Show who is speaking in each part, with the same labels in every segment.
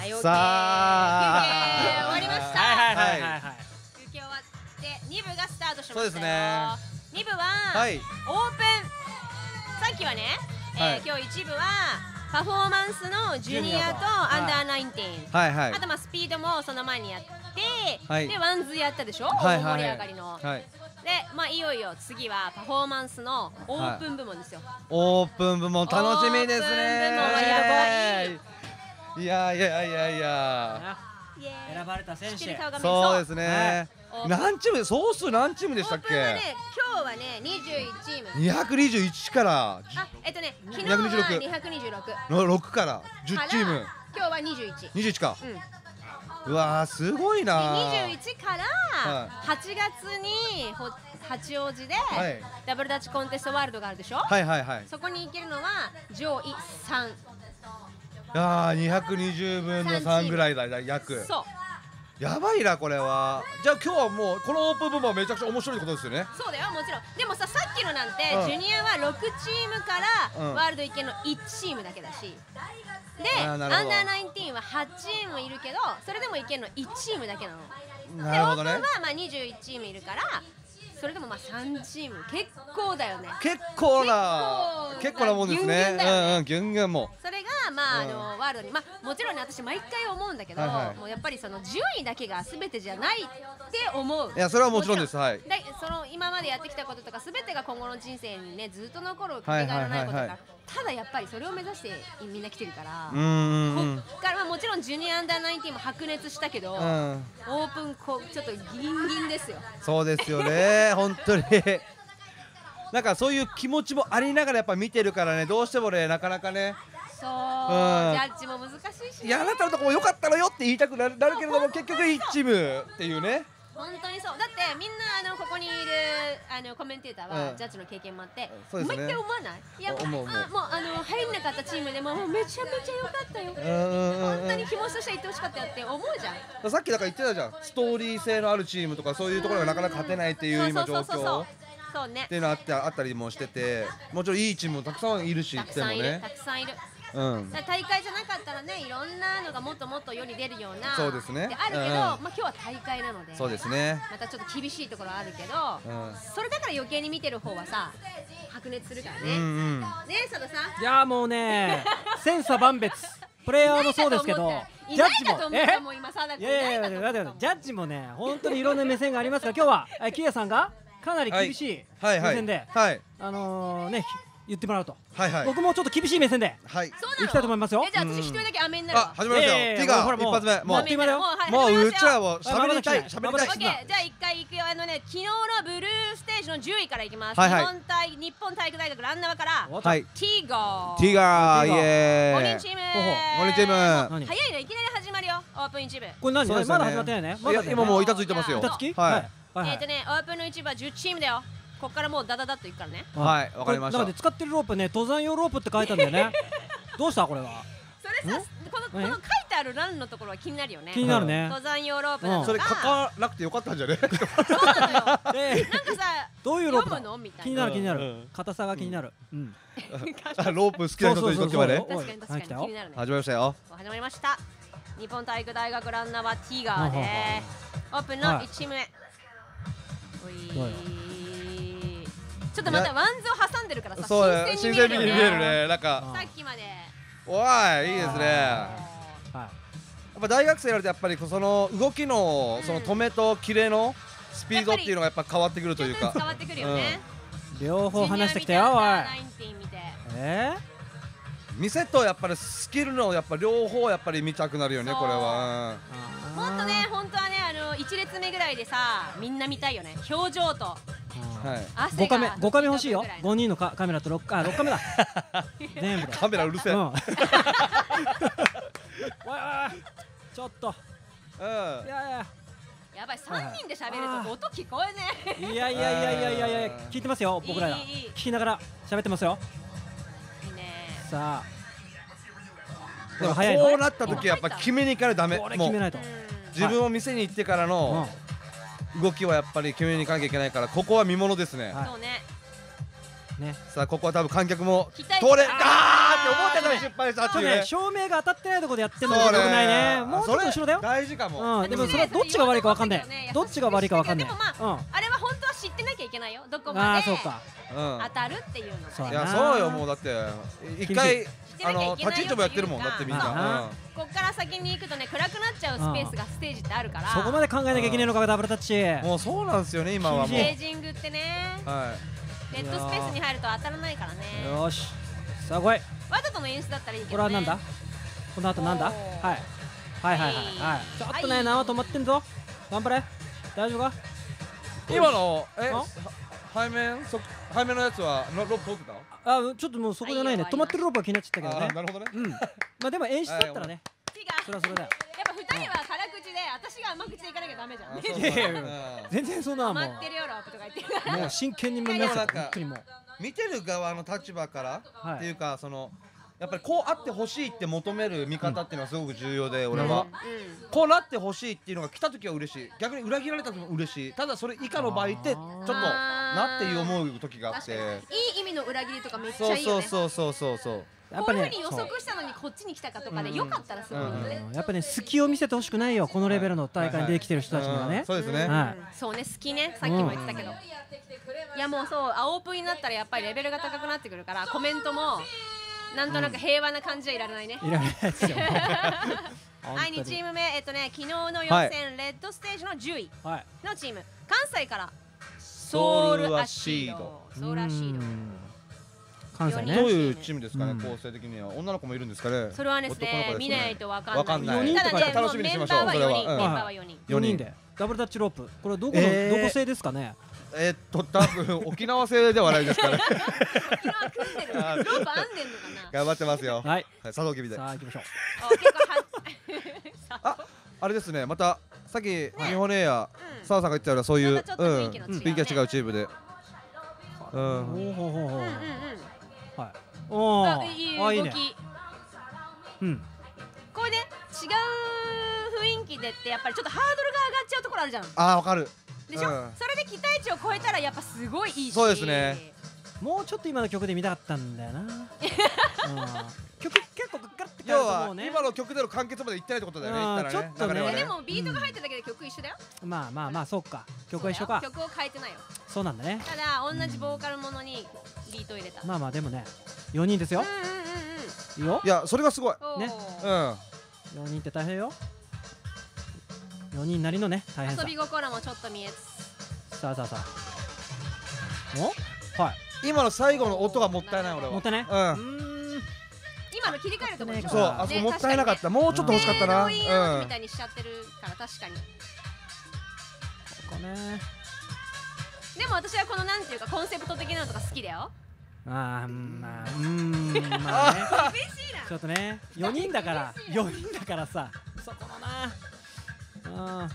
Speaker 1: はい、オッケー。
Speaker 2: さあ
Speaker 1: 休憩終わりました。
Speaker 2: はい
Speaker 1: 休憩終わって2部がスタートしましたよ。
Speaker 2: そうですね。
Speaker 1: 2部は、
Speaker 2: はい。
Speaker 1: オープン。さっきはね、
Speaker 2: はい
Speaker 1: 今日1部はパフォーマンスのジュニアとアンダー19。
Speaker 2: はいはい。
Speaker 1: あとまあスピードもその前にやって、
Speaker 2: はい、
Speaker 1: でワンズやったでしょ。
Speaker 2: はい
Speaker 1: 大盛り上がりの。
Speaker 2: はい。
Speaker 1: で、まあいよいよ次はパフォーマンスのオープン部門ですよ。
Speaker 2: オープン部門楽しみですね。
Speaker 1: オープン部門はやばい。
Speaker 2: いやいやいやいや。
Speaker 1: イエーイ
Speaker 3: 選ばれた選手。
Speaker 2: そうですね。何チーム総数何チームでしたっけ？
Speaker 1: オープンはね、今日はね21チーム。
Speaker 2: 221から
Speaker 1: 昨日は226
Speaker 2: の6から10チーム。
Speaker 1: 今日は21。
Speaker 2: 21か。うわーすごいな。
Speaker 1: 21から8月に八王子でダブルダッチコンテストワールドがあるでしょ。
Speaker 2: はいはいはい。
Speaker 1: そこに行けるのは上位3。
Speaker 2: ああ220分の3ぐらいだ約。
Speaker 1: そう。
Speaker 2: やばいなこれは。じゃあ今日はもうこのオープン部門めちゃくちゃ面白いことですよね。
Speaker 1: そうだよもちろん。でもさっきのなんてジュニアは6チームからワールド行けるの1チームだけだし、でアンダー19は8チームいるけどそれでも行けるの1チームだけなの。
Speaker 2: なるほどね。
Speaker 1: でオープンはまあ21チームいるからそれでもまあ3チーム結構だよね。
Speaker 2: 結構なもんですね。ギュンギュンも。
Speaker 1: それがまあワールドにまあもちろんね私毎回思うんだけど、もうやっぱりその順位だけが全てじゃないって思う。
Speaker 2: いやそれはもちろんです。はい。
Speaker 1: でその今までやってきたこととか全てが今後の人生にねずっと残るかけがえのないことがただやっぱりそれを目指してみんな来てるから。こっからもちろんジュニアアンダー19も白熱したけど、オープンちょっとギンギンですよ。
Speaker 2: そうですよね本当に。なんかそういう気持ちもありながらやっぱ見てるからねどうしてもねなかなかね。
Speaker 1: そうジャッジも難しいし、
Speaker 2: いやあなたのとこも良かったのよって言いたくなるけれども結局1チームっていうね。
Speaker 1: 本当にそうだってみんなここにいるコメンテーターはジャッジの経験もあって毎回思わない？いやもう入んなかったチームでもめちゃめちゃ良かったよ。本当に気持ちとしては言ってほしかったよって思うじゃん。
Speaker 2: さっきだから言ってたじゃんストーリー性のあるチームとかそういうところがなかなか勝てないっていう今状況っていうのあったりもしててもちろんいいチームもたくさんいるしってもね
Speaker 1: たくさんいる。大会じゃなかったらねいろんなのがもっともっと世に出るような
Speaker 2: そうですね
Speaker 1: あるけどまあ今日は大会なので
Speaker 2: そうですね
Speaker 1: またちょっと厳しいところあるけどそれだから余計に見てる方はさ白熱するからね。ねえ佐渡さん。
Speaker 3: いやもうね千差万別プレイヤーもそうですけどジャッジもいやいやジャッジもね本当にいろんな目線がありますから今日はキヤさんがかなり厳しい目線でね言ってもらうと僕もちょっと厳しい目線でいきたいと思いますよ。
Speaker 1: じゃあ私一人だけ雨になるわ。
Speaker 2: 始まりましたよ。ティガー一発目もううちらも喋りたい。
Speaker 1: じゃあ一回行くよ。昨日のブルーステージの10位からいきます。日本体育大学ランナーからティガーイエーイ。5人チーム早いねいきなり始まるよオープン1部。
Speaker 3: これ何まだ始まってないね。
Speaker 2: 今もう板ついてますよ。
Speaker 3: 板つき？
Speaker 2: はい。
Speaker 1: オープンの1部は10チームだよ。こっからもうダダダっといくからね。
Speaker 2: はいわかりました。
Speaker 3: なので使ってるロープね登山用ロープって書いたんだよね。どうしたこれは。
Speaker 1: それさこの書いてある欄のところは気になるよね。
Speaker 3: 気になるね。
Speaker 1: 登山用ロープなのか。
Speaker 2: それ書かなくてよかったんじゃね。
Speaker 1: そうなのよ。なんかさ
Speaker 3: どういうロープだ。気になる硬さが気になる。
Speaker 2: ロープ好きな人とにとってはね。
Speaker 1: 確かに気になるね。
Speaker 2: 始まりましたよ。
Speaker 1: 始まりました。日本体育大学ランナーはティガーでオープンの1チーム目。ちょっとまたワンズを挟んでるからさ
Speaker 2: 新鮮に見えるね。なんか
Speaker 1: さっきまで
Speaker 2: おいいいですね。やっぱ大学生になるとやっぱりその動きのその止めとキレのスピードっていうのがやっぱ変わってくるというか
Speaker 1: 変わってくるよね。
Speaker 3: 両方話してきたよおい。
Speaker 2: 見せとやっぱりスキルのやっぱ両方やっぱり見たくなるよねこれは。
Speaker 1: もっとね本当はね1列目ぐらいでさみんな見たいよね表情と。
Speaker 3: 5カメ欲しいよ。5人のカメラと6カメだ。全部
Speaker 2: カメラうるせえ。
Speaker 3: ちょっと。
Speaker 1: やばい3人で喋ると音聞こえね。
Speaker 3: いや聞いてますよ僕らが聞きながら喋ってますよ。
Speaker 1: いいね。
Speaker 3: さ
Speaker 2: あでも早いこうなった時はやっぱ決めに行かないとダメ。
Speaker 3: これ決めないと。
Speaker 2: 自分を店に行ってからの動きはやっぱり決めに行かなきゃいけないからここは見ものですね。
Speaker 1: そうね。
Speaker 2: さあここは多分観客も通れって思ってたら失敗したっていうね。
Speaker 3: 照明が当たってないところでやってんのが良くないね。もうちょっと後ろだよ。
Speaker 2: 大事かも。
Speaker 3: でもそれはどっちが悪いかわかんない。どっちが悪いかわかんない。
Speaker 1: でもまああれは本当は知ってなきゃいけないよ。どこまで当たるっていうの。
Speaker 2: いやそうよ、もうだって一回立ち位置もやってるもんだってみんな。
Speaker 1: こっから先に行くとね、暗くなっちゃうスペースがステージってあるから、
Speaker 3: そこまで考えなきゃいけないのかダブルタッチ。
Speaker 2: もうそうなんですよね今はもう。
Speaker 1: ステージングってね、レッドスペースに入ると当たらないからね。
Speaker 3: よし、さあ来い。
Speaker 1: わざとの演出だったらいいけどね。
Speaker 3: これはなんだ？この後なんだ？はいはいはいはい。ちょっとね縄止まってんぞ。頑張れ。大丈夫か？
Speaker 2: 今の背面のやつはロープ取ってた？
Speaker 3: ちょっともうそこじゃないね。止まってるロープは気になっちゃったけどね。
Speaker 2: なるほどね。
Speaker 3: まあでも演出だったらね。それはそれだよ。
Speaker 1: やっぱ2人は辛口で、私が甘口でいかなきゃダメじゃん。
Speaker 3: 全然そんなもう。
Speaker 1: 待ってるよロープとか言ってるから。
Speaker 3: もう真剣に見ますよ。本当にもう。
Speaker 2: 見てる側の立場からっていうか、そのやっぱりこうあってほしいって求める見方っていうのはすごく重要で、俺はこうなってほしいっていうのが来た時は嬉しい、逆に裏切られた時も嬉しい。ただそれ以下の場合ってちょっとなっていう思う時があって、
Speaker 1: いい意味の裏切りとかめっちゃいいよね。
Speaker 2: そう
Speaker 1: やっぱね、こういう風に予測したのにこっちに来たかとかでよかったらすごいよね。
Speaker 3: やっぱね、隙を見せてほしくないよ、このレベルの大会に出てきてる人たちにはね。
Speaker 2: そうですね。
Speaker 1: そうね、好きね、さっきも言ってたけど。いやもうそう、オープンになったらやっぱりレベルが高くなってくるから、コメントもなんとなく平和な感じはいられないね。
Speaker 3: いられないですよ。
Speaker 1: はい、2チーム目、昨日の予選レッドステージの10位のチーム、関西からソウルアシード。ソウルアシード。
Speaker 3: 関西ね。
Speaker 2: どういうチームですかね、構成的には。女の子もいるんですかね。
Speaker 1: それはですね、見ないとわかんない。
Speaker 2: 4人とか楽しみにしましょう。それは
Speaker 1: メンバーは4人。
Speaker 3: 4人でダブルタッチロープ。これどこ製ですかね。
Speaker 2: 多分沖縄製ではないですかね。
Speaker 1: 沖縄組んでる。ロープ編んでんのかな。
Speaker 2: 頑張ってますよ。
Speaker 3: はい。
Speaker 2: 佐藤君で。
Speaker 3: さあ行きましょう。
Speaker 2: あれですね。またさっき日本エア澤さんが言ったようなそういう雰囲気が違うチームで。
Speaker 3: はい。
Speaker 1: いい動き。これね、違う雰囲気でってやっぱりちょっとハードルが上がっちゃうところあるじゃん。
Speaker 2: わかる。
Speaker 1: でしょ。それで期待値を超えたらやっぱすごいいいし。
Speaker 2: そうですね。
Speaker 3: もうちょっと今の曲で見たかったんだよな。曲結構ガッて
Speaker 2: 要は今の曲での完結までいってないってことだよね。
Speaker 3: ちょっとね。
Speaker 1: でもビートが入っただけで曲一緒だよ。
Speaker 3: まあそうか。曲は一緒か。
Speaker 1: 曲を変えてないよ。
Speaker 3: そうなんだね。
Speaker 1: ただ同じボーカルものにビートを入れた。
Speaker 3: まあでもね、4人ですよ。いいよ。
Speaker 2: いやそれがすごい。
Speaker 3: ね。4人って大変よ。4人なりのね大変さ。
Speaker 1: 遊び心もちょっと見えつ。
Speaker 3: さあ。はい。
Speaker 2: 今の最後の音がもったいない俺は。
Speaker 3: もったいない。
Speaker 1: 今の切り替えるところでしょ。
Speaker 2: そう、あそこもったいなかった。もうちょっと欲しかったな。
Speaker 1: みたいにしちゃってるから確かに。
Speaker 3: ここね。
Speaker 1: でも私はこのなんていうかコンセプト的なのとか好きだよ。
Speaker 3: まあね。ちょっとね、4人だからさ、そこのな。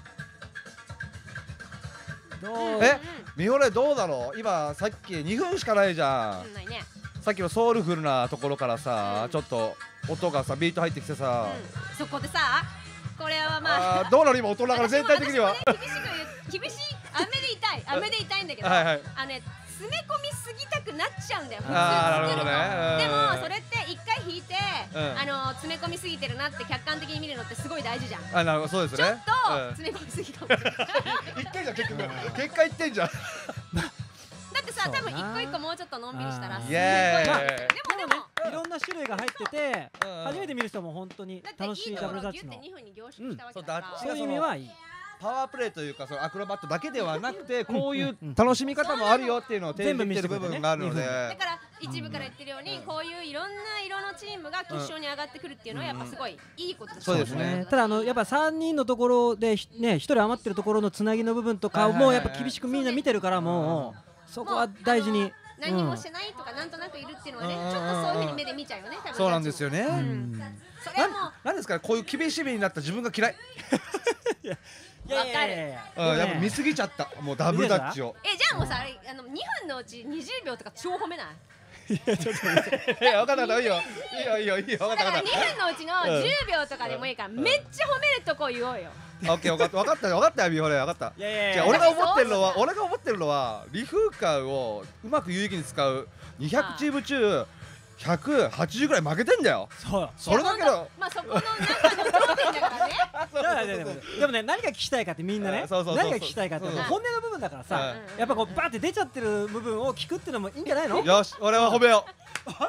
Speaker 2: ミホレどうだろう。今さっき2分しかないじゃん。さっきのソウルフルなところからさ、ちょっと音がさビート入ってきてさ、
Speaker 1: そこでさ、これはまあ
Speaker 2: どうなる今音だから全体的には
Speaker 1: 厳しい雨で痛いんだけど、詰め込みすぎたくなっちゃうんだよ。
Speaker 2: なるほどね。
Speaker 1: でもそれって一回引いて詰め込みすぎてるなって客観的に見るのってすごい大事じゃん。
Speaker 2: なるほど、そうですね。
Speaker 1: ちょっと詰め込みすぎかも。
Speaker 2: 言ってんじゃん結果言ってんじゃん。
Speaker 1: だってさ、多分一個一個もうちょっとのんびりしたらすごい。
Speaker 3: でもいろんな種類が入ってて初めて見る人も本当に楽しいダブルタッチの。そういう意味はいい。
Speaker 2: パワープレイというかそのアクロバットだけではなくてこういう楽しみ方もあるよっていうのを提示してる部分があるので、
Speaker 1: だから一部から言ってるようにこういういろんな色のチームが決勝に上がってくるっていうのはやっぱすごいいいことです。
Speaker 2: そうですね。
Speaker 3: ただやっぱ3人のところでね1人余ってるところのつなぎの部分とかもやっぱ厳しくみんな見てるからもうそこは大事に。
Speaker 1: 何もしてないとかなんとなくいるっていうのはね、ちょっとそういう風に目で見ちゃうよね。
Speaker 2: そうなんですよね。
Speaker 1: それも
Speaker 2: なんですかね、こういう厳しめになった自分が嫌い。
Speaker 1: わかる。
Speaker 2: やっぱ見すぎちゃった。もうダブルタッチを。
Speaker 1: じゃあもうさ、2分のうち20秒とか超褒めない？
Speaker 3: いやちょっと待って。
Speaker 2: 分かったいいよ。
Speaker 1: だから2分のうちの10秒とかでもいいからめっちゃ褒めるとこ言おうよ。
Speaker 2: オッケー、分かったよミホレ、分かった。じゃあ俺が思ってるのはリフーカーをうまく有意義に使う200チーム中1 180ぐらい負けてんだよ。
Speaker 3: そう
Speaker 2: それだけど
Speaker 1: まあそこの中の頂点だからね。
Speaker 3: でもね、何が聞きたいかってみんなね、何が聞きたいかって本音の部分だからさ、やっぱこうバーって出ちゃってる部分を聞くっていうのもいいんじゃないの？
Speaker 2: よし、俺は褒めよう。ちょっ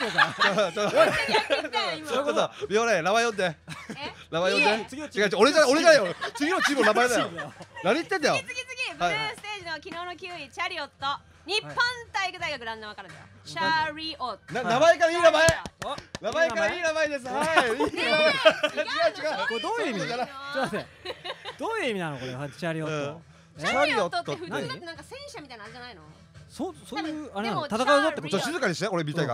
Speaker 2: とビオレ名前呼んで。名前呼んで。違う俺じゃないよ。次のチームの名前だよ。何言ってんだよ。
Speaker 1: 次ブルーステージの昨日の9位チャリオット、日本体育大学ランナーからだよ。チャリオット。
Speaker 2: 名前からいい名前。名前からいい名前です。はい。違う。
Speaker 3: これどういう意味？ちょっと待って。どういう意味なのこれチャリオット？
Speaker 1: チャリオットって普通だってなんか戦車みたいなのあるじゃないの？
Speaker 3: そういうあれなの、戦うぞってこと。
Speaker 2: 静かにして、俺見たいから。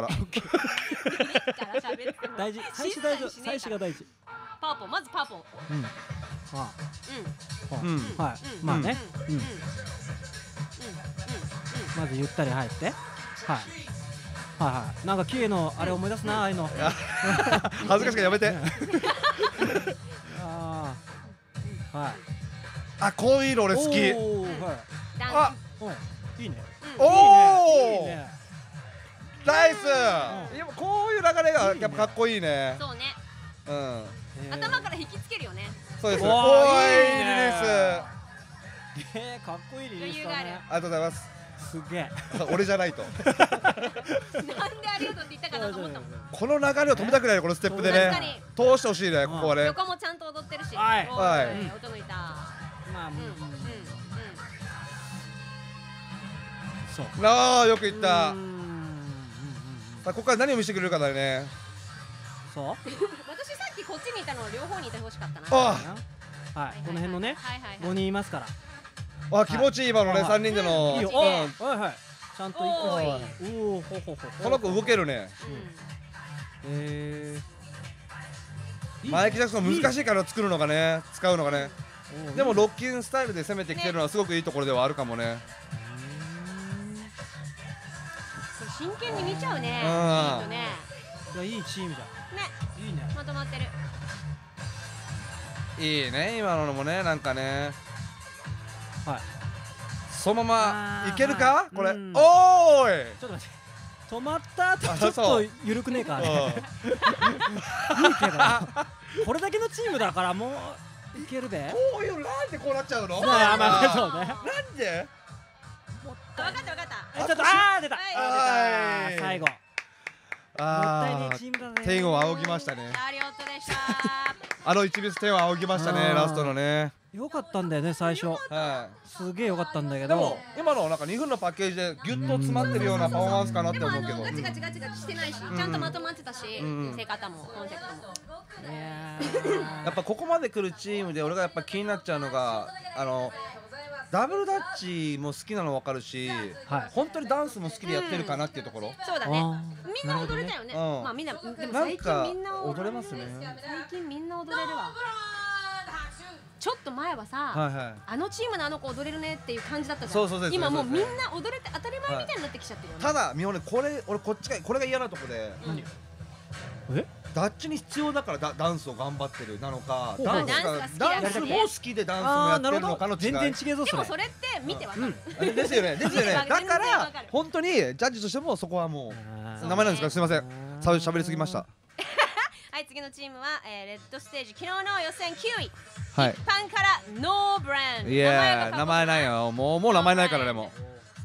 Speaker 3: 大事、最初が大事。
Speaker 1: パーポー、まずパーポー。
Speaker 3: はい、まあね。まずゆったり入って。はい。はい。なんか綺麗のあれ思い出すな、ああいうの。
Speaker 2: 恥ずかしくやめて。
Speaker 3: ああ。はい。
Speaker 2: あ、こういうの俺好き。
Speaker 1: あ、
Speaker 3: いいね。
Speaker 2: おお、ナイス。こういう流れがやっぱかっこいいね。
Speaker 1: そうね。
Speaker 2: うん。
Speaker 1: 頭から引きつけるよね。
Speaker 2: そうです。おー、いいリリー
Speaker 3: ス。かっこいいリリースだね。
Speaker 2: ありがとうございます。
Speaker 3: すげえ。
Speaker 2: 俺じゃないと。
Speaker 1: なんでありがとうって言ったかなと思ったもん。
Speaker 2: この流れを止めたくないこのステップでね。通してほしいね、ここはね。
Speaker 1: 横もちゃんと踊ってるし。
Speaker 2: はい。
Speaker 1: 音抜いた。まあ、
Speaker 2: そう。ああ、よく言った。さあ、ここから何を見せてくれるかだよね。
Speaker 3: そう。
Speaker 1: 私さっきこっちにいたの両方にいてほしかったな。
Speaker 3: はい、この辺のね、5人いますから。
Speaker 2: あ、気持ちいい今のね、3人での。
Speaker 3: いいよ。はいはい。ちゃんと1個。おお、ほほほ。
Speaker 2: この子動けるね。マイケル・ジャクソン難しいから作るのがね、使うのがね。でもロッキンスタイルで攻めてきてるのはすごくいいところではあるかもね。
Speaker 1: 真剣に見ちゃうね。
Speaker 3: いや、いいチームじゃん。
Speaker 1: ね。
Speaker 3: いいね。
Speaker 1: まとまってる。
Speaker 2: いいね、今のもね、なんかね。
Speaker 3: はい。
Speaker 2: そのままいけるかこれ。おーい。
Speaker 3: ちょっと待って。止まった後ちょっと緩くねえかね。いいけど。これだけのチームだからもういけるべ。
Speaker 2: こういうなんでこうなっちゃうの？
Speaker 3: まあそうね。
Speaker 2: なんで？
Speaker 1: わかったわかった。
Speaker 3: ちょっと出た。最後。もったいねチームだね。
Speaker 2: 天を仰ぎましたね。
Speaker 1: ありがとうでした。
Speaker 2: あの一ビス天を仰ぎましたね、ラストのね。
Speaker 3: よかったんだよね最初。はい。すげえよかったんだけど。
Speaker 2: でも今のなんか2分のパッケージでギュッと詰まってるようなパフォーマンスかなって思うけど。
Speaker 1: ガチガチしてないし、ちゃんとまとまってたし、見せ方もコンセプトも。
Speaker 2: やっぱここまで来るチームで俺がやっぱ気になっちゃうのがダブルダッチも好きなの分かるし、本当にダンスも好きでやってるかなっていうところ。
Speaker 1: そうだね。みんな踊れたよね。まあみんなでも最近みんな
Speaker 2: 踊れますね。
Speaker 1: 最近みんな踊れるわ。ちょっと前はさ、あのチームのあの子踊れるねっていう感じだったじゃん。今もうみんな踊れて当たり前みたいになってきちゃってるよね。
Speaker 2: ただみほね、これ俺これが嫌なとこで。ダッチに必要だからダンスを頑張ってるなのか、ダンスも好きでダンスもやってるのかの違い。
Speaker 3: 全然違うぞ。
Speaker 1: でもそれって見てわかる。
Speaker 2: ですよね。だから本当にジャッジとしてもそこはもう名前なんですか、すみません。喋りすぎました。
Speaker 1: はい、次のチームはレッドステージ、昨日の予選9位。一般からノーブランド。
Speaker 2: いや名前ないよ。もう名前ないからでも。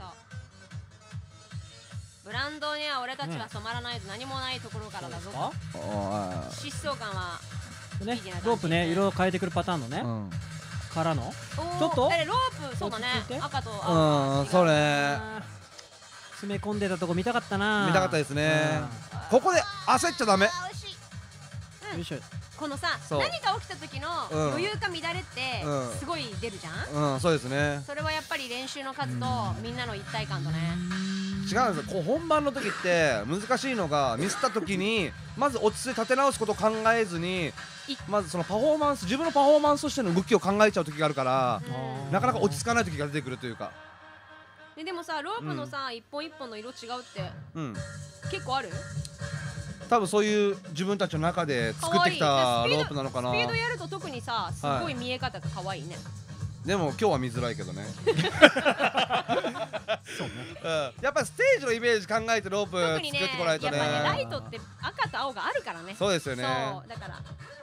Speaker 1: ブランドには俺たちは染まらないと何もないところからだぞと。疾走感は
Speaker 3: ロープね、色を変えてくるパターンのねからのちょっと
Speaker 1: ロープ、そうだね、赤と青。
Speaker 2: そうね、
Speaker 3: 詰め込んでたとこ見たかったな。
Speaker 2: 見たかったですね。ここで焦っちゃダメ。
Speaker 1: このさ、何か起きた時の余裕か乱れってすごい出るじゃん。
Speaker 2: そうですね。
Speaker 1: それはやっぱり練習の数とみんなの一体感とね。
Speaker 2: 違うんですよ。本番の時って難しいのが、ミスった時にまず落ち着いて立て直すことを考えずに、まずそのパフォーマンス、自分のパフォーマンスとしての動きを考えちゃう時があるから、なかなか落ち着かない時が出てくるというか。
Speaker 1: でもさ、ロープのさ一本一本の色違うって結構ある？
Speaker 2: 多分そういう自分たちの中で作ってきたロープなのかな。
Speaker 1: スピードやると特にさ、すごい見え方が可愛いね。
Speaker 2: でも今日は見づらいけどね。
Speaker 3: そうね。
Speaker 2: やっぱりステージのイメージ考えてロープ作ってこないとね。
Speaker 1: やっぱね、ライトって赤と青があるからね。
Speaker 2: そうですよね。
Speaker 1: そうだから。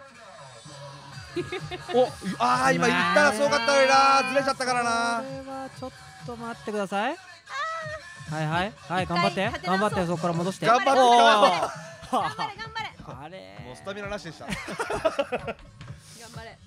Speaker 2: お、今言ったらすごかったのにな、ずれちゃったからな。
Speaker 3: これはちょっと待ってください。はいはいはい、頑張って頑張って、そこから戻して。
Speaker 2: 頑張って
Speaker 1: 頑張れ。
Speaker 3: あれ
Speaker 2: もうスタミナなしでした。
Speaker 1: 頑張れ。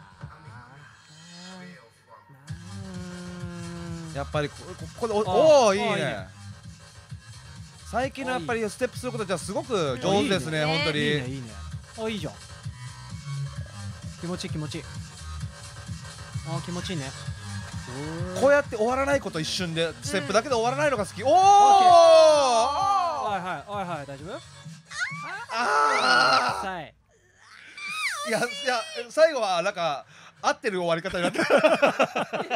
Speaker 2: やっぱりここでおおいいね。最近のやっぱりステップすることじゃすごく上手ですね、本当に。
Speaker 3: いいねいいね。あ、いいじゃん。気持ちいい気持ちいい。あ、気持ちいいね。
Speaker 2: こうやって終わらないこと一瞬でステップだけで終わらないのが好き。おお。
Speaker 3: はいはいはいはい、大丈夫？
Speaker 2: ああ。いや最後はなんか合ってる終わり方になって。
Speaker 1: 最後のとこあそこからガッてい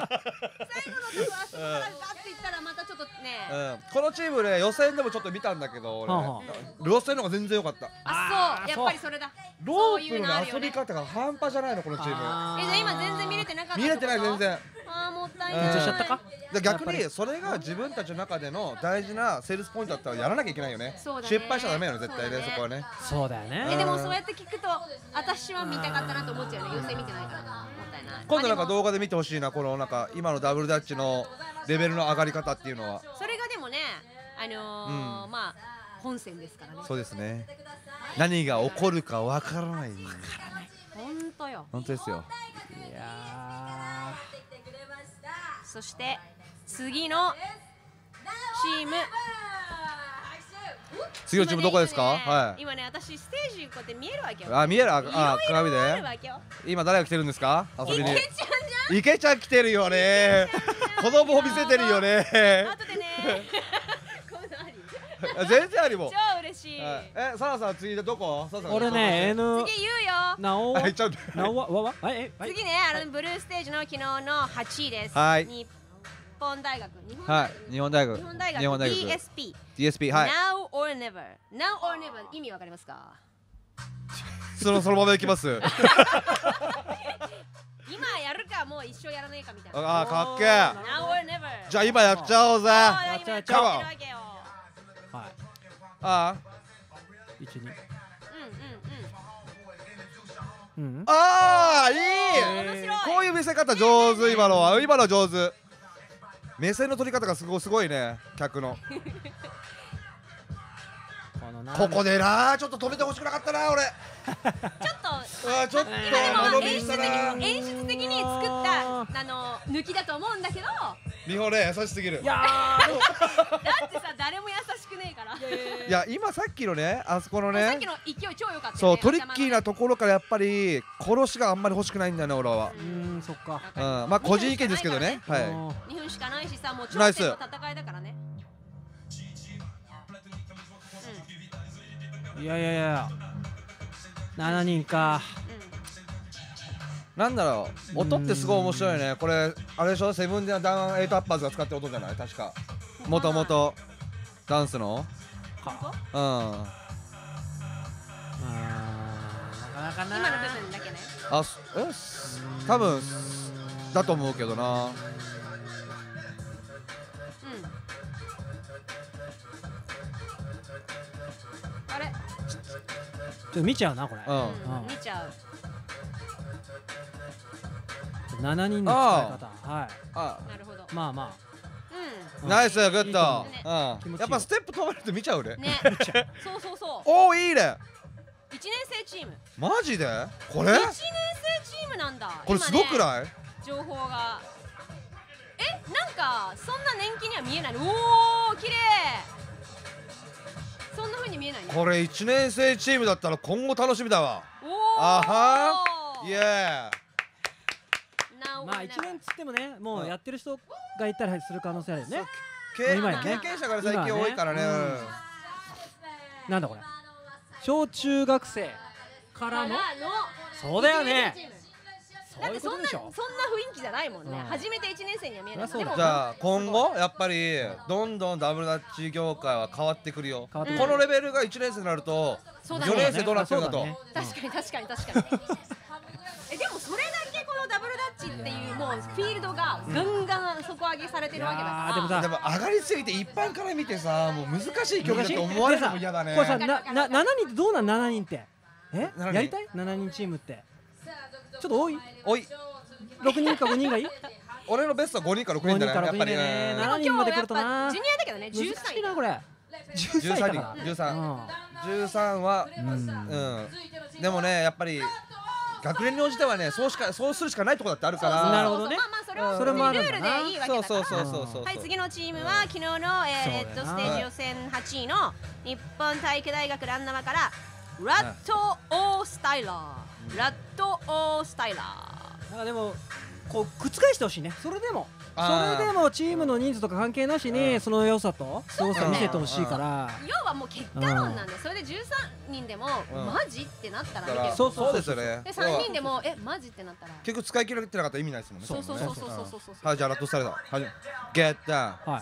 Speaker 1: ったらまたちょっとね。
Speaker 2: このチームね、予選でもちょっと見たんだけど、予選の方が全然良かった。
Speaker 1: あ、そう、やっぱりそれだ。
Speaker 2: ロープの遊び方が半端じゃないの、このチーム。
Speaker 1: じゃあ今全然見れてなかった。
Speaker 2: 見れてない、全然。
Speaker 1: ああ、もったいない。
Speaker 3: 緊張しちゃったか？
Speaker 2: 逆にそれが自分たちの中での大事なセールスポイントだったらやらなきゃいけないよね。失敗しちゃダメよね、絶対ね、そこはね。
Speaker 3: そうだよね。
Speaker 1: でもそうやって聞くと私は見たかったなと思っちゃうね。予選見てないからな。もったいない。
Speaker 2: 今度なんか動画で見てほしいな、このなんか今のダブルダッチのレベルの上がり方っていうのは。
Speaker 1: それがでもね、まあ本戦ですからね。
Speaker 2: そうですね。何が起こるかわからない。
Speaker 1: 本当よ。
Speaker 2: 本当ですよ。
Speaker 3: いや。
Speaker 1: そして次のチーム。
Speaker 2: 次のチームどこですか？はい。
Speaker 1: 今ね、私ステージこうやって見えるわけよ。
Speaker 2: あ、見える。あ、鏡で。今誰が来てるんですか？遊びに。
Speaker 1: 池ちゃんじゃん。
Speaker 2: 池ちゃん来てるよね。子供を見せてるよね。
Speaker 1: 後でね。
Speaker 2: 全然ありも。
Speaker 1: 超嬉しい。
Speaker 2: サラさん次でどこ？
Speaker 3: 俺ね、
Speaker 1: 次言うよ。
Speaker 3: なお。
Speaker 2: 次
Speaker 1: ね、ブルーステージの昨日の8位です。
Speaker 2: はい。
Speaker 1: 日本大学。
Speaker 2: 日本大学。DSP。はい。
Speaker 1: Now or never。Now or never 意味わかりますか？
Speaker 2: そのままいきます。
Speaker 1: 今やるかもう一生やらないかみたいな。
Speaker 2: ああ、かっけえ。
Speaker 1: Now or never。
Speaker 2: じゃあ今やっちゃおうぜ。
Speaker 1: やっちゃう。はい。
Speaker 2: ああ。
Speaker 3: 1、2。
Speaker 2: ああ、いい。こういう見せ方上手。今のは上手。目線の取り方がすごいね、客の。ここでな、ちょっと止めてほしくなかったな、俺。ちょっと
Speaker 1: 演出的に作った抜きだと思うんだけど。
Speaker 2: 美穂ね、優しすぎる。
Speaker 1: だってさ、誰も優しくねえから。
Speaker 2: いや、今さっきのね、あそこのね、
Speaker 1: さっきの勢い超良かった。
Speaker 2: そう、トリッキーなところからやっぱり殺しがあんまり欲しくないんだよね、俺は。
Speaker 3: そっか。
Speaker 2: まあ個人意見ですけどね。はい。
Speaker 1: 2分しかないしさ、もう頂点の戦いだからね。
Speaker 3: いや7人か。
Speaker 2: なんだろう、音ってすごい面白いね。これあれでしょ、セブンディアダウンエイトアッパーズが使ってる音じゃない？確かもともとダンスの。
Speaker 1: なか
Speaker 3: なかな。
Speaker 1: 今の部分だけね。
Speaker 2: 多分だと思うけどな。
Speaker 1: あれ？
Speaker 3: ちょっと見ちゃうな、これ。
Speaker 1: 見ちゃう。
Speaker 3: 7人の使い方。はい。
Speaker 1: なるほど。
Speaker 3: まあ。
Speaker 2: ナイス、グッド。やっぱステップ止まると見ちゃうね。
Speaker 1: そう。
Speaker 2: おお、いいね。
Speaker 1: 1年生チーム。
Speaker 2: マジで？これ？1
Speaker 1: 年生チームなんだ。
Speaker 2: これすごくない？
Speaker 1: 情報が。なんかそんな年季には見えない。おお、綺麗。そんな風に見えないね。
Speaker 2: これ1年生チームだったら今後楽しみだわ。
Speaker 1: あ
Speaker 2: はー、イエー。
Speaker 3: まあ1年つってもね、もうやってる人がいたりする可能性あるよね。
Speaker 2: 経験者が最近多いからね。
Speaker 3: なんだこれ、小中学生からの。そうだよね。
Speaker 1: だってそんな雰囲気じゃないもんね。初めて1年生には見えない。
Speaker 2: じゃあ今後やっぱりどんどんダブルダッチ業界は変わってくるよ。このレベルが1年生になると4年生どうなってるかと。
Speaker 1: 確かに。でもそれだけこのダブルダッチっていうもうフィールドがガンガン底上げされてるわけだから。
Speaker 2: でも上がりすぎて一般から見てさ、もう難しい曲だと思われるのも嫌だね。
Speaker 3: これさ、7人ってどうなん？7人って。やりたい？7人チームって。ちょっと多い？6人か5人がいい？
Speaker 2: 俺のベストは5人か6人だね。やっぱり
Speaker 3: 7人まで来るとな。
Speaker 1: ジュニアだけどね、13位
Speaker 3: なこれ。
Speaker 2: 13はでもね、やっぱり学年に応じてはね、そうするしかないとこだってあるから。
Speaker 3: なるほどね。
Speaker 1: まあそれもルールでいいわけだから。はい、次のチームは昨日のステージ予選8位の日本体育大学ランナマからラットオースタイラー。ラットオースタイラー。
Speaker 3: なんかでもこう覆してほしいね。それでもチームの人数とか関係なしにその良さとすごさ見せてほしいから。
Speaker 1: 要はもう結果論なんで、それで13人でもマジってなったら見てる。
Speaker 2: そうですよね。
Speaker 1: で3人でもマジってなったら
Speaker 2: 結局使い切られてなかったら意味ないですもんね。
Speaker 1: そう。
Speaker 2: はい、じゃあラットスタイルだ。ゲッター。はい。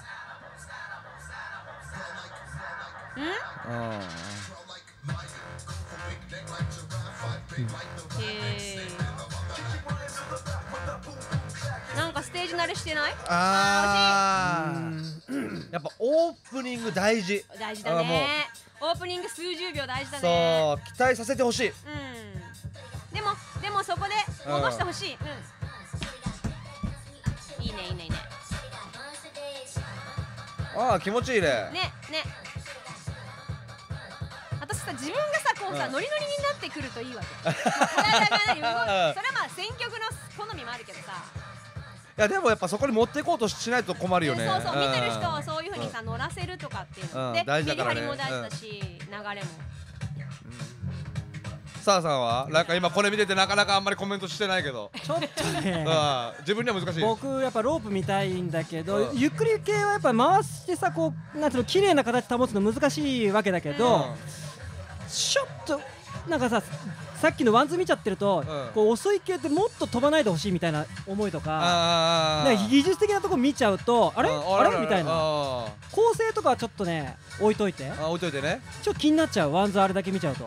Speaker 1: なんかステージ慣れしてない？
Speaker 2: やっぱオープニング大事
Speaker 1: だね。オープニング数十秒大事だ
Speaker 2: ね。そう、期待させてほしい。
Speaker 1: でもそこで戻してほしい。いいね。
Speaker 2: 気持ちいいね。
Speaker 1: 私さ、自分がさこうさノリノリになってくるといいわけ。体がそれはまあ選曲の好みもあるけどさ。
Speaker 2: いやでもやっぱそこに持っていこうとしないと困るよね。
Speaker 1: そう見てる人をそういう風にさ乗らせるとかっていうのでメリハリも大事だし、流れも。
Speaker 2: さあさんはなんか今これ見ててなかなかあんまりコメントしてないけど、
Speaker 3: ちょっとね
Speaker 2: 自分には難しい。
Speaker 3: 僕やっぱロープ見たいんだけど、ゆっくり系はやっぱ回してさ、こうなんていうの、綺麗な形保つの難しいわけだけど、ちょっとなんかさっきのワンズ見ちゃってると、こう遅い系ってもっと飛ばないでほしいみたいな思いとか、技術的なとこ見ちゃうとあれみたいな、構成とかはちょっとね置いといてね、ちょっと気になっちゃう。ワンズあれだけ見ちゃうと。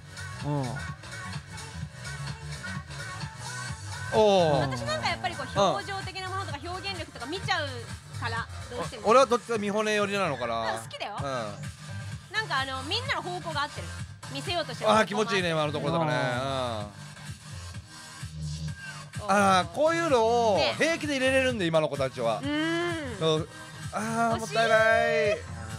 Speaker 1: 私なんかやっぱりこう表情的なものとか表現力とか見ちゃうからどうしても。
Speaker 2: 俺はどっちか見骨寄りなのかな。
Speaker 1: 好きだよ。なんかみんなの方向が合ってる。見せようとして
Speaker 2: る。気持ちいいね今のところだからね。こういうのを平気で入れれるんで今の子たちは。もったいない。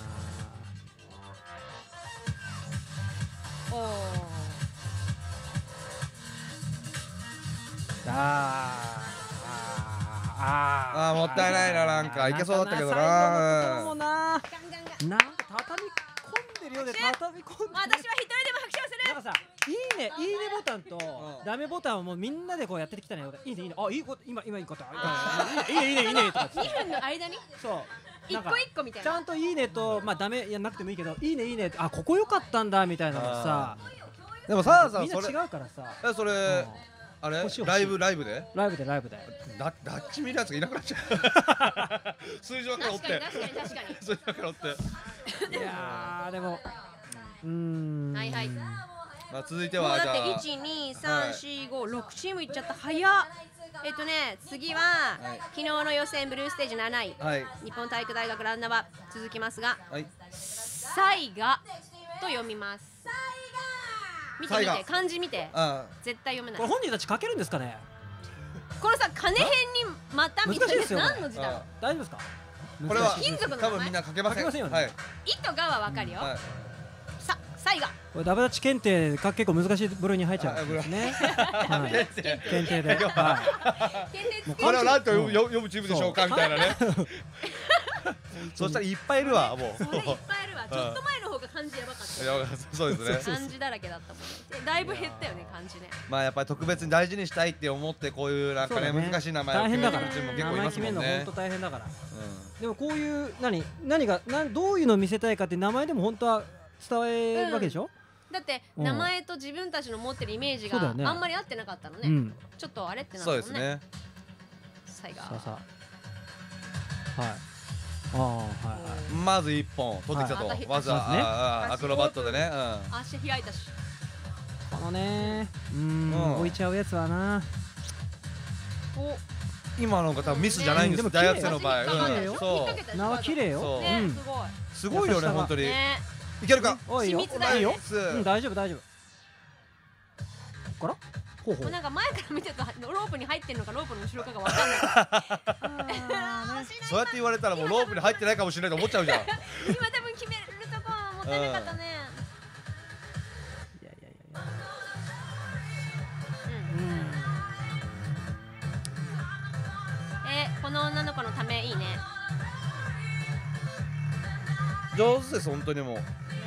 Speaker 2: もったいないな。なんかいけそうだったけどな。
Speaker 3: なんか畳み込んでるようで畳み込んでる。
Speaker 1: 私は一人でも拍手をする。
Speaker 3: なんかさ、いいねボタンとダメボタンをもうみんなでこうやってきたね。いいね。いいこと今いいこと。いいねとか。
Speaker 1: 2分の間に。そう。一個一個みたいな。
Speaker 3: ちゃんといいねとダメやなくてもいいけど、いいねここ良かったんだみたいなのさ。
Speaker 2: でもさ
Speaker 3: みんな違うからさ。
Speaker 2: それあれライブで
Speaker 3: ダ
Speaker 2: ッチ見るやつがいなくなっちゃう。数字ばっかり追って数字ばっかり追って
Speaker 3: いやでも
Speaker 1: はい
Speaker 2: 続いては
Speaker 1: だって12345チームいっちゃった。早っ。次は昨日の予選ブルーステージ7位日本体育大学ランナバ続きますが、サイガと読みます。見て漢字見て、絶対読めない。
Speaker 3: これ本人たち書けるんですかね。
Speaker 1: このさ金編にまたみたいな何の字だろう。
Speaker 3: 大丈夫ですか。
Speaker 2: これは
Speaker 1: 金属の
Speaker 2: 多分みんな書けませんよね。
Speaker 1: イとガはわかるよ。サイガ。
Speaker 3: これダブダッチ検定が結構難しい部類に入っちゃうんですね。検定で。
Speaker 2: これは何と読むチームでしょうかみたいなね。そしたらいっぱいいるわもう。
Speaker 1: それいっぱいいるわ。ちょっと前の方が漢字やばかった。
Speaker 2: そうですね。
Speaker 1: 漢字だらけだったもん。だいぶ減ったよね漢字ね。
Speaker 2: まあやっぱり特別に大事にしたいって思ってこういうなんかね難しい名前を決めるチームも結構いますもんね。
Speaker 3: 本当大変だから。でもこういう何がどういうのを見せたいかって名前でも本当は伝えるわけでしょ。
Speaker 1: だって名前と自分たちの持ってるイメージがあんまり合ってなかったのね。ちょっとあれってなったもんね。そうですね。サイガー。
Speaker 2: まず1本取ってきたと。まずはアクロバットでね。
Speaker 1: 足開いたし。
Speaker 3: このね置いちゃうやつはな。
Speaker 2: 今のが多分ミスじゃないんです、大学生の場合。
Speaker 3: そう縄綺麗よ。
Speaker 2: すごいよね本当に。いけるか。
Speaker 3: おいよ、いいよ。大丈夫大丈夫。こっからほうほう。
Speaker 1: なんか前から見てるとロープに入ってるのかロープの後ろかが分かんない。
Speaker 2: そうやって言われたらもうロープに入ってないかもしれないと思っちゃうじゃん。
Speaker 1: 今多分決めるとこはもったいなかったね。
Speaker 3: いやいやいや。
Speaker 1: この女の子のためいいね。
Speaker 2: 上手です本当にもう。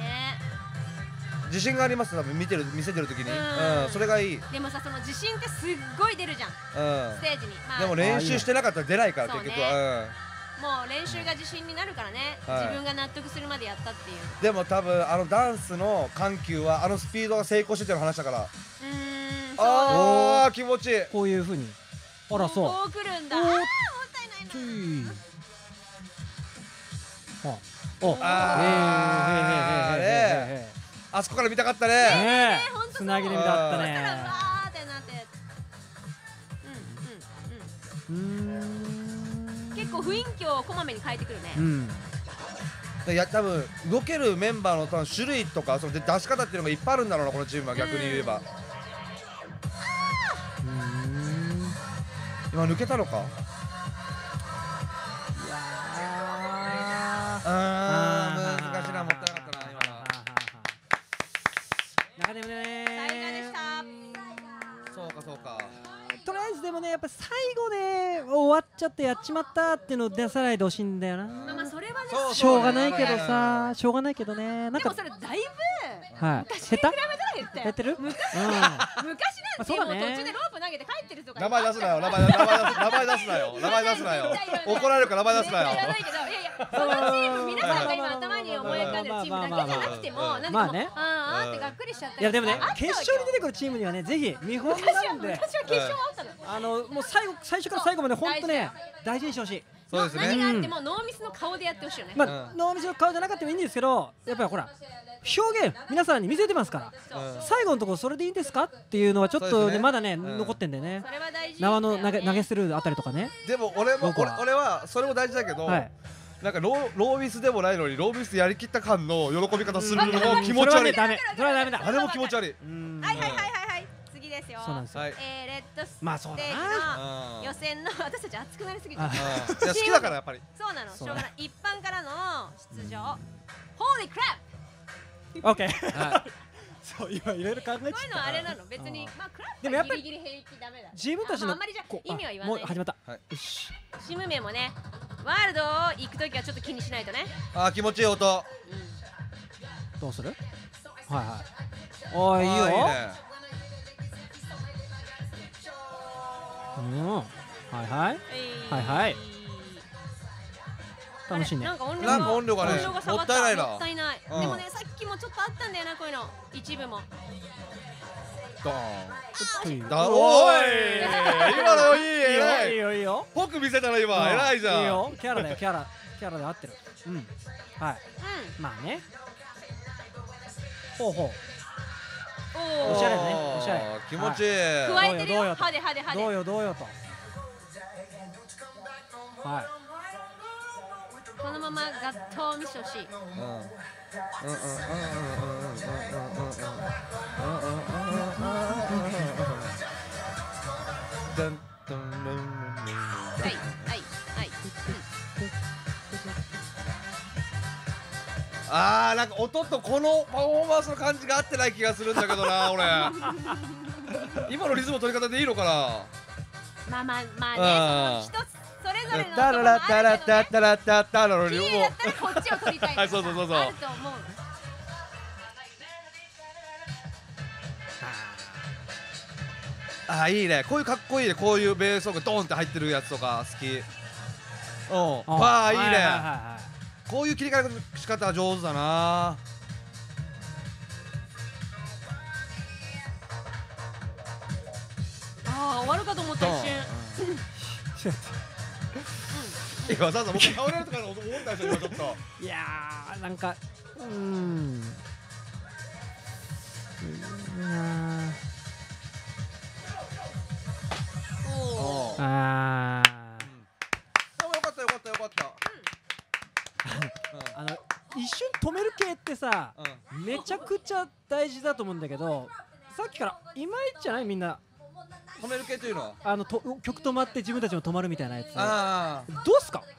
Speaker 2: 自信があります多分見せてる時に、それがいい。
Speaker 1: でもさその自信ってすっごい出るじゃん。ステージに。
Speaker 2: でも練習してなかったら出ないから結局は。
Speaker 1: もう練習が自信になるからね。自分が納得するまでやったっていう。
Speaker 2: でも多分ダンスの緩急はスピードが成功してる話だから。ああ気持ちいい。
Speaker 3: こういう風に。あらそう。
Speaker 1: こう来るんだ。もったいないな。
Speaker 2: あそこから見たかったね。
Speaker 3: つなぎで見たかったね。
Speaker 1: 結構雰囲気をこまめに変えてくるね。
Speaker 2: いや多分動けるメンバーの多分種類とかその出し方っていうのがいっぱいあるんだろうなこのチームは逆に言えば。今抜けたのか。難しいな、もったいなかったな今の。
Speaker 3: 中でもね。
Speaker 1: さすがでした。
Speaker 2: そうかそうか。
Speaker 3: とりあえずでもねやっぱ最後で終わっちゃってやっちまったっていうのを出さないでほしいんだよな。
Speaker 1: まあそれはね。
Speaker 3: しょうがないけどさ、しょうがないけどね。
Speaker 1: なんかでもそれだいぶ
Speaker 3: 昔に比べたら減ってる？昔なんてもう途中でロープ投げて帰ってるとか。
Speaker 2: 名前出すなよ、名前出すなよ。怒られるから名前出すなよ。
Speaker 1: そのチーム皆さんが今頭に思い浮かんでるチームだけじゃなくてもなんかもうってがっくりしちゃった。
Speaker 3: いやでもね決勝に出てくるチームにはねぜひ見本になるんで。
Speaker 1: 私は決勝あったの。
Speaker 3: もう最初から最後まで本当ね大事にしてほしい。
Speaker 2: そうですね。
Speaker 1: 何があってもノーミスの顔でやってほしいよね。
Speaker 3: まあノーミスの顔じゃなかったらいいんですけどやっぱりほら表現皆さんに見せてますから最後のところそれでいいんですかっていうのはちょっとまだね残ってんだよね。縄の投げ捨てるあたりとかね。
Speaker 2: でも俺はそれも大事だけどなんかローミスでもないのにローミスやりきった感の喜び方するのも気持ち悪い。
Speaker 3: それはダメだ。
Speaker 2: あれも気持ち悪い。
Speaker 1: はい次ですよ。
Speaker 3: そうなんですよ。
Speaker 1: レッドステージの予選の私たち熱くなりすぎて好
Speaker 2: きだからやっぱり
Speaker 1: そうなのしょうがない。一般からの出場ホーリークラップ。
Speaker 3: オッケー。そう今いろいろ考えてた。
Speaker 1: こういうのはあれなの別にまあクラップはギリギリ平気ダメだ。
Speaker 3: 自分たちの
Speaker 1: あんまりじゃ意味は言わない。
Speaker 3: もう始まった。
Speaker 1: チーム名もねワールド行くときはちょっと気にしないとね。
Speaker 2: 気持ちいい音。
Speaker 3: どうする？おいいよ。はい楽しいね。
Speaker 2: なんか音量がねもったいないな。
Speaker 1: もったいない。でもねさっきもちょっとあったんだよなこういうの一部も。
Speaker 2: ドーン。おい今のいい。
Speaker 3: いいよ。
Speaker 2: 僕見せたら今偉いじゃん。
Speaker 3: いいよ。キャラだよキャラで合ってる。はい。まあね。ほう。おしゃれねおしゃれ。
Speaker 2: 気持ちいい。
Speaker 1: 加えてるよ派手。
Speaker 3: どうよと。はい。
Speaker 1: このままガット見してほしい。
Speaker 2: なんか音とこのパフォーマンスの感じが合ってない気がするんだけどな俺。今のリズム取り方でいいのかな。
Speaker 1: まあね一つそれぞれの
Speaker 2: タララタラタタラタタラの
Speaker 1: キーだったらこっちを取りたい。
Speaker 2: そう。あると思う。いいね。こういうかっこいいね。こういうベース音がドーンって入ってるやつとか好き。いいね。こういう切り替えの仕方は上手だな。
Speaker 1: 終わるかと思った一瞬。
Speaker 2: わざわざ僕倒れるとか思ったでしょ今ちょっと。
Speaker 3: いやなんか系ってさ、めちゃくちゃ大事だと思うんだけど、さっきからいまいちじゃない？みんな
Speaker 2: 止める系というのは
Speaker 3: 曲止まって自分たちも止まるみたいなやつ。どうすか？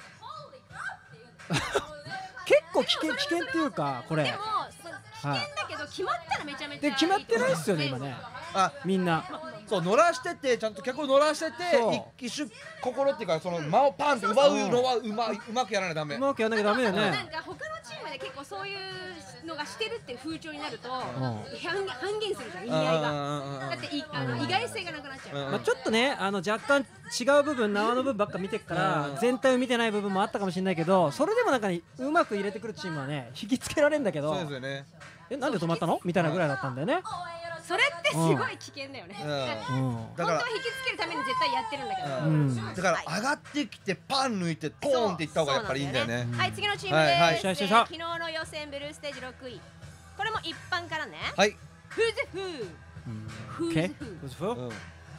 Speaker 3: 結構危険っていうか、これ
Speaker 1: でも危険だけど決まったらめちゃめちゃ
Speaker 3: 決まってないっすよね今ね。みんな
Speaker 2: そう乗らしてて、ちゃんと客を乗らしてて、一瞬心っていうかその間をパンって奪うのはうまくやらないとダメ。
Speaker 3: うまくやらなきゃダメだよね。
Speaker 1: なんか他のチームで結構そういうのがしてるっていう風潮になると半減するじゃん、意味合いが。だって意外性がなくなっちゃう。
Speaker 3: ちょっとね若干違う部分、縄の部分ばっか見てっから全体を見てない部分もあったかもしれないけど、それでも中にうまく入れてくるチームはね引きつけられるんだけど、
Speaker 2: そうですよね。
Speaker 3: なんで止まったのみたいなぐらいだったんだよね。
Speaker 1: それってすごい危険だよね。本当は引きつけるために絶対やってるんだけど、
Speaker 2: だから上がってきてパン抜いてポーンっていった方がやっぱりいいんだよね。
Speaker 1: はい、次のチームです。昨日の予選ブルーステージ6位、これも一般からね。はい。フーズフー。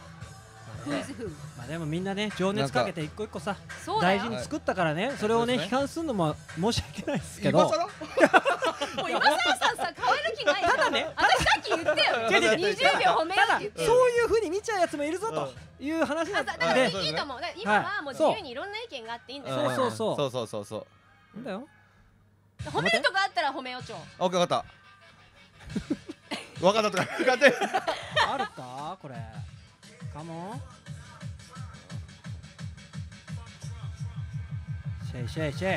Speaker 3: まあでもみんなね情熱かけて一個一個さ大事に作ったからね、それをね批判するのも申し訳ないですけど、
Speaker 1: もう今更さ変える気ない。ただね、私さっき言ったよ、20秒褒めようって言って。
Speaker 3: そういう風に見ちゃうやつもいるぞという話なんで、
Speaker 1: だからいいと思う。今はもう自由にいろんな意見があっていいんだよ。
Speaker 2: そう
Speaker 3: なんだよ、
Speaker 1: 褒めるとかあったら褒めようちょ。
Speaker 2: オッケー、分かった分かったとか
Speaker 3: あるかこれ。カモンシェイシェイシェイ。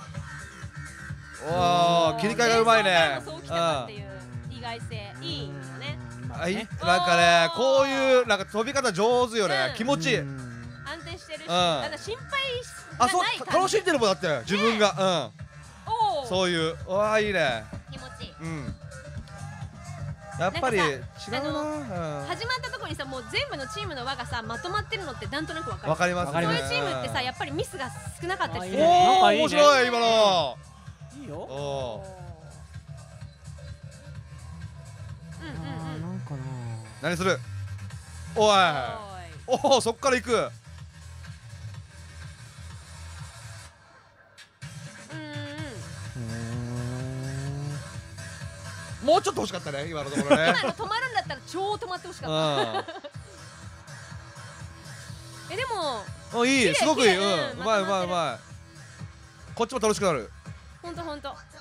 Speaker 2: おお、切り替えがうまいね。
Speaker 1: そうきたかっていう意外性いいよね。
Speaker 2: なんかね、こういうなんか飛び方上手よね。気持ちいい。
Speaker 1: 安定してるし、なんか心配
Speaker 2: そう楽しんでるもんだって自分が。そういう、わあいいね。
Speaker 1: 気持ちいい。
Speaker 2: やっぱり違うな。
Speaker 1: 始まったところにさ、もう全部のチームの輪がさまとまってるのってなんとなく
Speaker 2: わかります。
Speaker 1: そういうチームってさやっぱりミスが少なかったりする。
Speaker 2: おお、面白い今の。
Speaker 3: いいよ。なんかな。
Speaker 2: 何する？おい。おお、そっから行く。もうちょっと欲しかったね今のところね。
Speaker 1: 止まるんだったら超止まってほしかった。でも
Speaker 2: いい、すごくいい。うまいうまいうまい。こっちも楽しくなる。
Speaker 1: ほんと。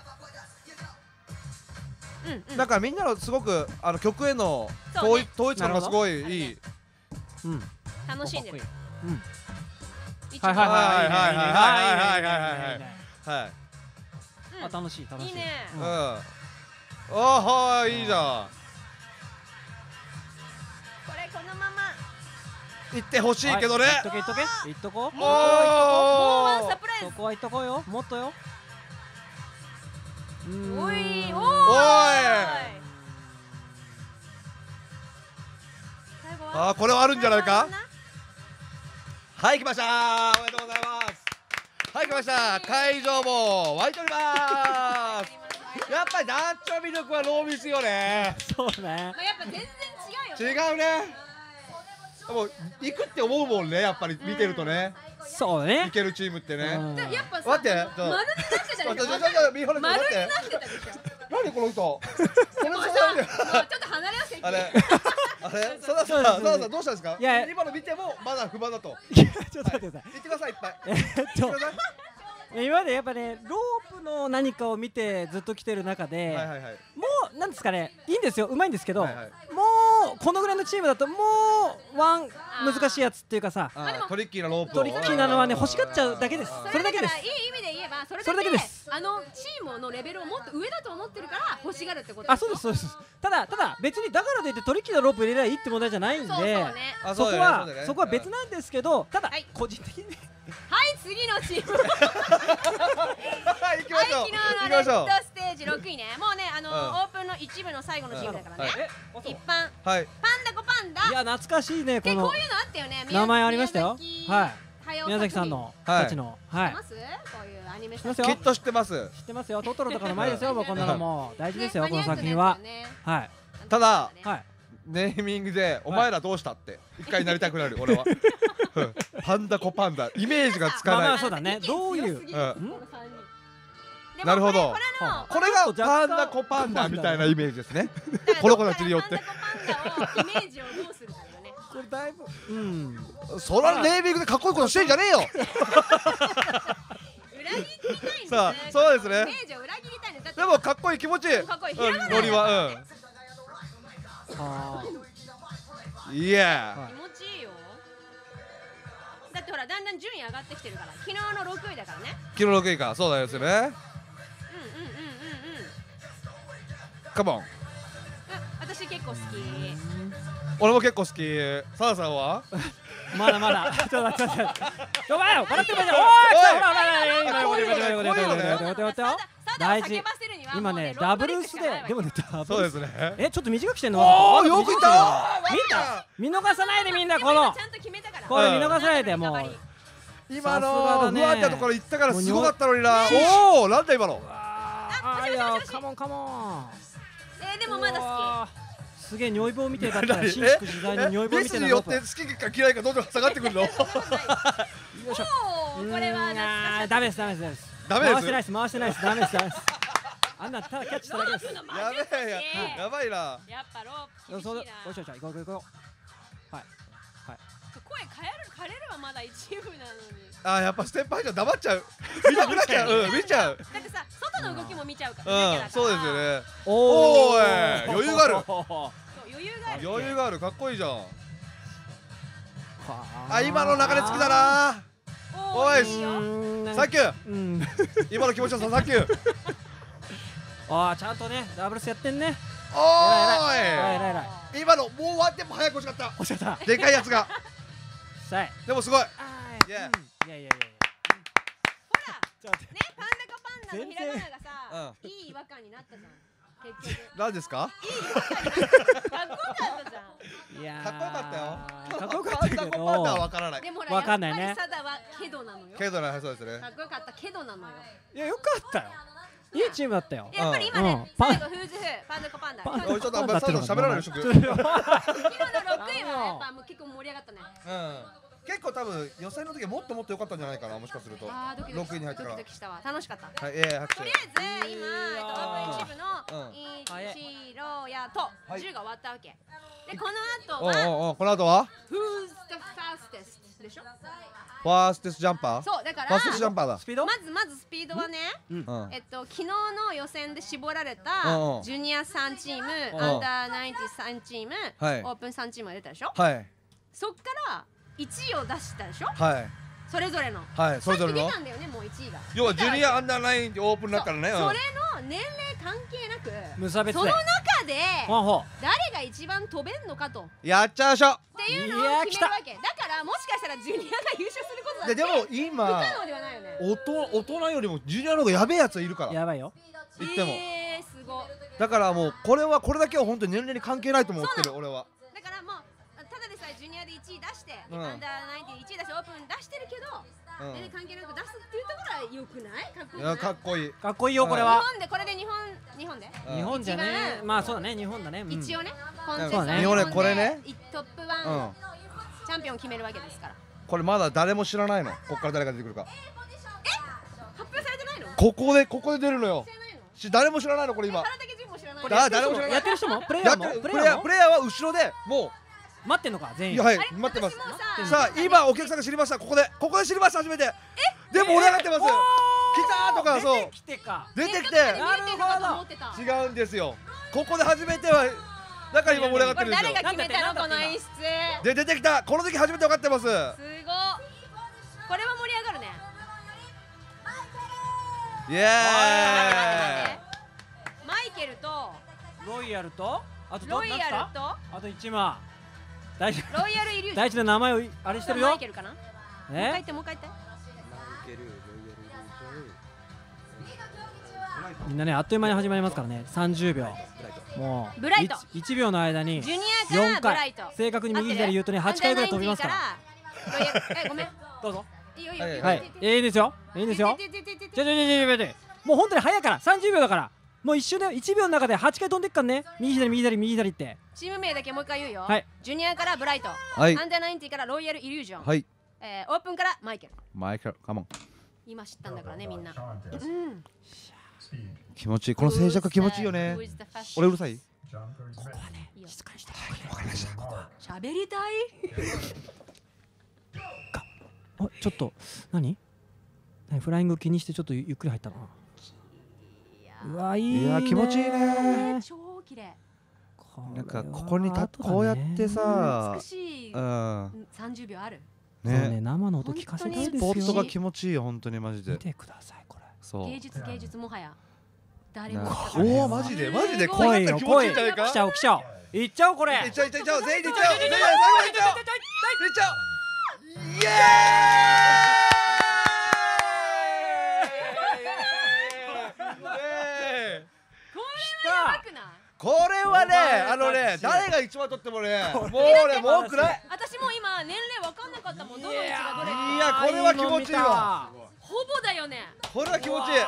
Speaker 2: だからみんなのすごく曲への統一感がすごいいい。
Speaker 1: 楽しんでる。
Speaker 3: はいはい
Speaker 2: はい。
Speaker 3: 楽しい楽しい。
Speaker 1: いいね。
Speaker 2: ああ、いいじゃん。
Speaker 1: これこのまま
Speaker 2: 行ってほしいけどね。
Speaker 3: 行っとこう。
Speaker 1: もうワンサプライズ。
Speaker 3: そこは行っとこうよ。もっとよ。
Speaker 1: おい。
Speaker 2: あ、これはあるんじゃないか。はい、来ました。おめでとうございます。はい、来ました。会場も沸いております。やっぱり団長魅力はノーミスよね。
Speaker 3: そうね。
Speaker 1: やっぱ全然違うよ。
Speaker 2: 違うね。もう行くって思うもんね、やっぱり見てるとね。
Speaker 3: そうね。
Speaker 2: 行けるチームってね。
Speaker 1: やっぱさ、
Speaker 2: 待って。
Speaker 1: 丸になってたでしょ。
Speaker 2: 丸になってたでしょ。何この人。
Speaker 1: もうちょっと離れよう。
Speaker 2: あれ。そうどうしたんですか。いや、今の見てもまだ不満だと。
Speaker 3: ちょっと待ってください。
Speaker 2: 言ってくださいいっぱい。
Speaker 3: 今までやっぱねロープの何かを見てずっと来てる中で、もうなんですかね、いいんですよ、うまいんですけど、もうこのぐらいのチームだともうワン難しいやつっていうかさ、
Speaker 2: トリッキーなロープ、
Speaker 3: トリッキーなのはね欲しがっちゃうだけです。それだけです。
Speaker 1: いい意味で言えばそれだけチームのレベルをもっと上だと思ってるから欲しがるってことです。
Speaker 3: そうです。ただ別にだからといってトリッキーなロープ入れればいいって問題じゃないんで、そこは別なんですけど、ただ個人的に
Speaker 1: はい、次のチーム。
Speaker 2: 行きましょう。
Speaker 1: 昨日のレッドステージ6位ね。もうね、オープンの一部の最後のチームだからね。一般。パンダコパンダ。
Speaker 3: いや、懐かしいね。
Speaker 1: こういうのあったよね。
Speaker 3: 名前ありましたよ。はい。宮崎さんのたちの。
Speaker 1: はい。知ってます？こういうアニメーション。
Speaker 2: きっと知ってます。
Speaker 3: 知ってますよ。トトロとかの前ですよ。もうこんなのも大事ですよ。この作品は。はい。
Speaker 2: ただ、ネーミングでお前らどうしたって一回なりたくなる俺は。パンダコパンダイメージがつかない。
Speaker 3: そうだね。どういう。
Speaker 1: で
Speaker 2: なるほど。これがパンダコパンダみたいなイメージですね。この子たちによって。
Speaker 1: パンダコパンダをイメージをどうするかよね。
Speaker 3: これだいぶ
Speaker 2: そらネーミングでかっこいいことしてんじゃねえよ。
Speaker 1: 裏切りたいんですね。
Speaker 2: さあそうですね。
Speaker 1: イメージを裏切りたいんです。
Speaker 2: でもかっこいい気持ちいい。
Speaker 1: かっこいい。
Speaker 2: ノリはいや。
Speaker 1: 気持ちいいよ。だってほらだんだん順位上がってきてるから。昨日の6位だからね。
Speaker 2: 昨日6位か。そうだよですね。カモン。
Speaker 1: 私結構好き。
Speaker 2: 俺も結構好き。サダさんは？
Speaker 3: まだまだ。ちょっと待って。ちょっと笑ってるじゃん。おい。大事。今ねダブルスででもね
Speaker 2: そうですね。
Speaker 3: ちょっと短くしてんの？
Speaker 2: おおよくいった。
Speaker 3: 見逃さないでみんなこの。これ見逃さないでもう。
Speaker 2: 今のふわってところ行ったからすごかったのにな。おおなんだ今の。
Speaker 3: カモンカモン。
Speaker 1: でもまだ好き。
Speaker 3: すげえ如意棒みたいだったら伸縮自在の如意棒みたいな。
Speaker 2: によって好きか嫌いかどんどん下がってくるの。よいしょ。
Speaker 1: これは
Speaker 3: ダメです。回してないですダメです。あんなただキャッチしただけです。
Speaker 2: やばいな。
Speaker 1: やっぱロープ。
Speaker 3: そうよし行こう。はい。
Speaker 1: 声変えればまだ一部なのに。
Speaker 2: あやっぱステップ入っちゃ黙っちゃう。見たくなっちゃう。見ちゃう。
Speaker 1: だってさ外の動きも見ちゃうから。
Speaker 2: そうですよね。おお余裕がある。余裕がある。かっこいいじゃん。あ今の流れ好きだな。おいサンキュー。今の気持ちよさサンキュー。
Speaker 3: あちゃんとねダブルスやってんね。
Speaker 2: おーい今のもう終わっても早く欲しかった。でかいやつが。でもすごい。
Speaker 3: いや
Speaker 1: ほらねパンダコパンダのひらがながさいい違和感になったじゃん。結局
Speaker 2: 何ですか？
Speaker 1: いい違和感かっこよかったじゃん。
Speaker 3: いや
Speaker 2: かっこよかったよ。
Speaker 3: かっこよかったけど
Speaker 2: パンダコパンダはわからない。
Speaker 1: でも
Speaker 3: わかんないね。
Speaker 1: やっぱりサダはケドなのよ。
Speaker 2: ケドなそうですね。
Speaker 1: かっこよかったケドなのよ。
Speaker 3: いやよかったよ。いいチームだったよ。
Speaker 1: やっぱり今ね最後フーズフパンダコパンダ。
Speaker 2: ちょっとあんまり喋らないでしょ。
Speaker 1: 昨日の6位はやっぱもう結構盛り上がったね。
Speaker 2: 結構多分予選の時はもっと良かったんじゃないかなもしかすると。6位に入ってから。
Speaker 1: ドキドキしたわ。楽しかった。
Speaker 2: はい拍手。
Speaker 1: とりあえず今オープン一部のイチローヤと10が終わったわけ。でこの後は
Speaker 2: この後は
Speaker 1: Who's the fastest でしょ。
Speaker 2: ファーストジャンパー。
Speaker 1: そうだから
Speaker 2: ファーストジャンパーだ。
Speaker 3: スピード。
Speaker 1: まずスピードはね昨日の予選で絞られたジュニア3チームアンダー93チームオープン3チームが出たでしょ。
Speaker 2: はい
Speaker 1: そっから1位を出したでしょ。
Speaker 2: はい
Speaker 1: それぞれの
Speaker 2: それぞれの
Speaker 1: 出たんだよねもう1位が。
Speaker 2: 要はジュニアアンダー9オープンだからね。
Speaker 1: それの年齢関係なく
Speaker 3: 無差別で
Speaker 1: その中で
Speaker 3: 誰
Speaker 1: が一番飛べんのかと
Speaker 2: やっちゃうしょ
Speaker 1: っていうのを決めるわけだからもしかしたらジュニアが優勝することだって
Speaker 2: でも今
Speaker 1: 不可能ではないよね。
Speaker 2: 大人よりもジュニアの方がやべえやついるから。
Speaker 3: やばいよ
Speaker 2: 言っても
Speaker 1: すごい。
Speaker 2: だからもうこれだけは本当に年齢に関係ないと思ってる俺は。
Speaker 1: だからもうただでさえジュニアで1位出してアンダー9で1位出してオープン出してるけど年齢関係なく出すっていうところは良くない？かっこいい。
Speaker 2: かっこいい。
Speaker 3: かっこいいよこれは。
Speaker 1: これで日本で
Speaker 3: 日本じゃね。まあそうだね日本だね。
Speaker 1: 一応ね
Speaker 2: 日本でこれね
Speaker 1: トップ1チャンピオンを決めるわけですから。
Speaker 2: これまだ誰も知らないの。こっから誰が出てくるか。
Speaker 1: 発表されてないの？
Speaker 2: ここで出るのよ。誰も知らないのこれ今。誰も知らない。
Speaker 3: やってる人もプレイヤーも
Speaker 2: プレイヤーは後ろでもう
Speaker 3: 待ってんのか全員。
Speaker 2: はい待ってます。さあ今お客さんが知りました。ここで知りました初めて。でも盛り上がってます。来たとかそう。出てきて。違うんですよ。ここで初めてはだから今盛り上がってるんですよ。
Speaker 1: 誰が決めたのこの演出。
Speaker 2: で出てきた。この時初めて分かってます。すごい。
Speaker 1: これは盛り上がるね。
Speaker 2: イエーイ。
Speaker 1: マイケルと
Speaker 3: ロイヤルとあと
Speaker 1: 1万
Speaker 3: 大事
Speaker 1: ロイヤルイリュージョン
Speaker 3: 大事な名前をあれしてるよ。
Speaker 1: マイケルかな。もう一回言って
Speaker 3: みんなねあっという間に始まりますからね。30秒もう1秒の間に4回正確に右左言うとね8回ぐらい飛びますから。
Speaker 1: ごめん
Speaker 3: どうぞ。
Speaker 1: はい
Speaker 3: いいですよいいですよ。もう本当に早いから30秒だからもう一瞬で1秒の中で8回飛んでっからね。右左って
Speaker 1: チーム名だけもう一回言うよ。ジュニアからブライト
Speaker 2: アン
Speaker 1: ダー90からロイヤルイリュージョンオープンからマイケル。
Speaker 2: カモン。
Speaker 1: 今知ったんだからねみんな。
Speaker 2: 気持ちいい。この静寂気持ちいいよね。俺うるさい？
Speaker 3: ここはね静かにして。
Speaker 2: わかりました。
Speaker 1: 喋りたい？
Speaker 3: あ、ちょっと何フライング気にしてちょっとゆっくり入ったな。うわ、いいね。
Speaker 2: いや気持ちいいね。
Speaker 1: 超綺麗。
Speaker 2: なんかここにこうやってさ、
Speaker 1: 美しい30秒ある
Speaker 3: ね。生の音聞かせたいですよ。
Speaker 2: スポットが気持ちいいよ本当にマジで。
Speaker 3: 見てくださいこれ。
Speaker 2: そう。
Speaker 1: 芸術もはや誰も。
Speaker 2: おおマジでこうやったら気持ちいいんじゃないか。
Speaker 3: 来ちゃおういっちゃおうこれ。
Speaker 2: いっちゃう全員でいっちゃおう。最後いっちゃおう。いっちゃおう。イエーイ。これはね、誰が一番取ってもね、もう暗い。
Speaker 1: 私も今年齢わかんなかったもん。どの位置がどれか。
Speaker 2: いやこれは気持ちいいわ。
Speaker 1: ほぼだよね。
Speaker 2: これは気持ちいい。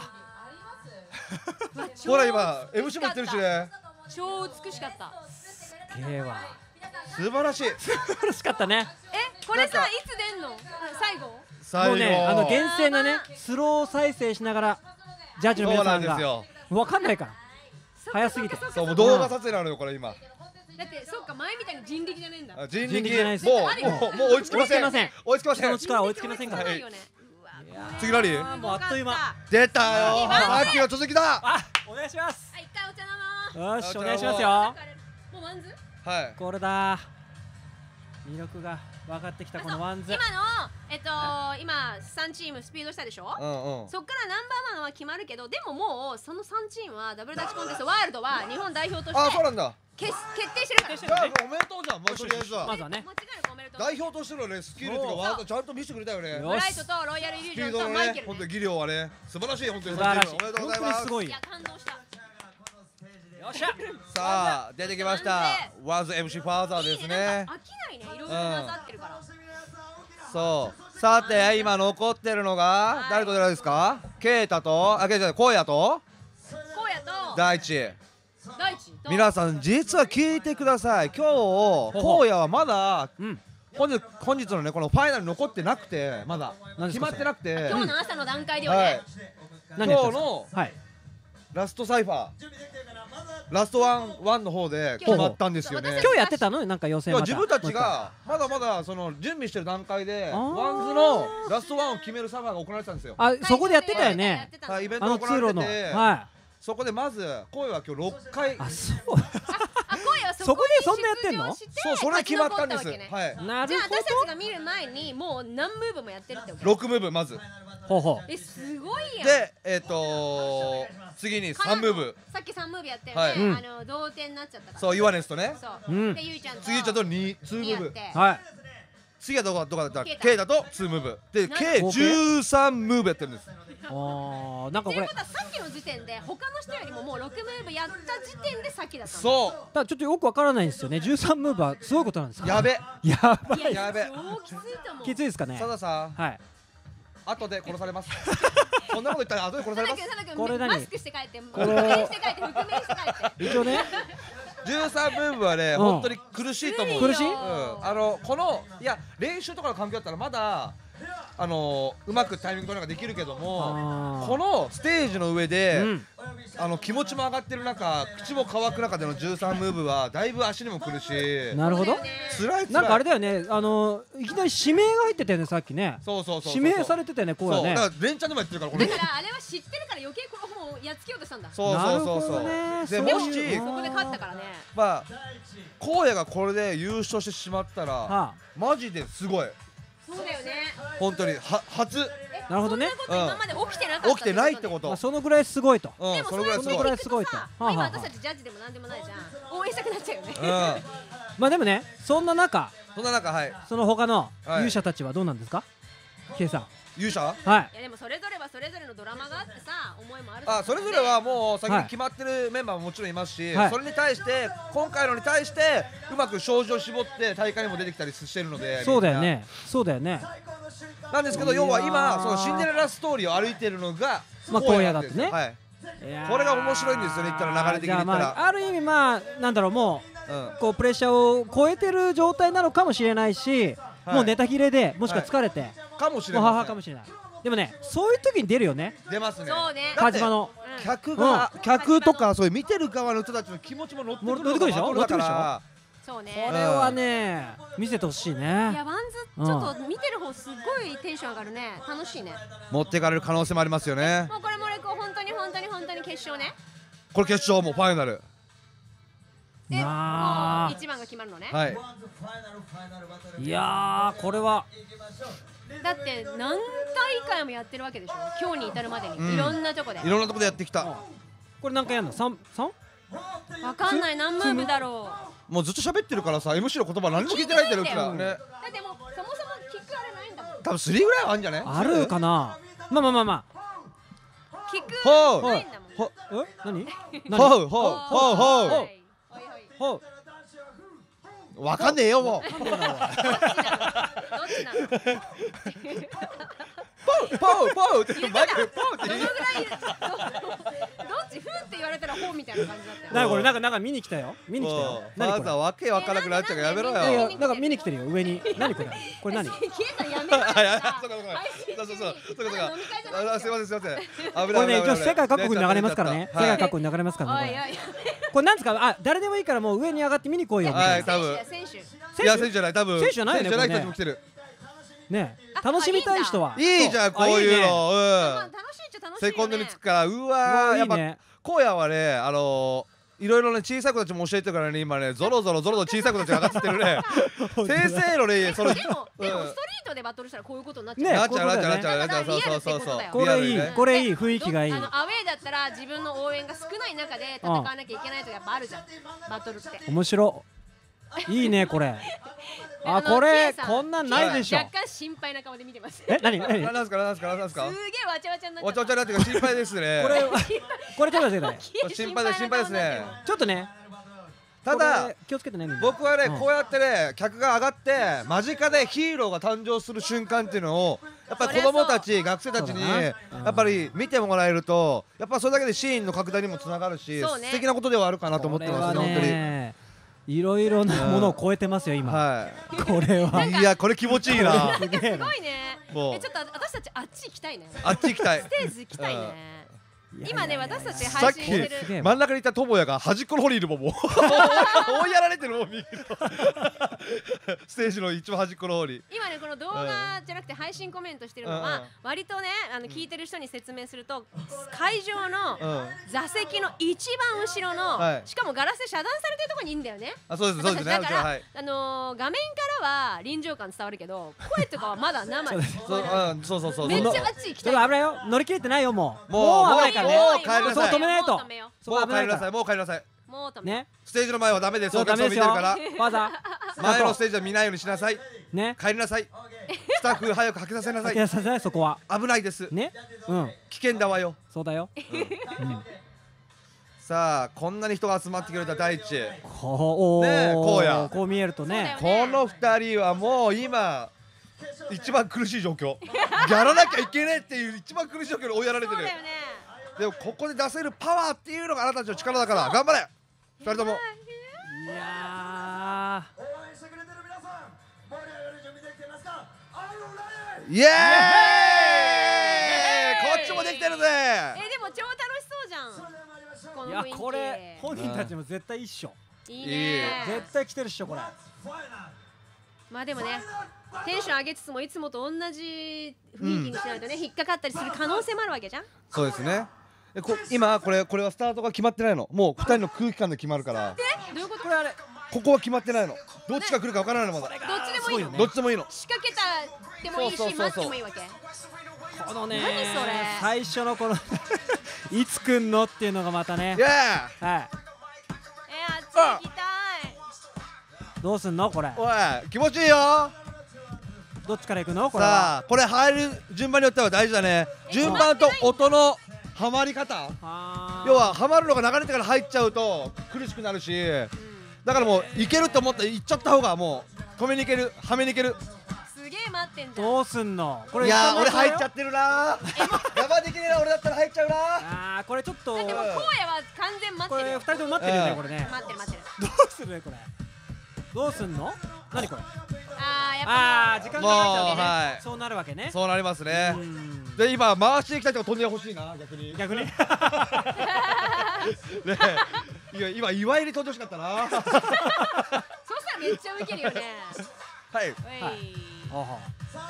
Speaker 2: ほら今 MC も言ってるしね。
Speaker 1: 超美しかった。
Speaker 3: すげえわ。
Speaker 2: 素晴らしい。
Speaker 3: 素晴らしかったね。
Speaker 1: これさいつ出んの？最後？
Speaker 3: もうね厳正なねスロー再生しながらジャッジの皆さんがわかんないから。早すぎて。
Speaker 2: そうもう動画撮影なのよこれ今。
Speaker 1: だってそうか前みたいに人力じゃねえんだ。
Speaker 2: 人力じゃないです。もう追いつきません。追いつきません。
Speaker 3: 人の力追いつきませんから。
Speaker 2: 次何？
Speaker 3: もうあっという間。
Speaker 2: 出たよ。さっきの続きだ。
Speaker 3: お願いします。
Speaker 1: 一回お茶飲もう。
Speaker 3: よしお願いしますよ。
Speaker 1: もうワンズ？
Speaker 2: はい。
Speaker 3: これだ。魅力が分かってきたこのワンズ。
Speaker 1: 今3チームスピードしたでしょ。そっからナンバーワンは決まるけど、でももうその3チームはダブルダッチコンテストワールドは日本代表として
Speaker 2: そうなんだ。
Speaker 1: 決定してるから。
Speaker 2: じゃあおめでとうじゃん。とりあえずは
Speaker 3: まずはね。
Speaker 2: 代表としてのねスキルとかワードちゃんと見せてくれたよね。
Speaker 1: ブライトとロイヤルイリュージョンとマイケル。
Speaker 2: 本当に技量はね素晴らしい。本当に
Speaker 3: 素晴らしい。
Speaker 2: おめでとうございます。
Speaker 3: すごい。
Speaker 1: いや感動した。
Speaker 3: よっしゃ。
Speaker 2: さあ出てきました。ワンズ MC ファーザーですね。
Speaker 1: 飽きないね。いろいろ混ざってるから。
Speaker 2: そうさて今残ってるのが誰と誰ですか？ケイタとケイタじゃない荒野と大地。皆さん実は聞いてください。今日荒野はまだ本日のねこのファイナル残ってなくてまだ決まってなくて、
Speaker 1: 今日の朝の段階ではね
Speaker 2: 今日のラストサイファーラストワンの方で決まったんですよね。
Speaker 3: 今日やってたの？なんか予選。
Speaker 2: 自分たちがまだまだその準備してる段階でワンズのラストワンを決めるサファーが行われてたんですよ。
Speaker 3: そこでやってたよね。
Speaker 2: イベントが行われてて、そこでまず声は今日6回。
Speaker 3: そこでそんなやってんの？
Speaker 2: そうそれ決まったんです。はい。
Speaker 1: じゃあ私たちが見る前にもう何ムーブもやってるってこと？
Speaker 2: 6ムーブまず。
Speaker 1: すごいやん。
Speaker 2: で次に3ムーブ。
Speaker 1: さっき3ムーブやってね。同点になっちゃったから。
Speaker 2: そうイワネスとね。
Speaker 1: でゆいちゃんと。
Speaker 2: 次ちゃんと2ムーブ。
Speaker 3: はい。
Speaker 2: 次はどこだった？ケイタと2ムーブ。で計13ムーブやってるんです。
Speaker 3: なんかこれ。
Speaker 1: ということはさっきの時点で他の人よりももう6ムーブやった時点で先だった。
Speaker 2: そう。
Speaker 3: ただちょっとよくわからないんですよね。13ムーブはすごいことなんですか？
Speaker 2: やべ。
Speaker 3: やばい。
Speaker 2: やべ。
Speaker 3: きついですかね。
Speaker 2: さださん。はい。後で殺されます。そんなこと言ったら後で殺されます。
Speaker 1: これ何？マスクして帰って、覆面して帰って、覆面して帰って。
Speaker 3: 一応ね。
Speaker 2: 13ムーブはね本当に苦しいと思う。
Speaker 3: 苦しい？
Speaker 2: このいや練習とかの環境だったらまだうまくタイミング取るのができるけども、このステージの上で気持ちも上がってる中口も乾く中での13ムーブはだいぶ足にもくるし。
Speaker 3: なるほど。
Speaker 2: 辛い。
Speaker 3: なんかあれだよね、いきなり指名が入ってたよねさっきね。
Speaker 2: そう
Speaker 3: 指名されてたよねこうやね。
Speaker 2: だから連チャンでもやってるからこれ。
Speaker 1: だからあれは知ってるから余計この本をやっつけようとしたんだ。
Speaker 2: そうでもし
Speaker 1: そこで勝ったからね。
Speaker 2: まあ荒野がこれで優勝してしまったらマジですごい。
Speaker 1: そうだよね。
Speaker 2: 本当に初。
Speaker 3: なるほどね。
Speaker 1: 今まで起きてなかった。
Speaker 2: 起きてないってこと。
Speaker 3: そのぐらいすごいと。
Speaker 1: でもそのぐらいすごいと。今私たちジャッジでもなんでもないじゃん。応援したくなっちゃうよね。
Speaker 3: まあでもね、そんな中
Speaker 2: はい。
Speaker 3: その他の勇者たちはどうなんですか？Kさん。
Speaker 2: 勇者？
Speaker 3: はい。
Speaker 1: いやでもそれぞれはそれぞれのドラマがあってさ、思いもある。
Speaker 2: それぞれはもう先に決まってるメンバーももちろんいますし、それに対して今回のに対してうまく照準を絞って大会にも出てきたりしてるので。
Speaker 3: そうだよね。そうだよね。
Speaker 2: なんですけど要は今そのシンデレラストーリーを歩いてるのが
Speaker 3: 荒野だってね。
Speaker 2: はい。これが面白いんですよね。言ったら流れ的に言ったら。
Speaker 3: ある意味まあなんだろう、もうこうプレッシャーを超えてる状態なのかもしれないし、もうネタ切れでもしくは疲れて
Speaker 2: かもしれない。
Speaker 3: かもしれない。でもね、そういう時に出るよね。
Speaker 2: 出ますね。
Speaker 1: そうね。
Speaker 3: カジマの
Speaker 2: 客とかそういう見てる側の人たちの気持ちも乗ってくるでしょ。だから
Speaker 1: そうね。
Speaker 3: これはね見せてほしいね。い
Speaker 1: やワンズちょっと見てる方すごいテンション上がるね。楽しいね。
Speaker 2: 持っていかれる可能性もありますよね。
Speaker 1: もうこれ本当に決勝ね。
Speaker 2: これ決勝もうファイナル。
Speaker 1: で、もう一番が決まるのね。
Speaker 2: はい。
Speaker 3: いやーこれは
Speaker 1: だって何大会もやってるわけでしょ。今日に至るまでにいろんなとこで。
Speaker 2: いろんなとこでやってきた。
Speaker 3: これ何回やんの？3？
Speaker 1: わかんない何ムーブだろ
Speaker 2: う。もうずっと喋ってるからさ MC の言葉何も聞いてないんだようちらね。
Speaker 1: だってもうそもそもキックあれないんだもん。
Speaker 2: 多分3ぐらいはあるんじゃない？
Speaker 3: あるかな。まあ
Speaker 1: キックないんだもん。
Speaker 3: 何？
Speaker 1: ほう
Speaker 2: わかんねえよもう。
Speaker 1: どっちなの？
Speaker 2: ポウってマイクポウって
Speaker 1: どのぐらいどっちフーって言われたらほうみたいな感じだったよ。
Speaker 3: なんかこれなんか見に来たよ。見に来たよ。
Speaker 2: まずはわけわからなくなっちゃうからやめろよ。
Speaker 3: いやなんか見に来てるよ上に。何これ？これ何？
Speaker 1: 消えたやめろ。
Speaker 2: そうすいません。
Speaker 3: これね一応世界各国に流れますからね。世界各国に流れますからね。これなんですか？あ誰でもいいからもう上に上がって見に来いよ。
Speaker 2: はい多分。
Speaker 1: 選手。
Speaker 2: いや選手じゃない多分。
Speaker 3: 選手じゃないよね。
Speaker 2: 選手じゃない人も来てる。
Speaker 3: ね楽しみたい人はい
Speaker 2: いじゃんこういうの。
Speaker 1: 楽しいっちゃ楽しいよね。
Speaker 2: セコンドにつくからうわやっぱ荒野はねいろいろね小さい子たちも教えてるからね今ねゾロゾロ小さい子たちが上がってきてるね。先生のねその
Speaker 1: でもストリートでバトルしたらこういうことになっちゃう。
Speaker 2: なっちゃうそう
Speaker 3: これいい雰囲気がいい。
Speaker 1: アウェーだったら自分の応援が少ない中で戦わなきゃいけないとやっぱあるじゃんバトルって。
Speaker 3: 面白いいねこれ。あこれこんなんないでしょ。
Speaker 1: 若干心配な顔で見てます。
Speaker 2: 何すか。すげえ
Speaker 1: わちゃわちゃになっちゃう。
Speaker 2: わちゃわちゃになって心配ですね。
Speaker 3: これちょっと待って
Speaker 2: 心配ですね。
Speaker 3: ちょっとね
Speaker 2: ただ
Speaker 3: 気をつけてね。
Speaker 2: 僕はねこうやってね客が上がって間近でヒーローが誕生する瞬間っていうのをやっぱり子供たち学生たちにやっぱり見てもらえるとやっぱそれだけでシーンの拡大にもつながるし素敵なことではあるかなと思ってますね本当に。
Speaker 3: いろいろなものを超えてますよ今。これはい
Speaker 2: やこれ気持ちいいな。
Speaker 1: すごいね。ちょっと私たちあっち行きたいね。
Speaker 2: あっち行きたい。
Speaker 1: ステージ行きたいね。今ね私たち配信してる
Speaker 2: 真ん中にいた智也が端っこの方にいるもんもう追いやられてるもん右のステージの一番端っこの方に。
Speaker 1: 今ねこの動画じゃなくて配信コメントしてるのは割とね聞いてる人に説明すると会場の座席の一番後ろのしかもガラスで遮断されてるところにいいんだよね。
Speaker 2: あそうですそうですね。
Speaker 1: だから画面からは臨場感伝わるけど声とかはまだ生で
Speaker 2: そう
Speaker 1: めっちゃあっち行きたい。
Speaker 3: 危ないよ乗り切れてないよもう危ないからね。
Speaker 2: もう帰りなさい。
Speaker 3: 止めないと。
Speaker 2: もう帰りなさい。もう帰りなさい。
Speaker 1: もう止め。
Speaker 3: ね。
Speaker 2: ステージの前はダメです。お客さん見てるから。
Speaker 3: わざ。
Speaker 2: 前のステージは見ないようにしなさい。
Speaker 3: ね。
Speaker 2: 帰りなさい。スタッフ早くはけさせなさい。
Speaker 3: はけさせないそこは。
Speaker 2: 危ないです。
Speaker 3: ね。うん。
Speaker 2: 危険だわよ。
Speaker 3: そうだよ。
Speaker 2: さあこんなに人が集まってくれた大地。
Speaker 3: こう見えるとね。
Speaker 2: この二人はもう今。一番苦しい状況やらなきゃいけねえっていう一番苦しい状況に追いやられてる。でもここで出せるパワーっていうのがあなたたちの力だから頑張れ二人とも。
Speaker 3: いや
Speaker 2: イエーイこっちもできてるぜ。
Speaker 1: でも超楽しそうじゃん。
Speaker 3: いやこれ本人たちも絶対一緒。
Speaker 1: いいね。
Speaker 3: 絶対来てるっしょこれ。
Speaker 1: まあでもねテンション上げつつもいつもと同じ雰囲気にしないとね引っかかったりする可能性もあるわけじゃん。
Speaker 2: そうですね。今これはスタートが決まってないの。もう2人の空気感で決まるから。
Speaker 1: どういうこと？
Speaker 2: ここは決まってないの。どっちが来るか分からないのまだ。
Speaker 1: どっちでもいいの。
Speaker 2: どっちでもいいの。
Speaker 1: 仕掛けたでもいいし待ってもいいわけ。
Speaker 3: このね
Speaker 1: 何それ
Speaker 3: 最初のこのいつ来んのっていうのがまたね。
Speaker 2: はい。
Speaker 1: あっち行きたい。
Speaker 3: どうすんのこれ。
Speaker 2: おい気持ちいいよ。
Speaker 3: どっちから行くのこれ。
Speaker 2: さあこれ入る順番によっては大事だね。順番と音のはまり方。要ははまるのが流れてから入っちゃうと苦しくなるし、だからもういけると思ったら行っちゃった方がもう止めに行けるはめに行ける。
Speaker 1: すげえ待ってんじゃん。
Speaker 3: どうすんのこれ。
Speaker 2: いや俺入っちゃってるな。我慢できねえな俺だったら入っちゃうな。
Speaker 3: これちょっと。
Speaker 1: でも荒野は完全待ってる。
Speaker 3: これ2人とも待ってるよねこれね。
Speaker 1: 待ってる。
Speaker 3: どうするこれ。どうすんの？ 何これ。
Speaker 1: やっぱ
Speaker 3: ああ時間かかっちゃう
Speaker 2: もうは
Speaker 3: ね。
Speaker 2: い
Speaker 3: そうなるわけね。
Speaker 2: そうなりますね。
Speaker 3: うん
Speaker 2: で今回しに来た人が飛んでほしいな逆に。
Speaker 3: 逆に。
Speaker 2: ねいや今祝いに飛んでほしかったな。
Speaker 1: そしたらめっちゃウケるよね。
Speaker 2: はい。
Speaker 1: おい
Speaker 3: ほうほ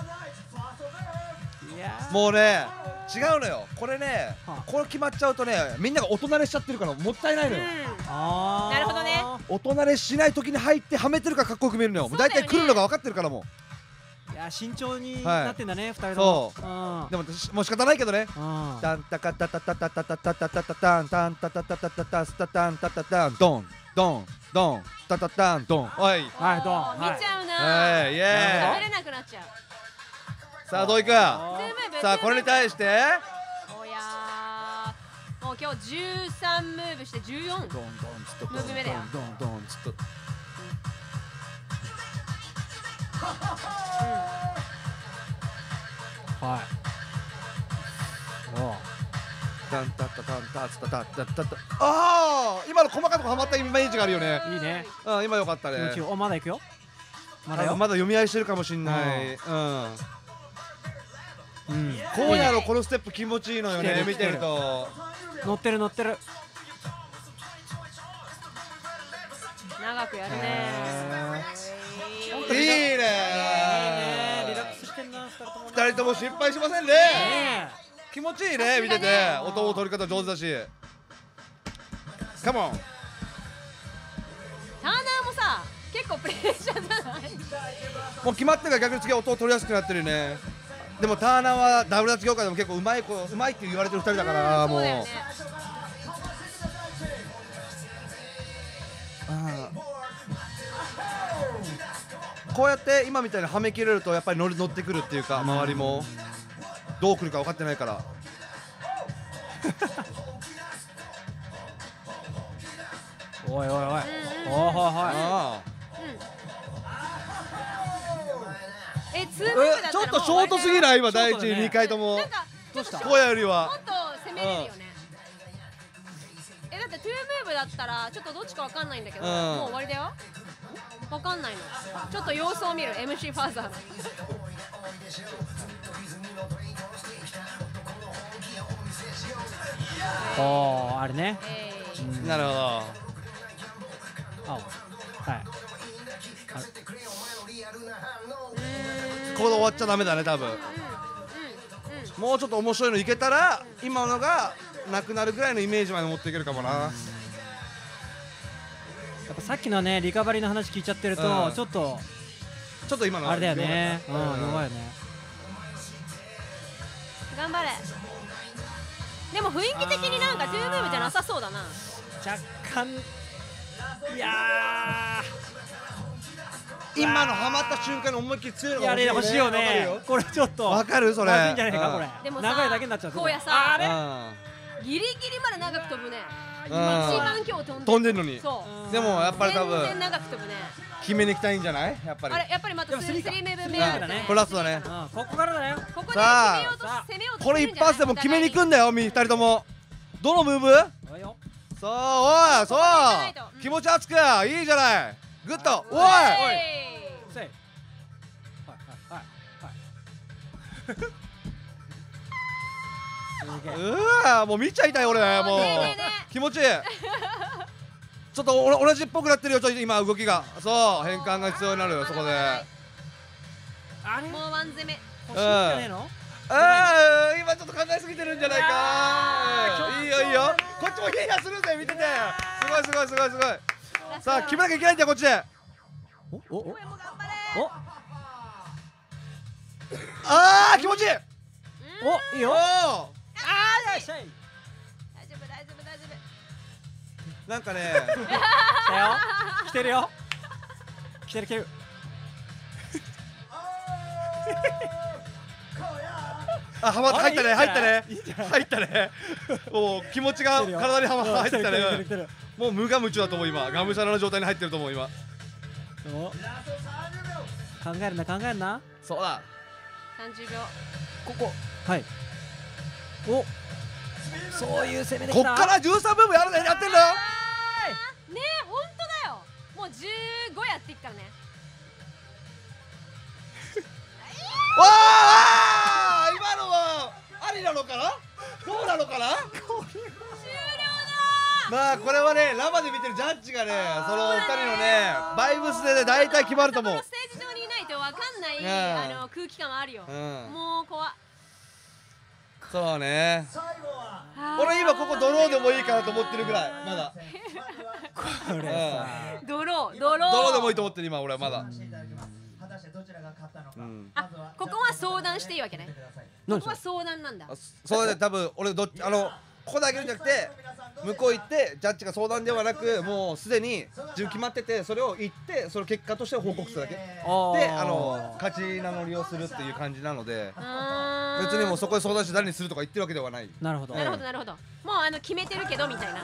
Speaker 3: う。いやー
Speaker 2: もうね違うのよ。これね
Speaker 3: はあ
Speaker 2: これ決まっちゃうとねみんなが大人慣れしちゃってるからもったいないのよ。
Speaker 3: あー
Speaker 1: なるほどね。
Speaker 2: 大人慣れしない時に入ってはめてるからかっこよく見えるのよ。もう大体来るのが分かってるからも
Speaker 3: いや慎重になってんだね、二人とも。
Speaker 2: そう
Speaker 3: うん
Speaker 2: う。でももう仕方ないけどね。
Speaker 3: うん
Speaker 2: タンタカタタタタタタタタタタタンタンタタタタタタスタタンタタタンドンドンドンタタタンドン。はい
Speaker 3: はいどう。
Speaker 1: 見ちゃうな。
Speaker 2: はいイエーイ。
Speaker 1: 食べれなくなっちゃう。
Speaker 2: さあどういく。さあこれに対して
Speaker 1: おやー、もう今日13ムーブして14。
Speaker 2: ドンドンつっと
Speaker 1: ムーブ目だよ
Speaker 2: ドンドンつっと
Speaker 3: はい。おう
Speaker 2: タンタタタンタツタタタタタ。ああ今の細かいとこハマったイメージがあるよね。
Speaker 3: いいね。
Speaker 2: うん今よかったね
Speaker 3: 気持ちいい。おまだ行くよ。まだよ。
Speaker 2: まだ読み合いしてるかもしんない。
Speaker 3: うん。
Speaker 2: 今夜のこのステップ気持ちいいのよ
Speaker 3: 来てる
Speaker 2: ね見てると。
Speaker 3: 乗ってる乗ってる。
Speaker 1: 長くやるね。
Speaker 2: いいね
Speaker 3: いいね。リラックスしてんな二人ともね。
Speaker 2: 二人とも失敗しませんね。
Speaker 3: ね
Speaker 2: 気持ちいいね見てて音の取り方上手だし。カモン。
Speaker 1: ターナーもさ、結構プレッシャーじゃない？
Speaker 2: もう決まってるから逆に次音を取りやすくなってるよね。でもターナーはダブルダッチ業界でも結構うまいって言われてる二人だからもう。
Speaker 1: そうだよね。
Speaker 2: こうやって今みたいにはめ切れるとやっぱり乗ってくるっていうか周りもどう来るか分かってないから。
Speaker 3: おいおいおい。おいおいおい。
Speaker 2: あ
Speaker 1: 2ムーブだったら
Speaker 2: ちょっとショートすぎない今第一
Speaker 3: ショートだね
Speaker 2: 2回とも
Speaker 1: なんかちょっと
Speaker 2: こうやよりは
Speaker 1: もっと攻めれるよね。だって2ムーブだったらちょっとどっちかわかんないんだけど、
Speaker 2: うん
Speaker 1: もう終わりだよ。わかんないの。ちょっと様子を見る MC ファーザーの。
Speaker 3: おーあれね。
Speaker 2: なるほど。
Speaker 3: あはい。
Speaker 2: ここで終わっちゃダメだね多分。もうちょっと面白いのいけたら今のがなくなるぐらいのイメージまで持っていけるかもな。
Speaker 3: やっぱさっきのねリカバリーの話聞いちゃってると、
Speaker 2: うん
Speaker 3: ちょっと
Speaker 2: 今の
Speaker 3: あれだよね。うん
Speaker 2: 弱かった
Speaker 3: 弱いよね。
Speaker 1: 頑張れ。でも雰囲気的になんか2ムーブじゃなさそうだな。
Speaker 3: 若干いや
Speaker 2: 今のハマった瞬間の思いっきり強いの
Speaker 3: ーやれ欲しいよ
Speaker 2: わかる
Speaker 3: ね
Speaker 2: よ。
Speaker 3: これちょっと
Speaker 2: わかるそれ。
Speaker 3: まずいんじゃないかこれ。
Speaker 1: でもさ
Speaker 3: 長いだけになっちゃう。
Speaker 1: こうやさ
Speaker 3: あれ
Speaker 2: う
Speaker 1: ギリギリまで長く飛ぶね。
Speaker 2: ん
Speaker 1: 一番今日飛んでる。
Speaker 2: 飛んでんのに。
Speaker 1: そう。
Speaker 2: でもやっぱり多分
Speaker 1: 全然長く飛ぶね。
Speaker 2: 決めに行きたいんじゃないやっぱり。
Speaker 1: あれやっぱりまた3ムーブ目あるね。
Speaker 2: これラストだね。
Speaker 3: うんここからだよ。
Speaker 1: ここで
Speaker 2: さあ
Speaker 1: 決めようと攻めようと
Speaker 2: これ一発でも決めに行くんだよ二人とも。どのムーブ？
Speaker 3: おいよ。
Speaker 2: そうおいそう
Speaker 1: ここで行かないとうん
Speaker 2: 気持ち熱くいいじゃないグッとおい
Speaker 3: せい。はいはいはい。すげえ。
Speaker 2: うわもう見ちゃいたい俺もう
Speaker 1: ねえねえね
Speaker 2: 気持ちいいちょっと同じっぽくなってるよちょっと今動きがそう変換が必要になるよそこで
Speaker 3: あれ
Speaker 1: もうワン攻め。
Speaker 3: 欲しいんじゃねえの？
Speaker 2: 今ちょっと考えすぎてるんじゃないかいいよいいよこっちもヒーヤするぜ見ててすごいすごいすごいすごいさあ決めなきゃいけないんだよこっちで
Speaker 3: おおお
Speaker 1: もう頑張れ。
Speaker 3: お
Speaker 2: あー気持ちいい
Speaker 3: おいいよ。
Speaker 2: おー
Speaker 3: あーよっしゃい。
Speaker 1: 大丈夫大丈夫大丈夫。
Speaker 2: なんかね
Speaker 3: 来たよ。来てるよ。来てる来てる。
Speaker 2: あはまった入ったね
Speaker 3: あ
Speaker 2: 入ったね
Speaker 3: いいんじゃない
Speaker 2: 入ったねもう気持ちが
Speaker 3: 来てるよ
Speaker 2: 体に入った
Speaker 3: 来てる来てる来て
Speaker 2: ね
Speaker 3: る。
Speaker 2: もう無我夢中だと思う今がむしゃらな状態に入ってると思う今
Speaker 3: お考えるな考えるな。
Speaker 2: そうだ
Speaker 1: 30秒。
Speaker 2: ここ
Speaker 3: はい。おそういう攻めでき。
Speaker 2: こったから13分もやってんだよ
Speaker 1: ねえ本当だよ。もう15やっていくからね。
Speaker 2: あ今のはありなのかな、どうなのかな。まあこれはね生で見てるジャッジがねそのお二人のねバイブスでね大体決まると思う。
Speaker 1: ステージ上にいないとわかんない空気感はあるよ。もう怖っ。
Speaker 2: そうね。俺今ここドローでもいいかなと思ってるぐらいまだ。
Speaker 3: これさ
Speaker 1: ドロー
Speaker 2: でもいいと思ってる今俺はまだ。
Speaker 1: あ、ここは相談していいわけね。ここは相談なんだ。
Speaker 2: そうで多分俺ここであげるんじゃなくて向こう行ってジャッジが相談ではなくもうすでに自分決まっててそれを言ってその結果として報告するだけで勝ち名乗りをするっていう感じなので別にもうそこで相談して誰にするとか言ってるわけではない。
Speaker 3: なるほど
Speaker 1: なるほどなるほど。もう決めてるけどみたい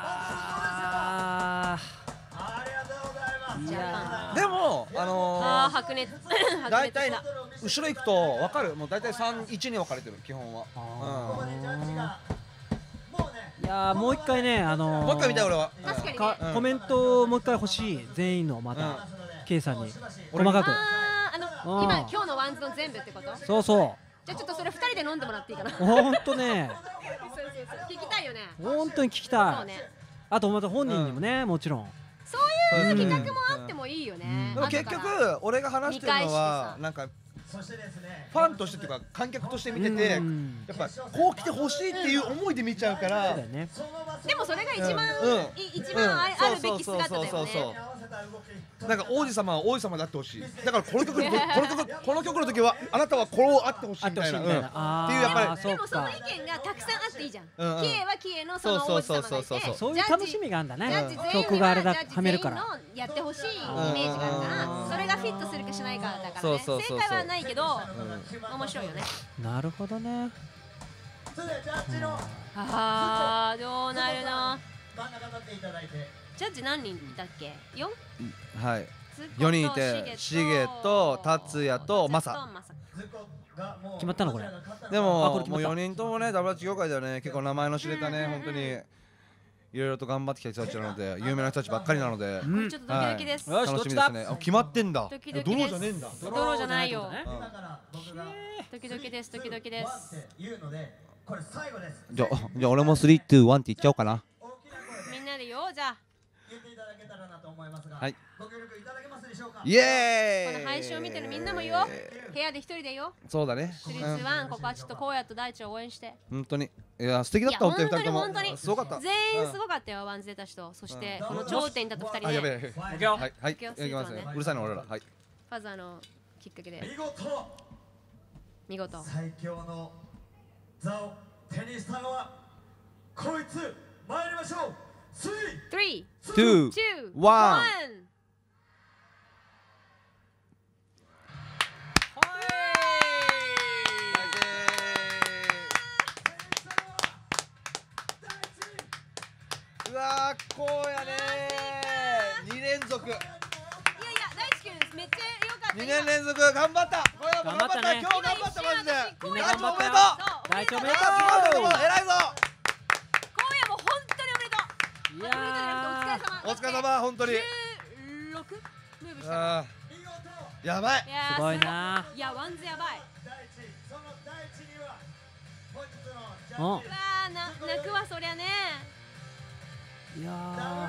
Speaker 1: な。
Speaker 2: でも
Speaker 1: 白熱
Speaker 2: 大体後ろ行くと分かる。もう大体3-1に分かれてる基本は。
Speaker 3: いやもう一回ね
Speaker 2: もう一回見たい俺は。
Speaker 1: 確かにね。
Speaker 3: コメントをもう一回欲しい全員のまた K さんに細かく。
Speaker 1: 今日のワンズの全部ってこと？
Speaker 3: そうそう。
Speaker 1: じゃあちょっとそれ2人で飲んでもらっていいかな。
Speaker 3: ほんとね。
Speaker 1: 聞きたいよね。
Speaker 3: ほんとに聞きたい。
Speaker 1: そうね。
Speaker 3: あとまた本人にもねもちろん。
Speaker 1: そういう企画もあってもいいよね。
Speaker 2: でも結局俺が話してるのはなんかファンとしてっていうか観客として見ててやっぱこう来てほしいっていう思いで見ちゃうから。
Speaker 1: でもそれが一番あるべき姿だよね。
Speaker 2: なんか王子様は王子様であってほしい。だからこの曲の時はあなたはこうあってほしいみたいなっていうやっぱり。
Speaker 1: でもその意見がたくさんあっていいじゃん。キエはキエのその王子様がいて
Speaker 3: そういう楽しみがあるんだね。
Speaker 1: 曲
Speaker 3: があれだはめるから。
Speaker 1: やってほしいイメージがあるからそれがフィットするかしないかだからね。正解はないけど面白いよね。
Speaker 3: なるほどね。
Speaker 1: ああどうなるの。ジャッジ何人いたっけ？4？
Speaker 2: はい。4人いて、シゲと達也とマサ。
Speaker 3: 決まったのこれ。
Speaker 2: でももう4人ともね、ダブルダッチ業界ではね、結構名前の知れたね、本当にいろいろと頑張ってきた人たちなので、有名な人たちばっかりなので、
Speaker 1: ちょっとドキドキです。
Speaker 2: 楽しみですね。決まってんだ。
Speaker 1: ドロー
Speaker 2: じゃねえんだ。
Speaker 1: ドローじゃないよ。ドキドキです、ドキドキです。
Speaker 2: じゃあ俺も3、2、1って言っちゃおうかな。
Speaker 1: みんなでよ、じゃあ。
Speaker 2: はい。イエーイ。
Speaker 1: この配信を見てるみんなもよ。部屋で一人でよ。
Speaker 2: そうだね。
Speaker 1: 3、2、1、ここはちょっとこうやって大地を応援して。
Speaker 2: 本当に。いや素敵だった本当に2人とも。すごかった。
Speaker 1: 全員すごかったよ。ワンズ出た人、そしてこの頂点に立った2人ね。
Speaker 2: やべえ。はいはい。いきますね。うるさいの俺ら。はい。
Speaker 1: まずきっかけで。見事。
Speaker 4: 最強の座を手にしたのはこいつ。参りましょう。
Speaker 1: 3、
Speaker 2: 2、1。うわーこうやねー2連続。いやいや
Speaker 1: 大地君めっちゃ良かった。
Speaker 2: 2年連続頑張った。
Speaker 3: 頑張ったね。
Speaker 2: 今日頑張ったマジで。
Speaker 3: みんな頑張ったよ。大地おめでとう。
Speaker 2: 偉いぞ。
Speaker 1: 今夜も本当におめでとう。
Speaker 3: いや
Speaker 2: ーお疲れ様本当に。16
Speaker 1: ムーブした。
Speaker 2: やばい。
Speaker 3: すごいな。
Speaker 1: いやワンズやばい。
Speaker 3: う
Speaker 1: わー泣くわそりゃね。
Speaker 3: いや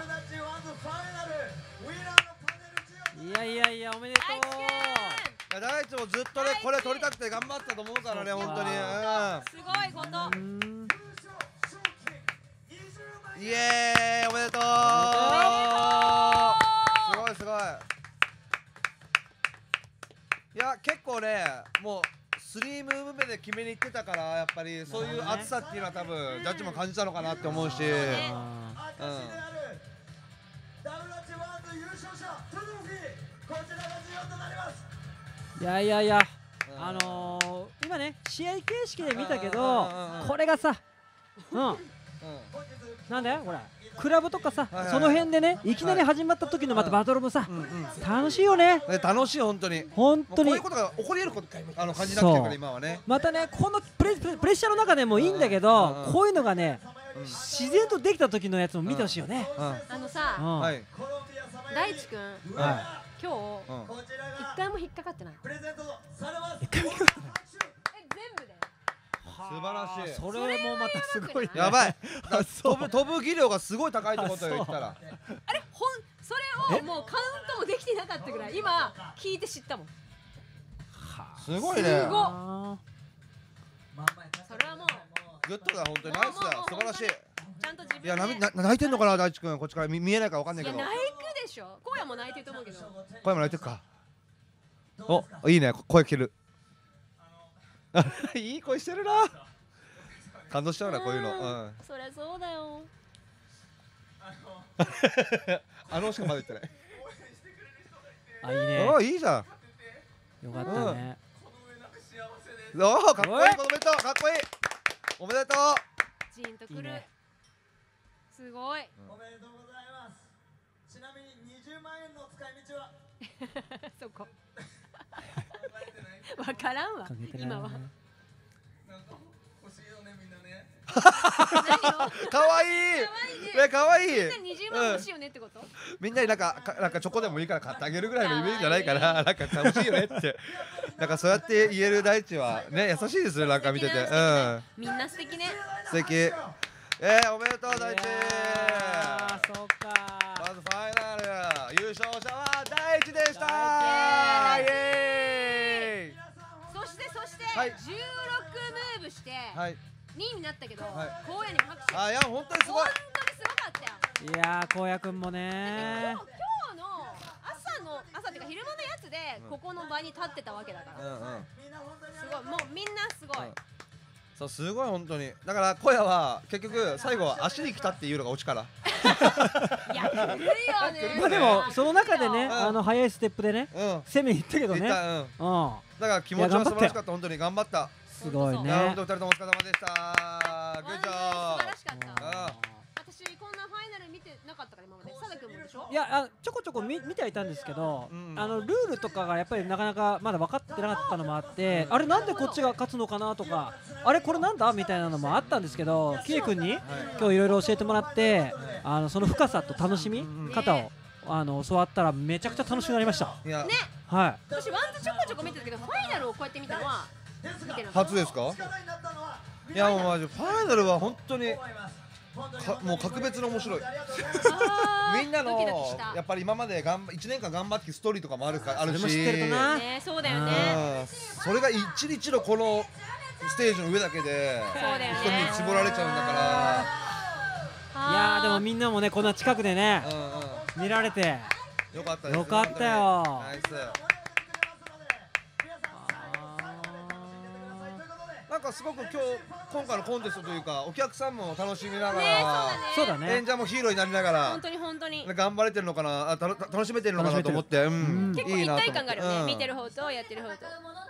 Speaker 3: いやおめでとう。
Speaker 2: 大地もずっとねこれ取りたくて頑張ったと思うからね本当に。
Speaker 1: すごいこと。
Speaker 2: イエーイおめでとう。すごいすごい。いや結構ねもう3ムーブ目で決めに行ってたからやっぱりそういう熱さっていうのは多分ジャッジも感じたのかなって思うし。
Speaker 3: いや今ね試合形式で見たけどこれがさなんだよこれクラブとかさその辺でねいきなり始まった時のまたバトルもさ楽しいよね。
Speaker 2: 楽しい本当に
Speaker 3: こう
Speaker 2: いうことが起こり得る感じになってるから今はね。
Speaker 3: またねこのプレッシャーの中でもいいんだけどこういうのがね自然とできた時のやつも見てほしいよね。
Speaker 1: さ大地君今日一回も引っかかってない。
Speaker 4: プレゼントされます。
Speaker 3: 一回も引っかかってない。
Speaker 1: 全部で。
Speaker 2: 素晴らしい。
Speaker 3: それもまたすごい。
Speaker 2: やばい。飛ぶ技量がすごい高いってことよ言ったら。
Speaker 1: あれそれをもうカウントもできてなかったぐらい今聞いて知ったもん。
Speaker 2: すごいね。
Speaker 1: すごっ。それはもう
Speaker 2: グッドだ本当にナイスだ素晴らしい。
Speaker 1: ちゃんと自分で。
Speaker 2: いや泣いてんのかな大地君こっちから見えないかわかんないけど。
Speaker 1: いや泣くでしょ。荒野も泣いてると思うけど。
Speaker 2: 荒野も泣いてるか。おいいね声聞ける。いい声してるな。感動しちゃうなこういうの。
Speaker 1: そりゃそうだよ。
Speaker 2: しかまだ言ってない。
Speaker 3: あいいね。
Speaker 2: おいいじゃん。
Speaker 3: よかったね。
Speaker 2: おおかっこいいこの弁当かっこいい。おめでとう。
Speaker 1: ジーンとくる。すごい。
Speaker 4: おめでとうございます。ちなみに20万円の使い道は
Speaker 1: そこ。わからんわ今は。
Speaker 2: かわいい。ねかわいい。
Speaker 1: 20万欲しいよねってこと？
Speaker 2: みんなになんかチョコでもいいから買ってあげるぐらいのイメージじゃないから、なんか楽しいよねって。なんかそうやって言える大地はね優しいですよなんか見てて。
Speaker 1: みんな素敵ね。
Speaker 2: 素敵。おめでとう大地。
Speaker 3: そうか。
Speaker 2: まずファイナル優勝者は大地でした。イエーイ。
Speaker 1: そして16ムーブして2位になったけど、荒野にも拍手。
Speaker 2: いや本当にすごい。
Speaker 1: 本当にすごかったよ。
Speaker 3: いや荒野くんもね。
Speaker 1: 今日の朝っていうか昼間のやつでここの場に立ってたわけだから。すごいもうみんなすごい。
Speaker 2: そうすごい本当に。だから荒野は結局最後は足に来たっていうのがオチから。
Speaker 1: いや来るよね。
Speaker 3: まあでもその中でね速いステップでね攻めに行ったけどね。
Speaker 2: だから気持ちは素晴らしかった本当に頑張った。
Speaker 3: すごいね。
Speaker 2: 本当2人ともお疲れ様でした。グッジョー。
Speaker 1: 素晴らしかった。私こんなファイナル見てなかったから今まで。佐田君もでしょ？
Speaker 3: いやちょこちょこ見てはいたんですけど、ルールとかがやっぱりなかなかまだ分かってなかったのもあって、あれなんでこっちが勝つのかなとか、あれこれなんだみたいなのもあったんですけど、キエ君に今日いろいろ教えてもらって、その深さと楽しみ方を教わったらめちゃくちゃ楽しくなりました。
Speaker 1: ね。
Speaker 3: はい。
Speaker 1: 私ワンズちょこちょこ見てたけどファイナルをこうやって見たのは
Speaker 2: 初ですか？いやもうマジファイナルは本当にもう格別に面白い。みんなのやっぱり今まで1年間頑張ってきたストーリーとかもあるし、
Speaker 1: そうだよね。
Speaker 2: それが一日のこのステージの上だけで一人に絞られちゃうんだから。
Speaker 3: いやでもみんなもねこんな近くでね見られて
Speaker 2: よかったです。
Speaker 3: よかったよ。
Speaker 2: ナイス。なんかすごく今回のコンテストというかお客さんも楽しみながら、
Speaker 3: そうだね。
Speaker 2: 演者もヒーローになりながら
Speaker 1: 本当に
Speaker 2: 頑張れてるのかな、楽しめてるのかなと思って、
Speaker 1: 結構一体感があるよね。見てる方とやってる方と。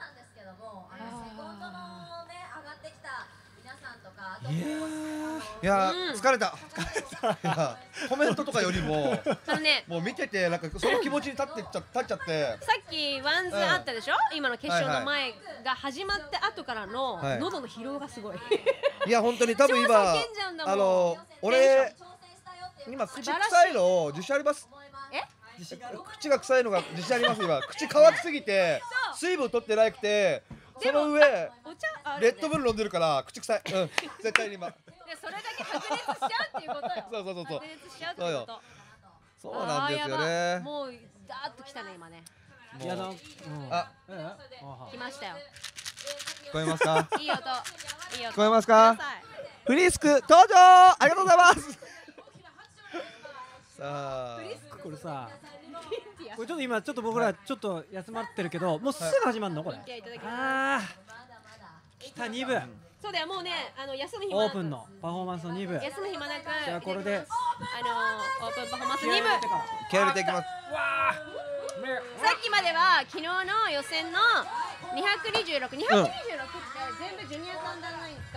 Speaker 2: いや疲れた。コメントとかよりももう見ててなんかその気持ちに立っちゃって。
Speaker 1: さっきワンズあったでしょ。今の決勝の前が始まって後からの喉の疲労がすごい。
Speaker 2: いや本当に多分今俺今口臭いの自信あります。口が臭いのが自信あります今。口乾きすぎて水分取ってなくて、その上レッドブル飲んでるから口臭い。絶対に今。
Speaker 1: それだけ白熱しちゃうっていうことよ。
Speaker 2: そう。
Speaker 1: 白熱しちゃうっていうこと。
Speaker 2: そうなんですよね。
Speaker 1: もうダーッと来たね今ね。
Speaker 3: いや
Speaker 1: 来ましたよ。
Speaker 2: 聞こえますか？
Speaker 1: いい音。
Speaker 2: 聞こえますか？フリスク登場。ありがとうございます。さあ
Speaker 3: これさ、これちょっと今ちょっと僕らちょっと休まってるけど、もうすぐ始まるのこれ。ああ来た2部。
Speaker 1: そうだよもうね休む暇
Speaker 3: オープンのパフォーマンスの2部。
Speaker 1: 休む暇なく。
Speaker 3: じゃあこれで
Speaker 1: オープンパフォーマンス2部。
Speaker 2: 気合入れていきます。
Speaker 1: さっきまでは昨日の予選の226って全部ジュニアとアンダー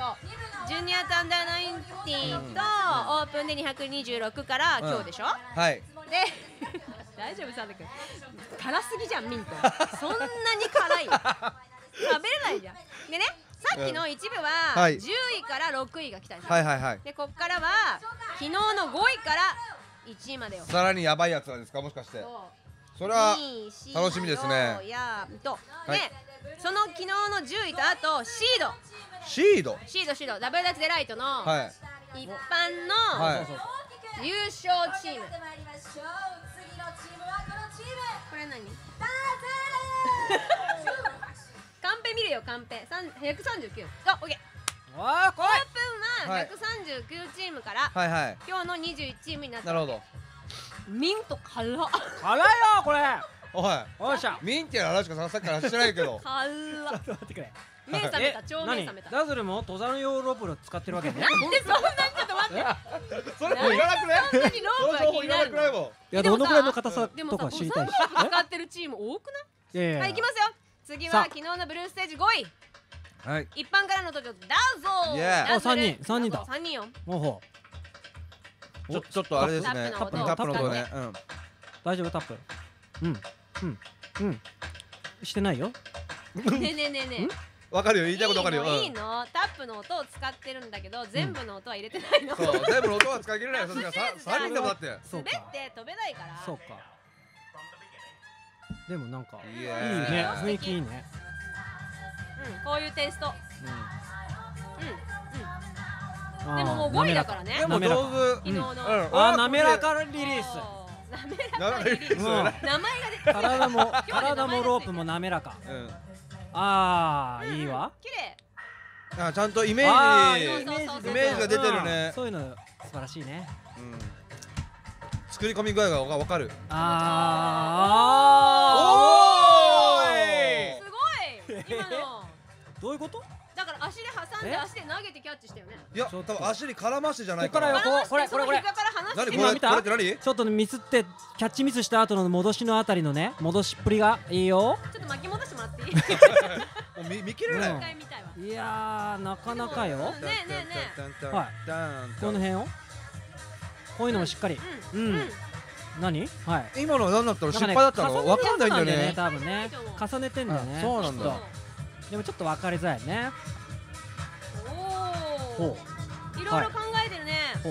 Speaker 1: 19とオープンで226から今日でしょ。
Speaker 2: はい。
Speaker 1: で大丈夫さんだけど辛すぎじゃんミント。そんなに辛い食べれないじゃん。でねさっきの一部は10位から6位が来たんですよ。でこっからは昨日の5位から1位までよ。
Speaker 2: さらにやばいやつなんですかもしかして。 それは楽しみですね。
Speaker 1: で、その昨日の10位とあとシード。ダブルダッチデライトの一般の優勝チーム。これ何？カンペ見るよ、カンペ。139。あ、オッケー。オープンは139チームから今日の21チームになった。
Speaker 2: なるほど。
Speaker 1: ミント辛っ。
Speaker 3: 辛いよこれ。
Speaker 2: おい、ミンティアの話しかさっきからしてないけど。
Speaker 1: 辛っ。
Speaker 3: ちょっと待ってくれ。
Speaker 1: 目覚めた、超目覚めた。
Speaker 3: ダズルも登山用ロープを使ってるわけね。
Speaker 1: なんでそんなにちょっと待って。
Speaker 2: それもいらなくね。
Speaker 1: そんなにロープが気になるの。
Speaker 3: いや、どのくらいの硬さとか知りたいし。
Speaker 1: 使ってるチーム多くない？はい、行きますよ。次は昨日のブルーステージ5位。はい。一般からの登場、ダゾー。
Speaker 3: あ、3人だ。
Speaker 1: 3人よ。
Speaker 3: ほ
Speaker 2: う。ちょっとあれですね。タップの音ね。
Speaker 3: 大丈夫タップ。してないよ。
Speaker 1: ね。
Speaker 2: わかるよ、言いたいことわかるよ。
Speaker 1: いいの、タップの音を使ってるんだけど、全部の音は入れてないの。
Speaker 2: そう、全部の音は使い切れないよ。3人でもだって。
Speaker 1: 滑って飛べないから。
Speaker 3: そうか。でもなんかいいね、雰囲気いいね。
Speaker 1: こういうテイスト。でももう5位だからね。
Speaker 2: でも上手。
Speaker 3: 滑らかリリース。
Speaker 1: 名前が出て
Speaker 3: 体もロープも滑らか。ああ、いいわ。
Speaker 1: 綺麗。
Speaker 2: あ、ちゃんとイメージが出てるね。
Speaker 3: そういうの素晴らしいね。
Speaker 2: 作り込み具合がわかる。
Speaker 1: すごい。今の。
Speaker 3: どういうこと？
Speaker 1: だから足で挟んで足で投げてキャッチしたよね。
Speaker 2: いや、多分足に絡ましてじゃない
Speaker 3: かな。これ。今見た？ちょっとミスってキャッチミスした後の戻しのあたりのね、戻しっぷりがいいよ。
Speaker 1: ちょっと巻き戻してもらっていい？
Speaker 2: もう見切れない。
Speaker 3: いやー、なかなかよ。
Speaker 1: ね。
Speaker 3: はい。この辺を。こういうのもしっかり。何？はい。
Speaker 2: 今のは何だったの？失敗だったの？わかんないんだよね。
Speaker 3: 多分ね。重ねてんだよね。
Speaker 2: そうなんだ。
Speaker 3: でもちょっと分かりづらいね。
Speaker 1: おお。いろいろ考えてるね。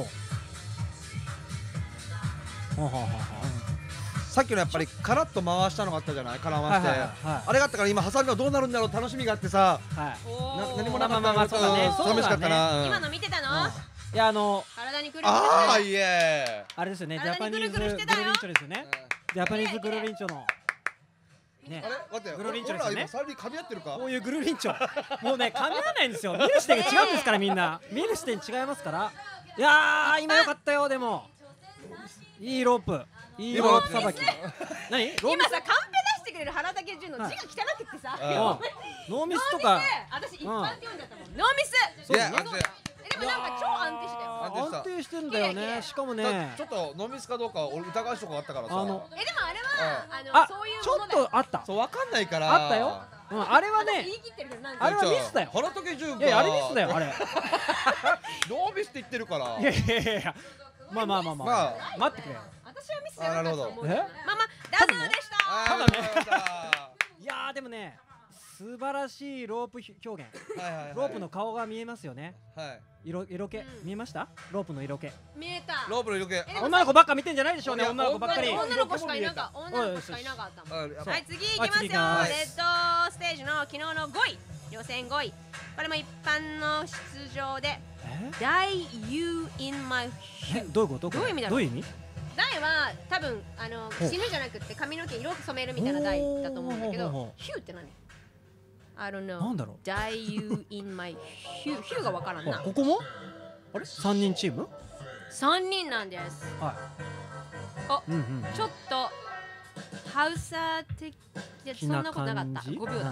Speaker 2: さっきのやっぱりカラッと回したのがあったじゃない？絡まして。あれがあったから今挟みはどうなるんだろう楽しみがあってさ。何もなかった
Speaker 3: そうだね。
Speaker 2: 寂しかったな。
Speaker 1: 今の見てたの？
Speaker 3: いや
Speaker 1: 体にくるくる。
Speaker 2: ああ、いえ。
Speaker 3: あれですよね。ジャパニーズグルリンチョですよね。ジャパニーズグルリンチョの。
Speaker 2: ね、あれ待って、
Speaker 3: グルリンチョですよね。
Speaker 2: サリ噛み合ってるか？
Speaker 3: こういうグルリンチョ、もうね噛み合わないんですよ。見る視点が違うんですからみんな。見る視点違いますから。いやー今良かったよでも。いいロープ、いいロープさばき。何？
Speaker 1: 今さカンペ出してくれる原武淳の字が汚くってさ。
Speaker 3: ノーミスとか。
Speaker 1: 私一般って読んじゃったもん。ノーミス。
Speaker 2: そうね。
Speaker 1: でもなんか超安定してたよ。
Speaker 3: 安定してんだよね。しかもね。
Speaker 2: ちょっとノーミスかどうか俺疑うとこあったからさ。
Speaker 1: でもあれはそういう
Speaker 3: ちょっとあった。
Speaker 2: そうわかんないから。
Speaker 3: あったよ。あれはね。あれはミスだよ。
Speaker 2: 原武淳
Speaker 3: が。いやあれミスだよあれ。
Speaker 2: ノーミスって言ってるから。
Speaker 3: いや。まあ待ってくれ。
Speaker 1: 私はミスだよ。
Speaker 2: なるほど。
Speaker 1: まあダズルでした。
Speaker 3: ただね。いやでもね素晴らしいロープ表現。ロープの顔が見えますよね。色気見えました？ロープの色気。
Speaker 1: 見えた。
Speaker 2: ロープの色気。
Speaker 3: 女の子ばっか見てんじゃないでしょうね。女の子ばっかり。
Speaker 1: 女の子しかいなかったもん。はい、次いきますよ。レッドステージの昨日の5位、予選5位。これも一般の出場で Die You in my hue。
Speaker 3: どういうこと？
Speaker 1: どういう意味だろう？
Speaker 3: どういう意味
Speaker 1: Dieは多分死ぬじゃなくて髪の毛色を染めるみたいな Die だと思うんだけど、Hue って何？I don't know。
Speaker 3: なんだろう。
Speaker 1: Die you in my hue。Hue がわからんな。
Speaker 3: ここも？あれ？3人チーム
Speaker 1: ？3人なんです。
Speaker 3: はい。
Speaker 1: ちょっとハウサー的そんなことなかった。5秒だった。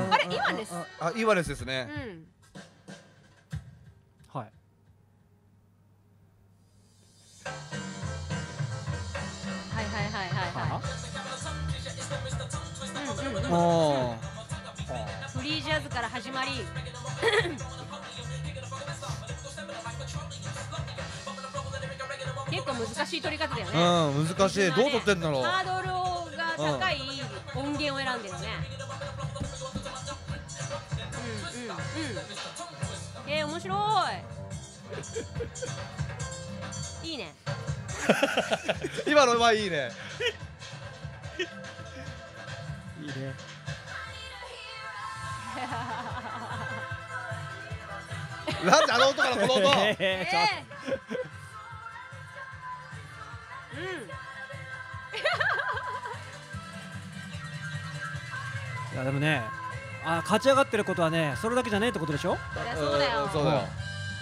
Speaker 1: あれイワネス。
Speaker 2: イワネスですね。
Speaker 3: はい。
Speaker 1: フリージャズから始まり結構難しい取り方だよね。
Speaker 2: 難しい。どう取ってんだろう。
Speaker 1: ハードルが高い音源を選んでるね。面白い。 いいね。
Speaker 2: 今のはいいね。
Speaker 3: いいね。
Speaker 2: なんであの音からこの音。
Speaker 3: ちょっといやでもね、勝ち上がってることはね、それだけじゃねえってことでしょ。
Speaker 1: そりゃそうだよ。
Speaker 2: そうだよ。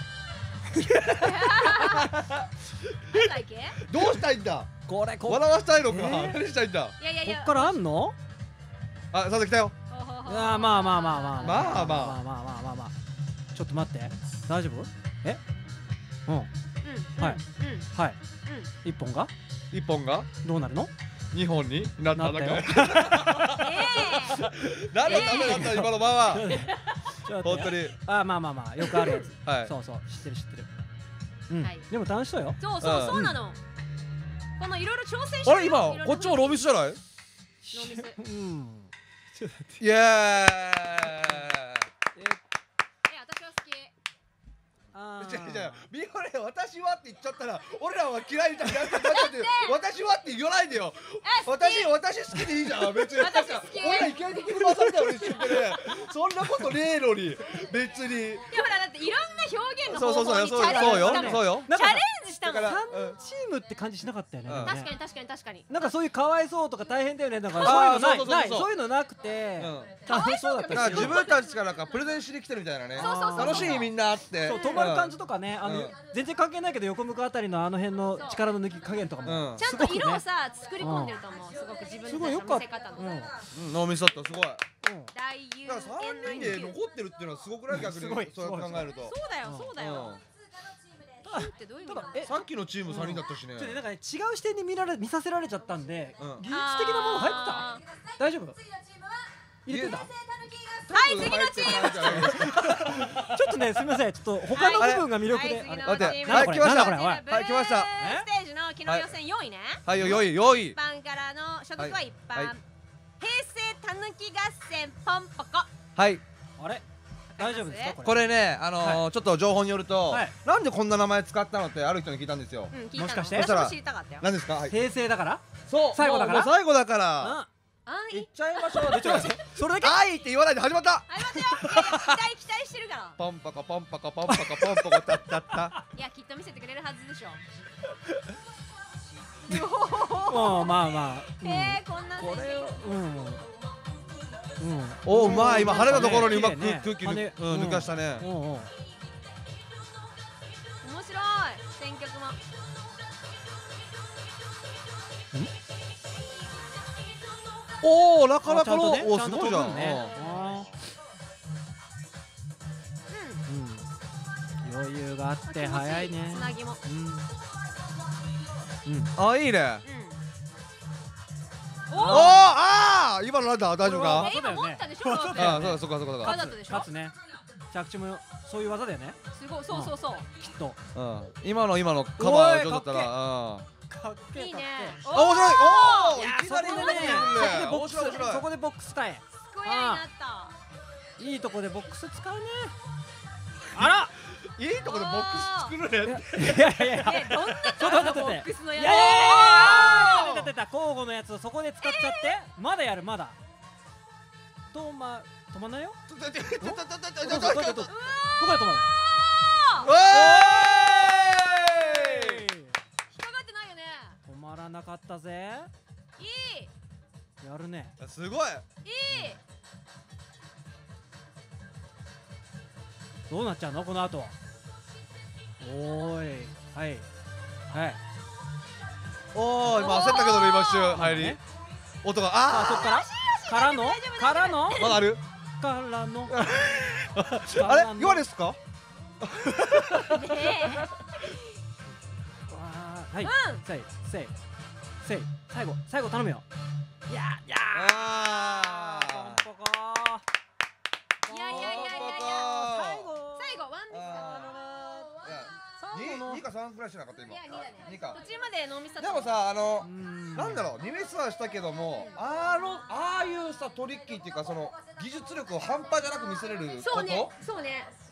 Speaker 2: どうしたいんだ。
Speaker 3: これ
Speaker 2: 笑わしたいのか。何したいんだ。
Speaker 1: いやいやいや。
Speaker 3: こっからあんの？
Speaker 2: あ、佐々木来たよ。
Speaker 3: まあまあまあまあまあ
Speaker 2: まあまあ
Speaker 3: まあまあまあまあ。ちょっと待って。大丈夫？え？うん。はいはい。一本が？
Speaker 2: 一本が
Speaker 3: どうなるの
Speaker 2: ？2本になっただけ。なんでダメだった今のまま。本当に。
Speaker 3: まあまあまあよくあるやつ。
Speaker 2: はい。
Speaker 3: そうそう知ってる知ってる。うん。でも楽しそうよ。
Speaker 1: そうなの。このいろいろ挑戦して。
Speaker 2: あれ今こっちもローミスじゃない？
Speaker 1: ノーミス。
Speaker 3: うん。
Speaker 2: イエーイ。
Speaker 1: 私は好き。
Speaker 2: 違うミオレ私はって言っちゃったら俺らは嫌いみたいになっちゃって私はって言わないでよ。私好きでいいじゃん別に。俺らいきなり敵に回されたよ一瞬でね。そんなことねえのに別に。
Speaker 1: いやほらだっていろんな表現の方法にチャレンジしたの。
Speaker 2: そうよ。
Speaker 1: チャレンジしたから。
Speaker 3: 3チームって感じしなかったよね。
Speaker 1: 確かに。
Speaker 3: なんかそういうかわいそうとか大変だよね。だからそういうのないそういうのなくて楽しそうだったし。
Speaker 2: 自分たちからプレゼンしに来てるみたいなね。楽しいみんなあって。
Speaker 3: そう止まる感じとかね。全然関係ないけど横向くあたりのあの辺の力の抜き加減とかも
Speaker 1: ちゃんと色をさ作り込んでると思う。すごく自分の見せ方の。
Speaker 2: ノーミスだったすごい。
Speaker 1: 大優
Speaker 2: だから3人で残ってるっていうのはすごくない逆にそう考えると。
Speaker 1: そうだよ。
Speaker 2: さっきのチーム3人だったしね。
Speaker 3: なんかね違う視点に見させられちゃったんで技術的なもの入ってた？大丈夫？入れてた？
Speaker 1: はい次のチーム。
Speaker 3: ちょっとねすみませんちょっと他の部分が魅力で。
Speaker 2: 待ってはい来ましたはい来ました。
Speaker 1: ステージの昨日予選4位ね。
Speaker 2: はい4位。
Speaker 1: 一般からの所属は一般。平成たぬき合戦ポンポコ。
Speaker 2: はい。
Speaker 3: あれ？大丈夫ですか
Speaker 2: これねちょっと情報によるとなんでこんな名前使ったのってある人に聞いたんですよ。
Speaker 3: もしかして
Speaker 2: 何ですか？
Speaker 3: 平成だから？
Speaker 2: そう
Speaker 3: 最後だから？
Speaker 2: 最後だからいっちゃいましょう。
Speaker 3: それだけ？
Speaker 2: 愛って言わないで始まった。
Speaker 1: 期待してるから。
Speaker 2: ポンパカポンパカポンパカポンパカタッタッタ。
Speaker 1: いやきっと見せてくれるはずでしょ。
Speaker 3: まあまあ
Speaker 1: こんなこれ
Speaker 2: おうまい今晴れたところにうまく空気抜かしたね。
Speaker 1: 面白い選曲も。
Speaker 2: おおなかなかのおすごいじゃん。
Speaker 3: 余裕があって早いね。
Speaker 1: つなぎも。
Speaker 2: あいいね。ああ今のなんだ大丈夫か？
Speaker 1: 今持ったでしょ。
Speaker 2: そうか。
Speaker 3: 勝つね。着地もそういう技だよね。
Speaker 1: すごいそう。
Speaker 3: きっと。
Speaker 2: 今のカバー上手だったら。
Speaker 1: いいね。
Speaker 2: 面白い。おおいきなりね。
Speaker 3: そこでボックス使え。
Speaker 1: スクエアになった。
Speaker 3: いいとこでボックス使うね。あら。
Speaker 2: いいとこでボックス作るね。
Speaker 3: いや
Speaker 1: どんなボックスのやつ。
Speaker 3: 出た交互のやつをそこで使っちゃってまだやるまだ。止まんないよ。どこで止まる？
Speaker 1: 引っかかってないよね。
Speaker 3: 止まらなかったぜ。
Speaker 1: いい。
Speaker 3: やるね。
Speaker 2: すごい。
Speaker 1: いい。
Speaker 3: どうなっちゃうのこの後。おーいはい
Speaker 2: おー今焦ったけどね今一瞬入り音が
Speaker 3: そっからの
Speaker 2: まだある
Speaker 3: からの
Speaker 2: あれ弱ですか？
Speaker 3: はいせい最後頼むよ。いやポンポコ
Speaker 1: いや最後ワン
Speaker 2: 2か3くらいしなかった今。
Speaker 1: 2か途中までノーミスだった。
Speaker 2: でもさなんだろう2ミスはしたけどもああいうさトリッキーっていうかその技術力を半端じゃなく見せれること。
Speaker 1: そうね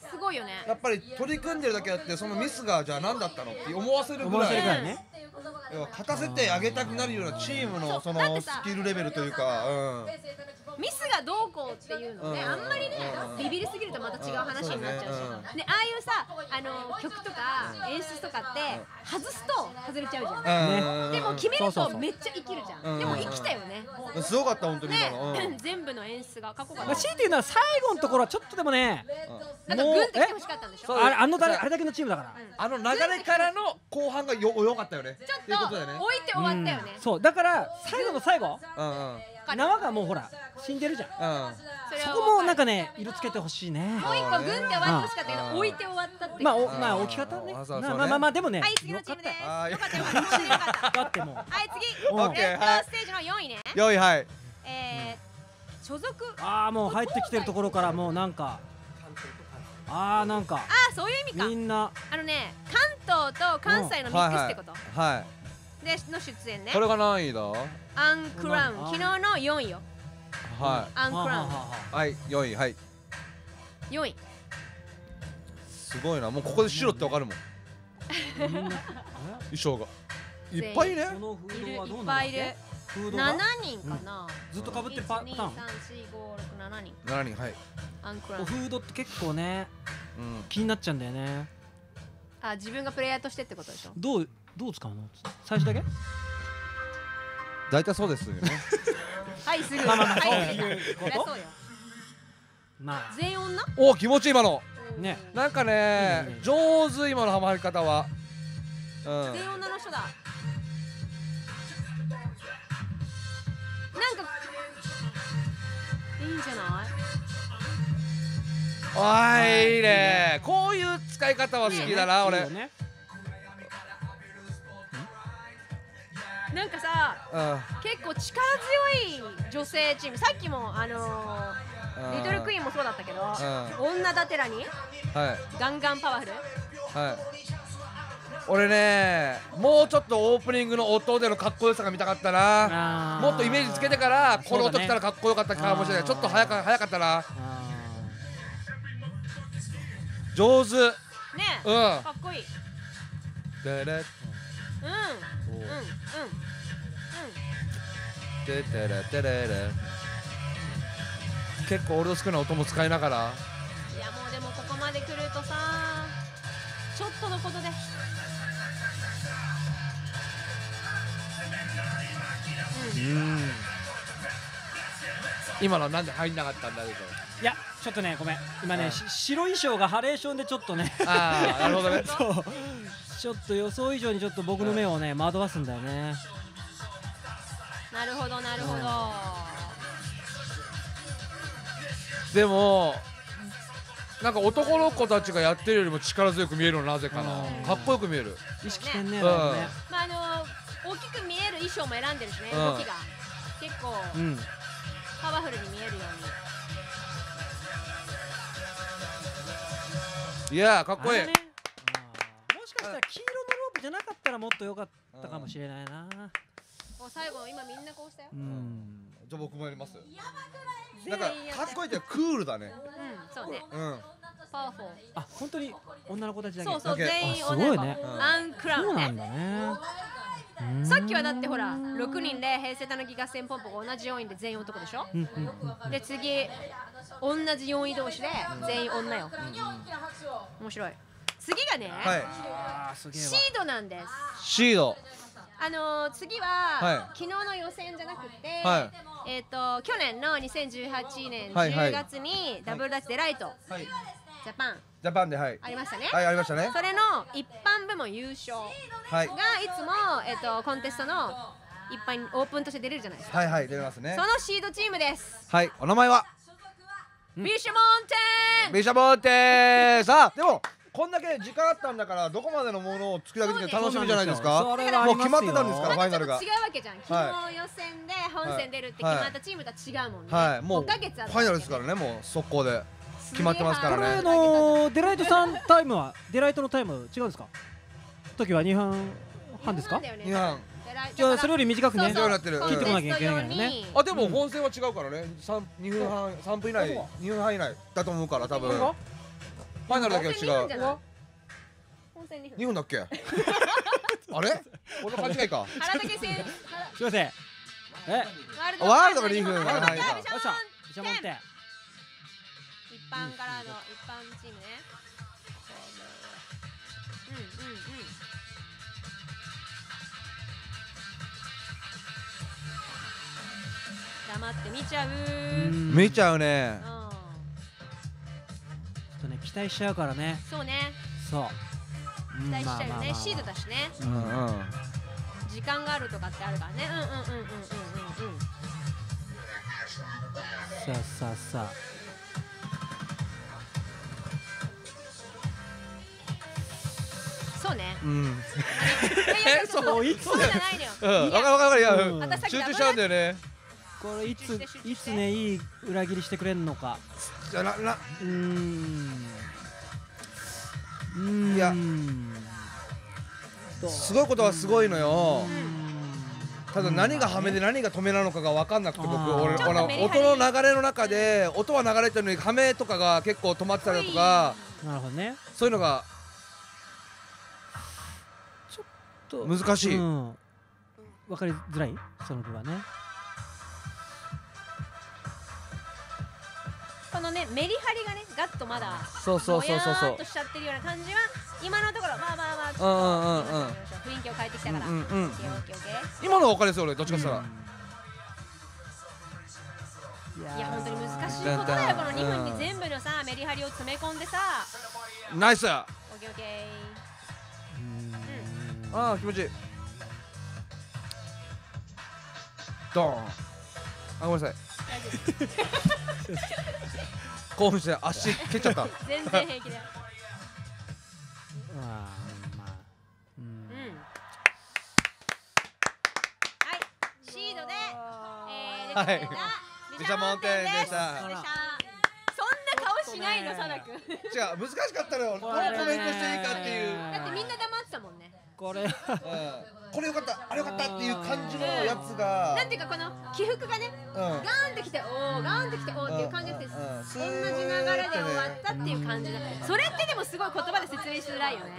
Speaker 1: すごいよね。
Speaker 2: やっぱり取り組んでるだけあってそのミスがじゃあ何だったのって思わせるぐらい
Speaker 3: ね。
Speaker 2: 要は勝たせてあげたくなるようなチームのそのスキルレベルというか、
Speaker 1: ミスがどうこうっていうのね、あんまりねビビりすぎるとまた違う話になっちゃうし、ね、ああいうさ曲とか演出とかって外すと外れちゃうじゃん。でも決めるとめっちゃ生きるじゃん。でも生きたよね。
Speaker 2: すごかった本当に今の。
Speaker 1: 全部の演出がかっこよかった。
Speaker 3: 強いて言うのは最後のところはちょっとでもね、
Speaker 1: なんかグンって来てほしかったんでしょ。
Speaker 3: あれだけのチームだから。
Speaker 2: あの流れからの後半が良かったよね。
Speaker 1: ちょっと置いて終わったよね。
Speaker 3: そうだから最後の最後、縄がもうほら死んでるじゃん。そこもなんかね色つけてほしいね。
Speaker 1: もう一個グンって終わってほしかったけど置いて終わったって。
Speaker 3: まあ置き方ね。まあでもね。
Speaker 1: はい、次のチームです。よかったよかった。
Speaker 3: だってもう。
Speaker 1: はい次。レッドステージの4位ね。
Speaker 2: 4位はい。
Speaker 1: 所属。
Speaker 3: もう入ってきてるところからもうなんか。なんか。
Speaker 1: そういう意味か。
Speaker 3: みんな。
Speaker 1: ね関東と関西のミックスってこと。
Speaker 2: はい。
Speaker 1: での出演ね。
Speaker 2: これが何位だ？
Speaker 1: アンクラウン昨日の4位よ。
Speaker 2: はい。
Speaker 1: アンクラウン。
Speaker 2: はい4位はい。
Speaker 1: 4位。
Speaker 2: すごいな、もうここで白ってわかるもん。衣装がいっぱいね。
Speaker 1: いっぱいいる。7人かな。
Speaker 3: ずっと被ってるパターン。
Speaker 1: 1、2、3、4、5、6、7人。
Speaker 2: 7人はい。
Speaker 1: アンクラウン。
Speaker 3: フードって結構ね気になっちゃうんだよね。
Speaker 1: 自分がプレイヤーとしてってことでしょ。
Speaker 3: どう使うの？最初だけ？
Speaker 2: 大体そうですよね。
Speaker 1: はいすぐ。
Speaker 3: そう
Speaker 1: はい
Speaker 3: いうこと？まあ
Speaker 1: 全員女？
Speaker 2: お気持ちいい今の。
Speaker 3: ね。
Speaker 2: なんかね上手今のハマり方は。
Speaker 1: 全員女の人だ。なんかいいんじゃない？
Speaker 2: いいね。こういう使い方は好きだな俺。
Speaker 1: なんかさ、結構力強い女性チーム、さっきもリトルクイーンもそうだったけど、女だてらにガンガンパワフル。
Speaker 2: 俺ねもうちょっとオープニングの音でのかっこよさが見たかったな。もっとイメージつけてからこの音来たらかっこよかったかもしれない。ちょっと早かったな。上手。
Speaker 1: ねかっこいい。
Speaker 2: 結構俺の好きな音も使いながら。
Speaker 1: いやもうでもここまで来るとさちょっとのことで。
Speaker 2: 今のはなんで入んなかったんだけど。
Speaker 3: いやちょっとねごめん今ね白衣装がハレーションでちょっとね
Speaker 2: なるほどね。
Speaker 3: そうちょっと予想以上にちょっと僕の目をね惑わすんだよね。
Speaker 1: なるほどなるほど。
Speaker 2: でもなんか男の子たちがやってるよりも力強く見えるのなぜかな。かっこよく見える。
Speaker 3: 意識してんね。
Speaker 1: まあ大きく見える衣装も選んでるしね。動きが結構パワフルに見えるように。
Speaker 2: いやかっこいい。
Speaker 3: もしかしたら黄色のロープじゃなかったらもっと良かったかもしれないな。
Speaker 1: 最後今みんなこうしたよ。
Speaker 2: じゃあ僕もやります。なんかかっこいいってクールだね。
Speaker 1: そうね。パワフル。
Speaker 3: 本当に女の子たちだけ。
Speaker 1: そう全員女の子。アンクラウンね。
Speaker 3: そうなんだね。
Speaker 1: さっきはだってほら6人で平成たぬき合戦ポンポが同じ4位で全員男でしょ。で次同じ4位同士で全員女よ。面白い。次がねシードなんです。
Speaker 2: シード。
Speaker 1: 次は昨日の予選じゃなくて去年の2018年10月にダブルダッチでライトジャパンでありましたね。
Speaker 2: ありましたね。
Speaker 1: それの一般部門優勝がいつもコンテストの一般オープンとして出れるじゃないですか。
Speaker 2: 出れますね。
Speaker 1: そのシードチームです。
Speaker 2: お名前は
Speaker 1: ビシャモンテン。
Speaker 2: ビシャモンテン。さあでもこんだけ時間あったんだからどこまでのものを作り上げて楽しみじゃないですか。もう決まってたんですからファイナルが。
Speaker 1: 違うわけじゃん。昨日予選で本戦出るって決まったチームとは違うもんね。もう5ヶ月あった。
Speaker 2: ファイナルですからね。もう速攻で決まってますからね。
Speaker 3: デライトさんタイムはデライトのタイム違うんですか。時は2分半ですか。
Speaker 2: 2分。
Speaker 3: じゃあそれより短くね切ってこなきゃいけないのね。
Speaker 2: でも本戦は違うからね。2分半3分以内2分半以内だと思うから多分。 ファイナルだけは違う。
Speaker 1: 本戦2分。
Speaker 2: 2分だっけ？あれ？この勘違いか。
Speaker 1: 原武戦。
Speaker 3: すいません。
Speaker 2: ワールドが2分がないか。
Speaker 3: よっしゃ。一問点。
Speaker 1: 一般からの一般チームね。黙って見ちゃう。
Speaker 2: 見ちゃうね。
Speaker 3: ちょっとね期待しちゃうからね。
Speaker 1: そうね。
Speaker 3: そう。
Speaker 1: 期待しちゃうね。シードだしね。時間があるとかってあるからね。
Speaker 3: さあさあさあ。
Speaker 1: そうね。
Speaker 2: そう
Speaker 1: じゃないのよ。
Speaker 2: わかるいや集中しちゃうんだよね。
Speaker 3: これいつねいい裏切りしてくれんのか。
Speaker 2: いやすごいことはすごいのよ。ただ何がハメで何が止めなのかが分かんなくて、僕俺この音の流れの中で音は流れてるのにハメとかが結構止まってたりとか、
Speaker 3: なるほどね。
Speaker 2: そういうのが
Speaker 3: ちょっと
Speaker 2: 難しい。
Speaker 3: 分かりづらいその部分はね。
Speaker 1: このねメリハリがねガッとまだ
Speaker 2: そう
Speaker 1: ぼやーっとしちゃってるような感じは今のところまあちょっと雰囲気を変えてきたから。
Speaker 2: 今のは分かりやすい俺どっちかしたら。
Speaker 1: いや本当に難しいことだよこの2分に全部のさメリハリを詰め込んでさ。
Speaker 2: ナイス。
Speaker 1: オッケーオッケー。
Speaker 2: ああ気持ちいい。ドーン。あごめんなさい。興奮して足蹴っちゃった。
Speaker 1: 全然平気だよ。はい、シードで出てくれた
Speaker 2: 毘沙門天でした。
Speaker 1: そんな顔しないのサナ君。
Speaker 2: 違う難しかったのよ。どうコメントしていいかっていう。
Speaker 1: だってみんな黙ってたもんね。
Speaker 3: これ
Speaker 2: これよかったあれよかったっていう感じのやつが
Speaker 1: なんていうかこの起伏がねガーンってきておーガーンってきておーっていう感じで同じ流れで終わったっていう感じだ。それってでもすごい言葉で説明しづらいよね。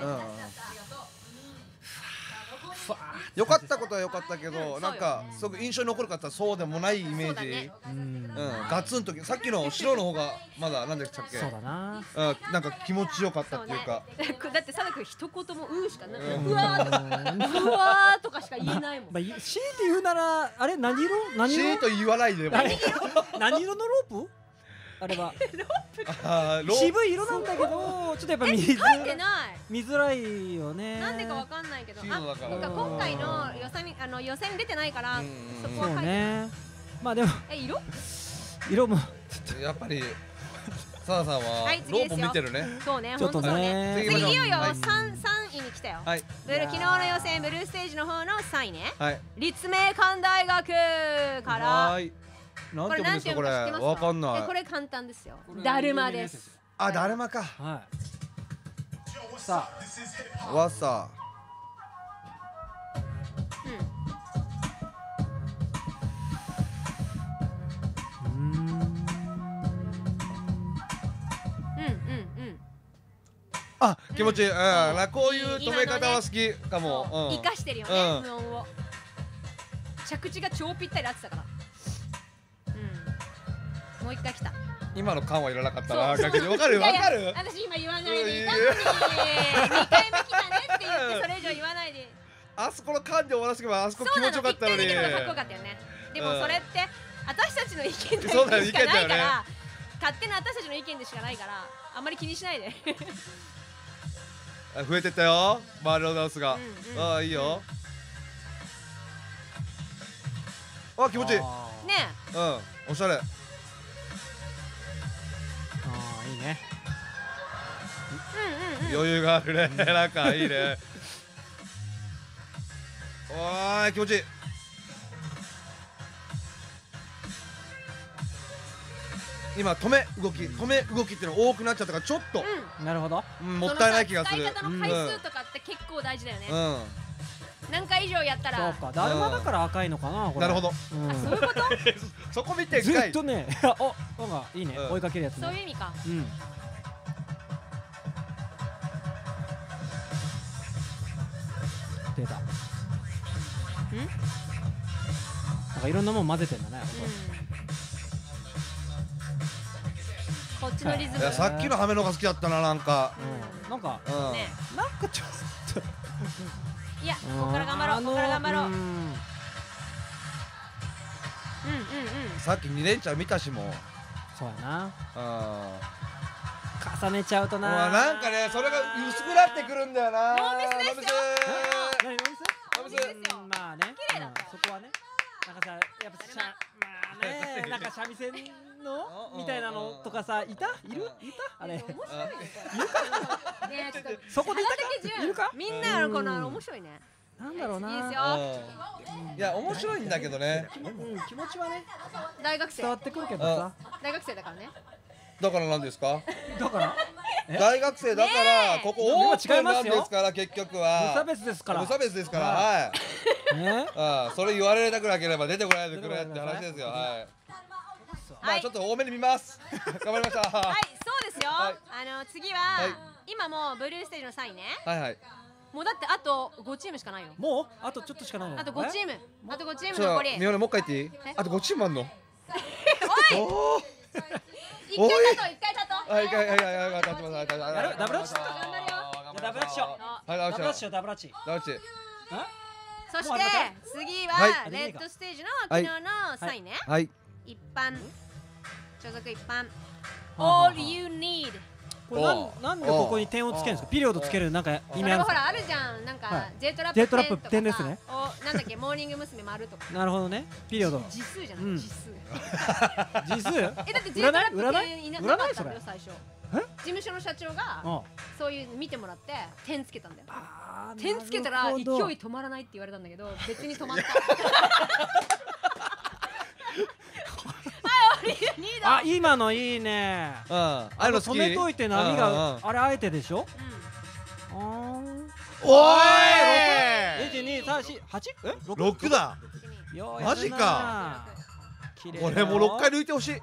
Speaker 2: 良かったことは良かったけどなんかすごく印象に残るかったらそうでもないイメージ。ガツンとさっきの白の方がまだ何でしたっけ。
Speaker 3: そうだな。
Speaker 2: なんか気持ちよかったっていうか。
Speaker 1: だってサナ君一言もうしかないうわーとかしか言えないもん。
Speaker 3: 強いて言うならあれ何色
Speaker 2: シーと言わないでも
Speaker 3: 何色のロープあれは渋い色なんだけどちょっとやっぱ見づらいよね。
Speaker 1: なんでかわかんないけどなんか今回の予選出てないからそこは書いてない。
Speaker 3: まあでも色も
Speaker 2: やっぱりサナさんはロープ見てるね。
Speaker 1: そうね本当そうね。次いよいよ3位に来たよ。昨日の予選ブルーステージの方の3位ね。立命館大学から
Speaker 2: なんて読むんですかこれ。わかんない。
Speaker 1: これ簡単ですよ。だるまです。
Speaker 2: あだるまか。
Speaker 3: さ
Speaker 2: あわさ。あ気持ちいい。こういう止め方は好きかも。
Speaker 1: 生かしてるよね無音を。着地が超ぴったり合ってたから。もう一回来た。
Speaker 2: 今の感はいらなかったな。逆にわかるわかる。
Speaker 1: 私今言わないでいたのに2回目来たねって言ってそれ以上言わないで。
Speaker 2: あそこの感で終わらせればあそこ気持ちよかったのに。
Speaker 1: かっこよかったよね。でもそれって私たちの意見でしかないから勝手な私たちの意見でしかないからあんまり気にしないで。
Speaker 2: 増えてったよ周りのダンスが。ああいいよ。あ気持ちいい。ねおしゃれ。
Speaker 3: いいね。
Speaker 2: 余裕があるね。なんかいいね。おーい気持ちいい。今止め動きっていうの多くなっちゃったからちょっと
Speaker 3: なるほど
Speaker 2: もったいない気がする。
Speaker 1: 使い方の回数とかって結構大事だよね。何回以上やったら。
Speaker 3: そうかだるまだから赤いのかな。
Speaker 2: なるほど。
Speaker 1: そういうこと。
Speaker 2: そこ見て
Speaker 3: ずっとねなんかいいね追いかけるやつ。
Speaker 1: そういう意味か。
Speaker 3: 出た。なんかいろんなもん混ぜてんだね。
Speaker 1: こっちのリズム。
Speaker 2: いやさっきのハメのが好きだったななんか。
Speaker 3: なんか
Speaker 1: ね。
Speaker 3: なんかちょっと。
Speaker 1: いや、ここから頑張ろう。ここから頑張ろう。
Speaker 2: さっき2連チャン見たしも。
Speaker 3: そうやな。
Speaker 2: 重
Speaker 3: 重ねちゃうとな。
Speaker 2: なんかねそれが薄くなってくるんだよな。
Speaker 1: ノーミスですよ。
Speaker 3: 何ノーミス？まあね。そこはね。なんかさやっぱまあねなんか三味線のみたいなのとかさいるあれ。そこでいたかいるか？
Speaker 1: みんなこの面白いね。
Speaker 3: なんだろうな。
Speaker 1: いいですよ。
Speaker 2: いや面白いんだけどね。
Speaker 3: 気持ちはね。
Speaker 1: 大学生。
Speaker 3: 伝わってくるけどさ。
Speaker 1: 大学生だからね。
Speaker 2: だからなんですか？
Speaker 3: だから
Speaker 2: 大学生だからここオープンなんですから結局は。
Speaker 3: 無差別ですから。
Speaker 2: 無差別ですからはい。
Speaker 3: ね。
Speaker 2: それ言われたくなければ出てこないでくれって話ですよはい。まあちょっと多めに見ます。頑張りました。
Speaker 1: はいそうですよ。次は今もうブルーステージの3位ね。
Speaker 2: はいはい。
Speaker 1: もうだってあと5チームしかないよ。
Speaker 3: もうあとちょっとしかないの。
Speaker 1: あと5チーム。あと5チーム残り。
Speaker 2: みおねもう一回言っていい？あと5チームあんの？
Speaker 1: おい。一回立とう。
Speaker 2: はいはいはいはい
Speaker 3: やるダブルアッシュ。ダブルアッシュ。
Speaker 2: はいダブルアッシュ。
Speaker 3: ダブルアッシュ。
Speaker 2: ダブルアッシュ。
Speaker 1: そして次はレッドステージの昨日の3位ね。
Speaker 2: はい。
Speaker 1: 一般所属一般 All You Need。
Speaker 3: これなんでここに点をつけるんですか？ピリオドつけるなんか意味あるんですか？
Speaker 1: ほらあるじゃんなんか J トラップ
Speaker 3: 点ですね。
Speaker 1: なんだっけモーニング娘。丸とか。
Speaker 3: なるほどね。ピリオド。
Speaker 1: 字数じゃない字数。
Speaker 3: 字数？
Speaker 1: だって J トラップ
Speaker 3: 占い
Speaker 1: いなかったんだよ
Speaker 3: そ
Speaker 1: 最初。事務所の社長がそういう見てもらって点つけたんだよ。点つけたら勢い止まらないって言われたんだけど別に止まった。
Speaker 3: あ今のいいね。止めといて波があれあえてでしょ？
Speaker 2: おい
Speaker 3: ！1,2,3,4,8？
Speaker 2: 6だ。マジか。俺もう6回抜いてほしい。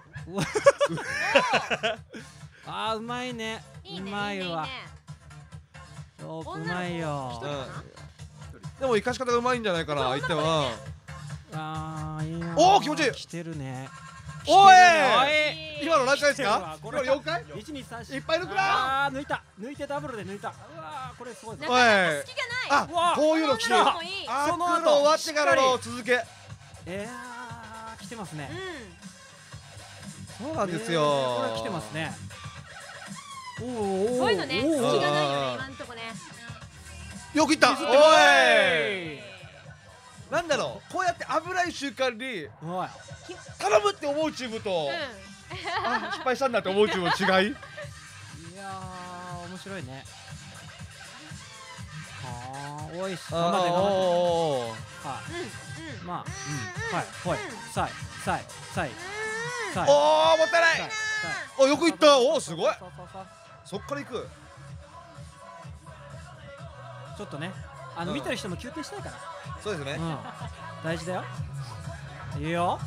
Speaker 3: あうまいね。うまいわ。うまいよ。
Speaker 2: でも生かし方がうまいんじゃないかな相手は。
Speaker 3: いいな。
Speaker 2: おお気持ちいい。
Speaker 3: 来てるね。
Speaker 2: おい今の何回ですか？これ4回
Speaker 3: ？1,2,3,4
Speaker 2: いっぱい抜くな。
Speaker 3: 抜いてダブルで抜いた。うわこれすごい。
Speaker 1: なかなか隙がない。
Speaker 2: あこういうの来てる。その後終わってからの続け。
Speaker 3: 来てますね。
Speaker 2: そうなんですよ。
Speaker 3: これ来てますね。
Speaker 1: そういうのね隙がないよね今んとこね。
Speaker 2: よくいった。おいなんだろうこうやって危ない瞬間に頼むって思うチームと失敗したんだって思うチームの違い。い
Speaker 3: やー面白いね。おいし
Speaker 2: 頑張って
Speaker 3: まあはいさい
Speaker 2: おおもったいない。およくいった。おおすごい。そっから行く。
Speaker 3: ちょっとね見てる人も休憩したいから。
Speaker 2: そうですね。
Speaker 3: 大事だよ。いいよ。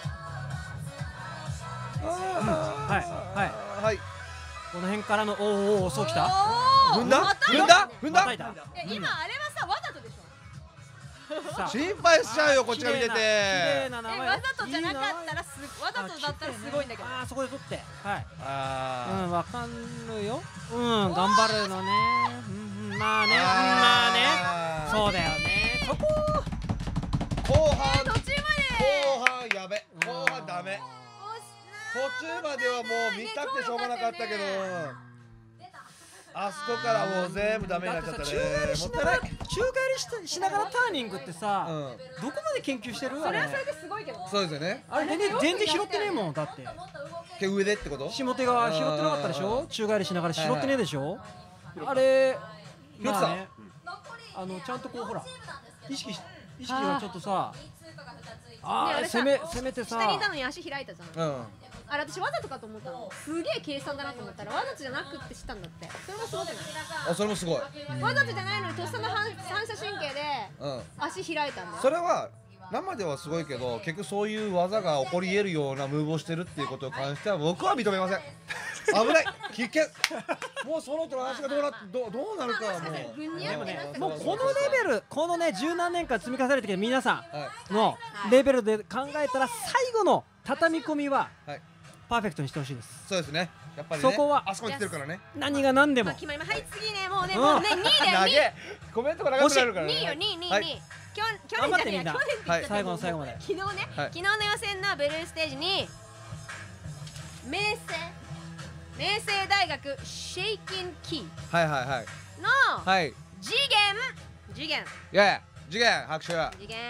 Speaker 3: はい。この辺からのおおそうきた。
Speaker 2: 踏んだ。
Speaker 1: 今あれはさわざとでしょ。
Speaker 2: 心配しちゃうよこっちが見てて。
Speaker 1: わざとじゃなかったらわざとだったらすごいんだけど。
Speaker 3: そこで取って。はい。わかるよ。頑張るのね。まあね。そうだよね。そこ。
Speaker 2: 後半
Speaker 1: 途中まで。
Speaker 2: 後半やべ。後半ダメ。途中まではもう見たくてしょうがなかったけど。あそこからもう全部ダメになっちゃったね。
Speaker 3: 宙返りしながらターニングってさ、どこまで研究してる？
Speaker 1: それはそれですごいけど。
Speaker 2: そうですよね。
Speaker 3: あれ全然拾ってねえもんだって。
Speaker 2: 上でってこと？
Speaker 3: 下手側拾ってなかったでしょ？宙返りしながら拾ってねえでしょ？あれまあね、ちゃんとこうほら意識がちょっとさ、攻めてさ。
Speaker 1: 下にいたのに足開いたじゃん。あれ私わざとかと思ったの。すげえ計算だなと思ったらわざとじゃなくって知ったんだって。それもすごくない？
Speaker 2: あそれもすごい。
Speaker 1: わざとじゃないのにとっさの反射神経で足開いたんだよ。
Speaker 2: それは生ではすごいけど結局そういう技が起こり得るようなムーブをしてるっていうことに関しては僕は認めません。 危ない、危険。もうその人の話がどうなるかはもう。
Speaker 3: でもね、もうこのレベル、このね十何年間積み重ねてきた皆さんのレベルで考えたら最後の畳み込みはパーフェクトにしてほしいです。
Speaker 2: そうですね。やっぱり
Speaker 3: そこは
Speaker 2: あそこに来てるからね。
Speaker 3: 何が何でも。
Speaker 1: 決まりま。はい次ね、もうね2位だよ。
Speaker 2: コメントが長くなるからね。
Speaker 1: 2位よ、2位。去年じゃねえ、去年って言った
Speaker 3: 最後の最後まで。
Speaker 1: 昨日ね、昨日の予選のブルーステージに明星大学シェイキンキーの次元
Speaker 2: 拍手。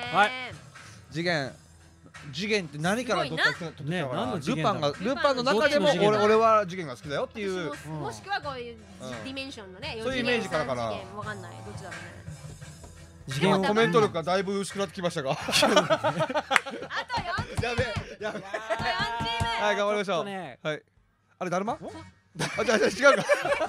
Speaker 2: 次元って何から取ったかな。ルパンの中でも俺は次元が好きだよっていう、
Speaker 1: もしくはこういうディメンションのね、
Speaker 2: そういうイメージからかな。
Speaker 1: わかんない、どっちだろうね。
Speaker 2: コメント力がだいぶ薄くなってきましたが、あと4チーム。
Speaker 1: やべえ。
Speaker 2: はい、頑張りましょう。はい。あれだるま？あ、じゃあ違うか。
Speaker 1: そういうこと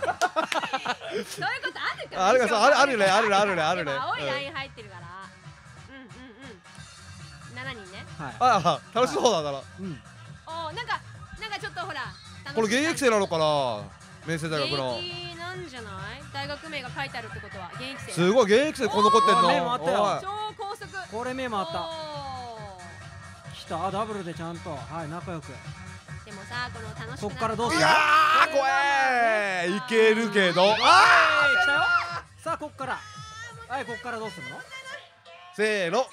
Speaker 1: あるか。
Speaker 2: あるね。
Speaker 1: 青いライン入ってるから。7人ね。
Speaker 2: あ、楽しそうだな。
Speaker 1: お、なんかちょっとほら。
Speaker 2: これ現役生なのかな、明星大学の。
Speaker 1: 現役なんじゃない？大学名が書いてあるってことは現役生。
Speaker 2: すごい、現役生こう残ってんの。
Speaker 3: 目もあったよ。
Speaker 1: 超高速。
Speaker 3: これ目もあった。来た、ダブルでちゃんと仲良く。
Speaker 1: でもさ、この楽しく。
Speaker 3: こっからどうする？
Speaker 2: いやー、怖え。いけるけど。
Speaker 3: 来たよ。さあこっから。こっからどうするの？
Speaker 2: せーの。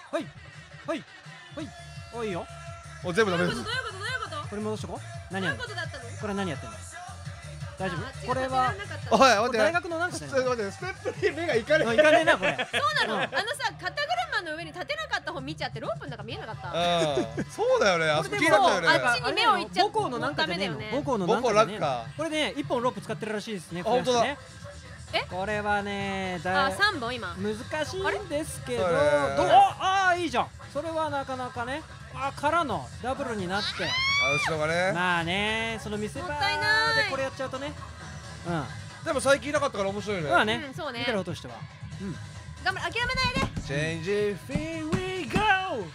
Speaker 3: おいよ。
Speaker 2: お、全部ダメです。
Speaker 1: どういうこと？
Speaker 3: これ戻しとこう。何やるの？これ何やってんの？大丈夫？これは
Speaker 2: おい待って、
Speaker 3: 大学のなんかじゃない？
Speaker 2: ステップに目がいかねえ。
Speaker 3: いかねえなこれ。
Speaker 1: そうなの。さ、肩車の上に立てなかった方見ちゃってロープの中見えなかった。
Speaker 2: そうだよね。あそこ気になっちゃうよね。
Speaker 1: あっちに目をいっちゃう。
Speaker 3: 母校のなんかじゃねえの？母校の
Speaker 2: なんかじゃねえの？
Speaker 3: これね1本ロープ使ってるらしいですね。
Speaker 2: 本当だ。
Speaker 3: これはね、
Speaker 1: 3本今
Speaker 3: 難しいんですけど、いいじゃん。それはなかなかね、からのダブルになって、
Speaker 2: 後ろがね。
Speaker 3: まあね、その見せ場でこれやっちゃうとね。
Speaker 2: でも最近いなかったから面白いね。
Speaker 3: まあね、
Speaker 1: そうね。
Speaker 3: 見てる方としては。
Speaker 1: 頑張れ、諦めないで。
Speaker 2: Change it, here we go。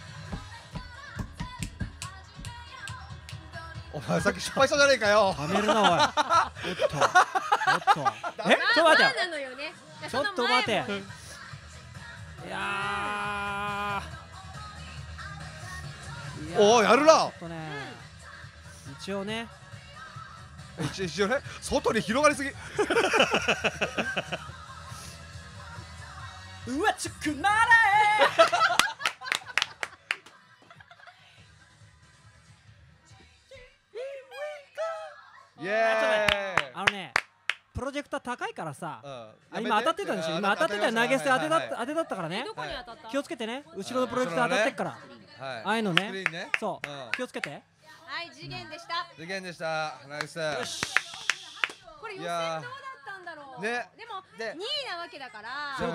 Speaker 2: お前さっき失敗したじゃねえかよ。
Speaker 3: はめるなおい。おっとちょっと待て。ちょっと待て。いや
Speaker 2: おお、やるな。
Speaker 3: 一応ね、
Speaker 2: 外に広がりすぎ。
Speaker 3: うわちくな
Speaker 2: れ。イエーイ。
Speaker 3: ね、プロジェクター高いからさ、今当たってたでしょ。今当たってたよ。投げ捨て当てだったからね。気をつけてね、後ろのプロジェクター当たってっから。ああいうのね、そう気をつけて。
Speaker 1: はい、次元でした。
Speaker 2: 次元でした。ナイス。よし。
Speaker 1: これ予選どうだったんだろう。でも2位なわけだから。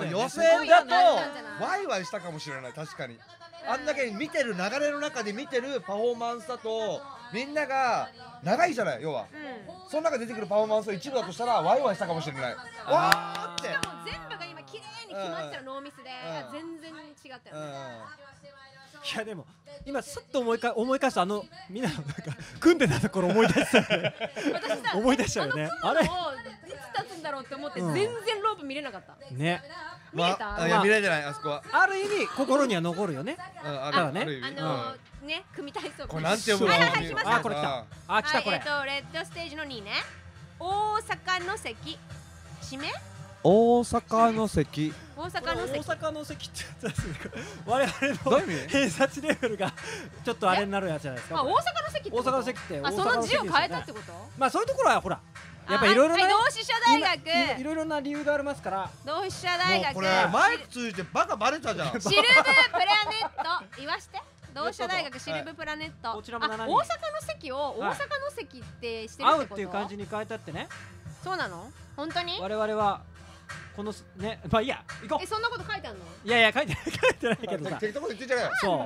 Speaker 2: 予選だとワイワイしたかもしれない。確かにあんだけ見てる流れの中で見てるパフォーマンスだとみんなが長いじゃない。要はその中で出てくるパフォーマンスの一部だとしたらワイワイしたかもしれない。わーって。
Speaker 1: しかも全部が今綺麗に決まったらノーミスで全然違ったよね。
Speaker 3: いやでも今すっと思い返したみんなのなんか組んでたところ思い出したよね。思い出したよね。あれい
Speaker 1: つ立つんだろうって思って全然ロープ見れなかった
Speaker 3: ね。
Speaker 1: 見れた？
Speaker 2: いや見れてない。あそこは
Speaker 3: ある意味心には残るよね。
Speaker 2: あるね。
Speaker 1: ね、組体操。
Speaker 2: これなんて読むの？
Speaker 3: あ、これ来た。あ、来たこれ。
Speaker 1: レッドステージの2ね。大阪の関締め？
Speaker 2: 大阪の関。
Speaker 3: 大阪の関って我々の偏差値レベルがちょっとあれになるやつじゃないですか。
Speaker 1: 大阪の関って。
Speaker 3: 大阪の関って。
Speaker 1: その字を変えたってこと？
Speaker 3: まあそういうところはほら。やっぱいろいろな
Speaker 1: 同志社大学
Speaker 3: いろいろな理由がありますから。
Speaker 1: 同志社大学。
Speaker 2: これマイク通じてバカバレたじゃん。
Speaker 1: シルブプラネット言わして。同志社大学シルブプラネット。
Speaker 3: こちらも7人。
Speaker 1: 大阪の席を大阪の席ってしてるってこと？
Speaker 3: 合うっていう感じに変えたってね。
Speaker 1: そうなの？本当に？
Speaker 3: 我々はこのね、まあいいや、行こう。
Speaker 1: そんなこと書いてあるの？
Speaker 3: いや書いてないけどさ。
Speaker 2: 適当なこと言ってんじゃないよ。
Speaker 3: そう。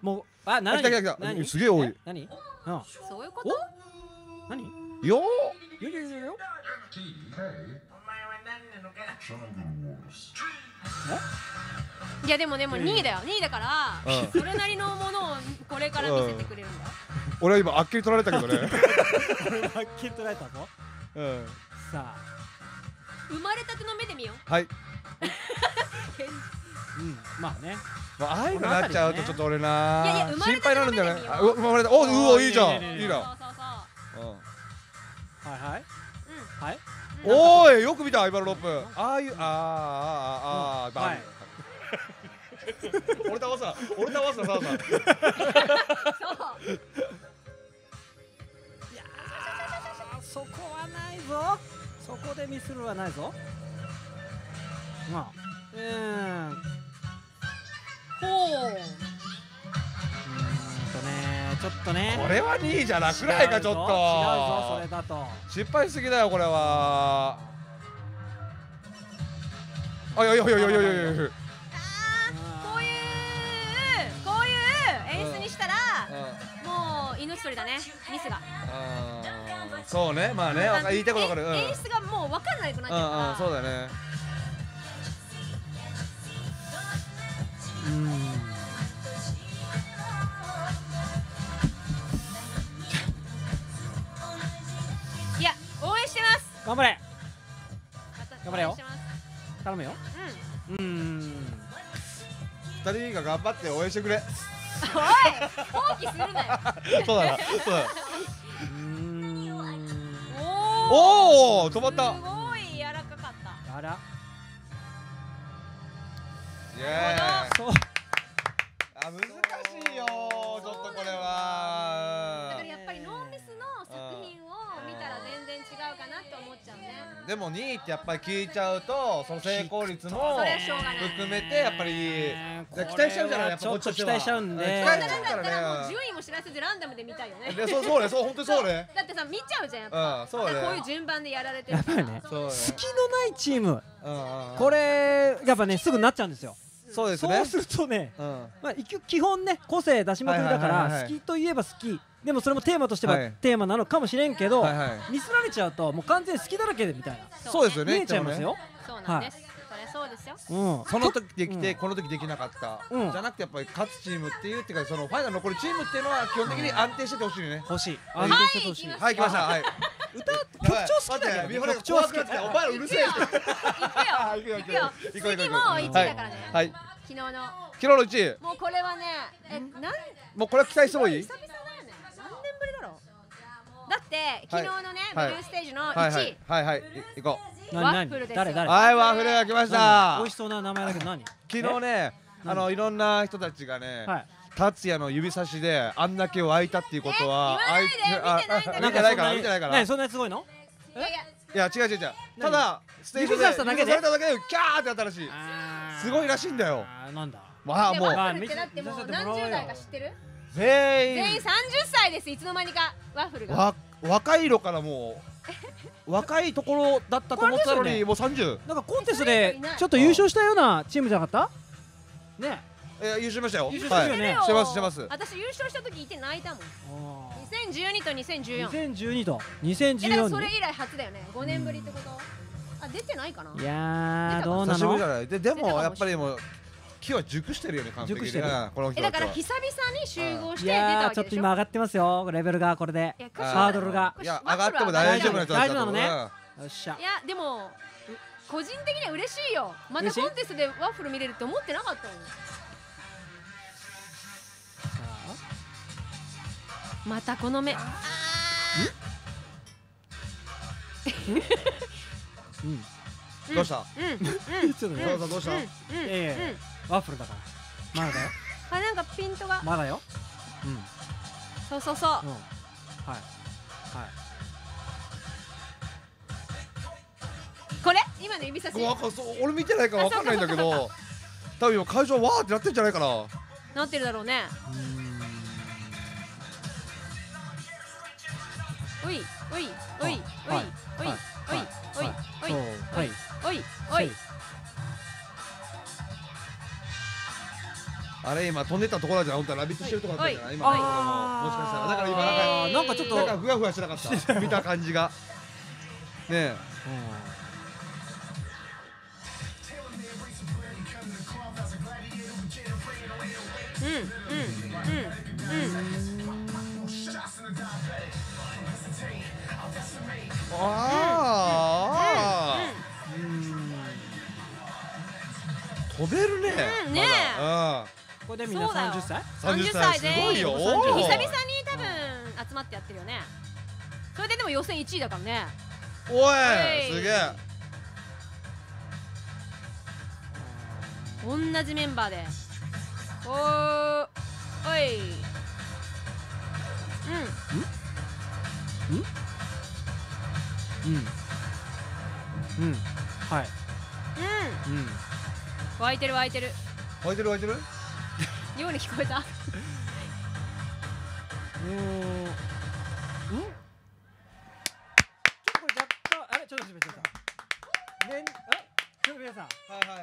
Speaker 3: もう何？
Speaker 2: すげえ多い。
Speaker 1: 何？そういうこと？
Speaker 2: 何？よ。
Speaker 1: いやでも2位だよ。2位だからそれなりのものをこれから見せてくれるんだよ。
Speaker 2: 俺は今あっきり取られたけどね。
Speaker 3: 俺はっきり取られたぞ。さあ
Speaker 1: 生まれたての目で見よう。
Speaker 2: はい。
Speaker 3: まあね。
Speaker 2: ああいうのなっちゃうとちょっと俺な。
Speaker 1: いやいや生まれ
Speaker 2: 心配になるんじゃない？
Speaker 1: たての目で見よう。
Speaker 2: 生まれた。おおいいじゃん。いいな。
Speaker 3: はいはいはい。
Speaker 2: おーいよく見た今のロープ。ああいうはい。俺倒すな澤さん。
Speaker 3: いやそこはないぞ。そこでミスるはないぞ。まあ
Speaker 1: ほう。
Speaker 3: ちょっとね。
Speaker 2: これは2位じゃなくないかちょっと。
Speaker 3: 違うぞそれだと。
Speaker 2: 失敗しすぎだよこれは。いや。
Speaker 1: こういう演出にしたらもう命取りだねミスが。
Speaker 2: そうねまあね言いたいことわかる。
Speaker 1: 演出がもう分かんないくなっちゃうから。
Speaker 2: そうだよね。
Speaker 1: いや応援してます。
Speaker 3: 頑張れ頑張れよ。
Speaker 1: 応援してます。
Speaker 3: 頼むよ。
Speaker 2: 2人が頑張って応援してくれ。
Speaker 1: おい放棄するなよ。
Speaker 2: そうだな。
Speaker 1: お
Speaker 2: お止まった。
Speaker 1: すごい柔らかかった。
Speaker 3: あら。
Speaker 2: イエーイ。
Speaker 3: そう。
Speaker 2: 難しいよちょっとこれは。
Speaker 1: だからやっぱりノーミスの作品を見たら全然違うかなって思っちゃうね。
Speaker 2: でも2位ってやっぱり聞いちゃうとその成功率も
Speaker 1: それはしょうがない
Speaker 2: 含めてやっぱり期待しちゃうじゃない。やっぱ
Speaker 3: ちょっと期待しちゃうんで。
Speaker 2: 期待しちゃうから
Speaker 1: だったらもう
Speaker 2: ね。
Speaker 1: 順位も知らせてランダムで見たいよね。
Speaker 2: そうねそう本当にそうね。
Speaker 1: だってさ見ちゃうじゃんやっぱ。
Speaker 2: そうね。
Speaker 1: こういう順番でやられてる
Speaker 3: やっぱりね。
Speaker 2: そうね。
Speaker 3: 隙のないチーム。こ
Speaker 2: れ
Speaker 3: れやっぱねすぐなっちゃうんですよ。
Speaker 2: そうですね。
Speaker 3: そうするとね、まあ基本ね個性出しまくりだから好きといえば好き。でもそれもテーマとしてはテーマなのかもしれんけどミスられちゃうともう完全に好きだらけでみたいな。
Speaker 2: そうですよね。
Speaker 3: 見えちゃいますよ。
Speaker 1: そうなんです。それそうですよ。
Speaker 2: その時できてこの時できなかったじゃなくてやっぱり勝つチームっていうかそのファイナル残るチームっていうのは基本的に安定しててほしいね。
Speaker 3: 欲しい。安定しててほしい。
Speaker 2: はい来ました。はい。
Speaker 3: 歌曲調好きだけど。
Speaker 2: 曲調好きだけどお前らうるせえ。
Speaker 1: 行くよ。次も1位だからね。
Speaker 2: はい。
Speaker 1: 昨日の
Speaker 2: 1位。
Speaker 1: もうこれはね
Speaker 2: もうこれは期待してもいい？
Speaker 1: 久々だよね。何年ぶりだろう。だって昨日のねブルーステージの1位。
Speaker 2: はい行こ
Speaker 1: う。ワッフルですよ。
Speaker 2: はいワッフルが来ました。
Speaker 3: 美味しそうな名前だけど何？
Speaker 2: 昨日ねいろんな人たちがね達也の指差しであんだけ湧いたっていうことは見てないから。
Speaker 3: 何そんなにすごいの？
Speaker 2: いや違うただステージで
Speaker 3: 指さしただけで
Speaker 2: キャーってやったらしい。すごいらしいんだよ。
Speaker 3: なんだ。
Speaker 2: まあもう
Speaker 1: ワッフルってだってもう何十代か知ってる？
Speaker 2: 全員
Speaker 1: 30歳です。いつの間にかワッフルが
Speaker 2: 若い色からもう若いところだったと思ってたのにもう30。
Speaker 3: なんかコンテストでちょっと優勝したようなチームじゃなかったね。
Speaker 2: 優勝しましたよ。
Speaker 3: 優勝してるよね。
Speaker 2: してます。
Speaker 1: 私優勝した時いて泣いたもん。2012と2014。
Speaker 3: 2012と2014。
Speaker 1: それ以来初だよね。5年ぶりってこと？あ出てないかな。
Speaker 3: いやどうなの？
Speaker 2: でもやっぱりもう木は熟してるよね。完璧に。
Speaker 1: だから久々に集合して出
Speaker 3: い
Speaker 1: たわけでしょ。
Speaker 3: やちょっと今上がってますよレベルがこれでハードルが。
Speaker 2: いや上がっても大丈夫なやつだった。
Speaker 3: 大丈夫なのね。よっしゃ。
Speaker 1: いやでも個人的には嬉しいよ。またコンテストでワッフル見れるって思ってなかったもん。またこの目。
Speaker 2: どうした？
Speaker 3: どうした？ワッフルだから。まだだよ。
Speaker 1: なんかピントが。
Speaker 3: まだよ。
Speaker 1: そう。
Speaker 3: はい。
Speaker 1: これ今の指差し。
Speaker 2: 俺見てないからわかんないんだけど、多分今会場わーってなってんじゃないかな。
Speaker 1: なってるだろうね。おい。
Speaker 2: あれ今飛んでたところじゃん。本当はラビットしてるところだったんじゃない今のところも。もしかしたらだから今
Speaker 3: なんかちょっと
Speaker 2: なんかふわふわしてなかった見た感じがねえ。 ああ、飛べるね。
Speaker 1: ね
Speaker 2: え。
Speaker 3: これでみんな30歳
Speaker 1: 30歳
Speaker 2: すごいよ。
Speaker 1: 久々に多分集まってやってるよね。それででも予選1位だからね。
Speaker 2: おい、すげえ。
Speaker 1: 同じメンバーで。おい。
Speaker 3: はい。
Speaker 1: 湧いてる。
Speaker 2: 湧いてる。
Speaker 1: ように聞こえた。
Speaker 3: これ若干あれちょっと待ってちょっと皆さん。
Speaker 2: はい。
Speaker 1: ワッフ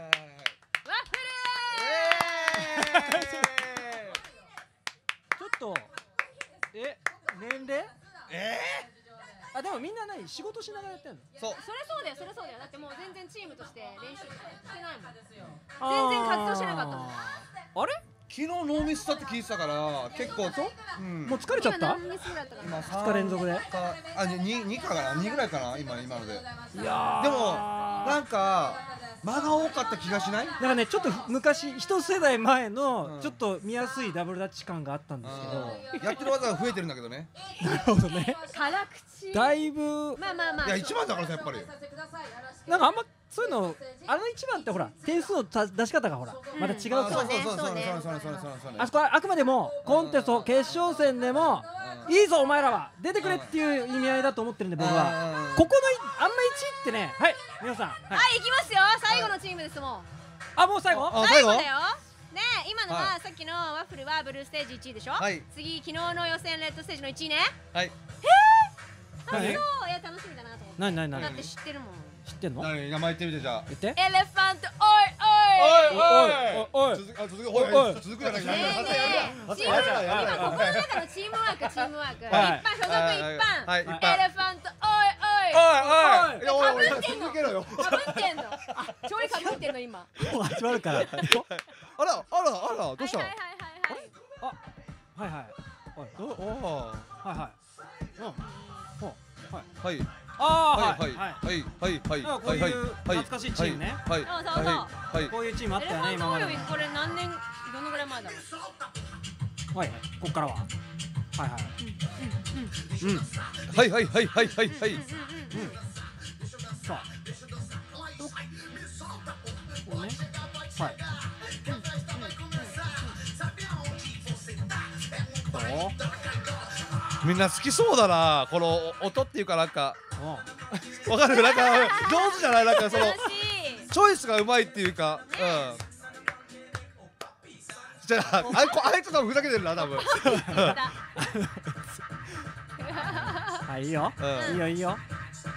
Speaker 3: ちょっと年齢？あでもみんな何仕事しながらやってんの？
Speaker 2: そう。
Speaker 1: それそうだよ。だってもう全然チームとして練習してないもん。全然活動してなかったもん。
Speaker 3: あれ？
Speaker 2: 昨日ノーミスだって聞いてたから結構そう。
Speaker 3: もう疲れちゃった？
Speaker 2: 今
Speaker 3: 2日連続で。
Speaker 2: 2かな2ぐらいかな今ので。
Speaker 3: いや
Speaker 2: でもなんか間が多かった気がしない？
Speaker 3: だからねちょっと昔一世代前のちょっと見やすいダブルダッチ感があったんですけど、
Speaker 2: やってる技が増えてるんだけどね。
Speaker 3: なるほどね。
Speaker 1: 辛口。
Speaker 3: だいぶ
Speaker 1: まあ。
Speaker 2: いや一番だからさやっぱり。
Speaker 3: なんかあんまそういうの一番ってほら点数の出し方がほらまた違うから。
Speaker 2: そう。
Speaker 3: あそこはあくまでもコンテスト決勝戦でもいいぞお前らは出てくれっていう意味合いだと思ってるんで僕は。ここのあんま1ってね、はい皆さん。
Speaker 1: はい行きますよ。最後のチームですもん。
Speaker 3: あもう最後？
Speaker 1: 最後だよ。ね今のはさっきのワッフルはブルーステージ1位でしょ。次昨日の予選レッドステージの1位ね。
Speaker 2: はい。
Speaker 1: そういや楽しみだなと思って。
Speaker 3: 何
Speaker 1: だって知ってるもん。
Speaker 3: 知ってんの？
Speaker 2: 名前言ってみてじゃあ。
Speaker 3: 言って。
Speaker 1: エレファントおい。
Speaker 2: 続くじゃない。
Speaker 1: 今ここの中のチームワーク。一般所属一般。エレファントおい。かぶってんの。ちょいかぶってんの今。
Speaker 3: もう始まるから。
Speaker 2: あらどうした？
Speaker 3: はい。懐かしいチームね。そうこういうチームあったよね今まで。
Speaker 1: これどのぐらい前だろう。
Speaker 3: はいこっからはさあこうね
Speaker 2: みんな好きそうだなこの音っていうかなんかわかるなんか上手じゃないなんかそのチョイスがうまいっていうかじゃああいつ多分ふざけてるな多分
Speaker 3: はいいいよいいよ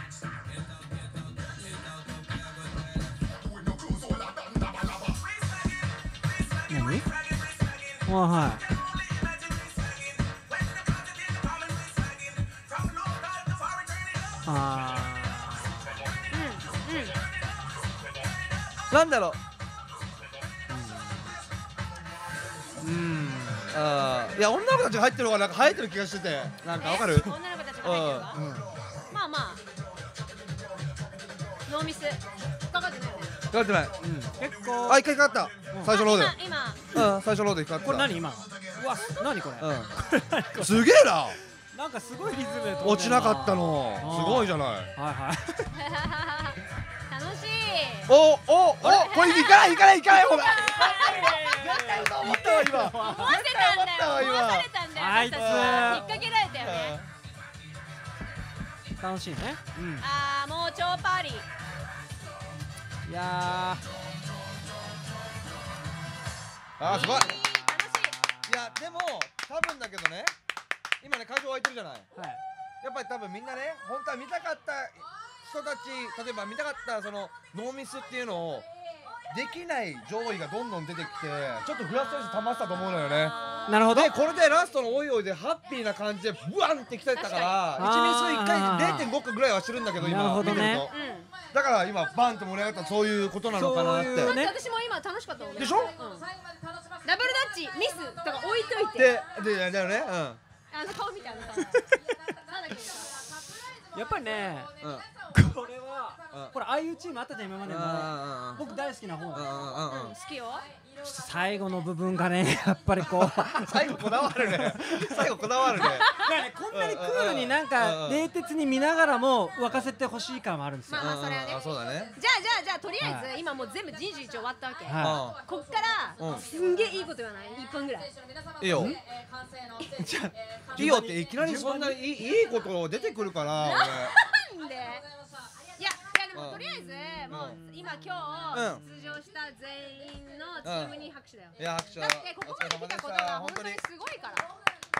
Speaker 3: 何？はい
Speaker 2: なんだろういや女の子たちが入ってる方がなんか生えてる気がしててなんかわかる？
Speaker 1: 女の子たちが入ってるわまあノーミスかかってないよね
Speaker 2: かかってない
Speaker 3: 結構
Speaker 2: 一回かかった最初の方で
Speaker 1: 今
Speaker 2: 最初の方でかかった
Speaker 3: これ何今うわ何これ
Speaker 2: すげえな
Speaker 3: なんかすごいリズムで
Speaker 2: 落ちなかったのすごいじゃない
Speaker 3: はい
Speaker 1: 楽しい
Speaker 2: おこれいかないほら絶対そう思ったわ今
Speaker 1: 思わせたんだよ
Speaker 3: あいつ
Speaker 1: 引っ掛けられたよね
Speaker 3: 楽しいね
Speaker 1: もう超パーリー
Speaker 3: いや
Speaker 2: すごいいやでも多分だけどね今ね会場空いてるじゃないやっぱり多分みんなね本当は見たかった人たち例えば見たかったそのノーミスっていうのをできない上位がどんどん出てきてちょっとフラストレーション溜まってたと思うのよね
Speaker 3: なるほど
Speaker 2: でこれでラストのおいおいでハッピーな感じでブワンってきてたから1ミス1回 0.5 個ぐらいはしてるんだけど今見てるとだから今バンって盛り上がったそういうことなのかなって
Speaker 1: 私も今楽しかったもんね
Speaker 2: でしょ
Speaker 1: ダブルダッチミスとか置いといて
Speaker 2: でだよね
Speaker 1: 顔見て
Speaker 3: やっぱりね、これはほらああいうチームあったじゃん今までも。僕大好きな方。
Speaker 1: 好きよ。
Speaker 3: 最後の部分がねやっぱりこう
Speaker 2: 最後こだわるね。最後こだわるね。
Speaker 3: こんなにクールになんか冷徹に見ながらも沸かせてほしい感はあるんですよ。
Speaker 1: まあそれはね。
Speaker 2: そうだね。
Speaker 1: じゃあとりあえず今もう全部人事一終わったわけ。
Speaker 3: は
Speaker 1: こっからすんげえいいこと言わない？1分ぐらい。
Speaker 2: いいよ。いいよっていきなりそんないいこと出てくるから。
Speaker 1: なんで？いやでもとりあえずもう今日出場した全員のチームに拍手だよ。
Speaker 2: いや拍手だ。
Speaker 1: だってここまで来たことが本当にすごいから。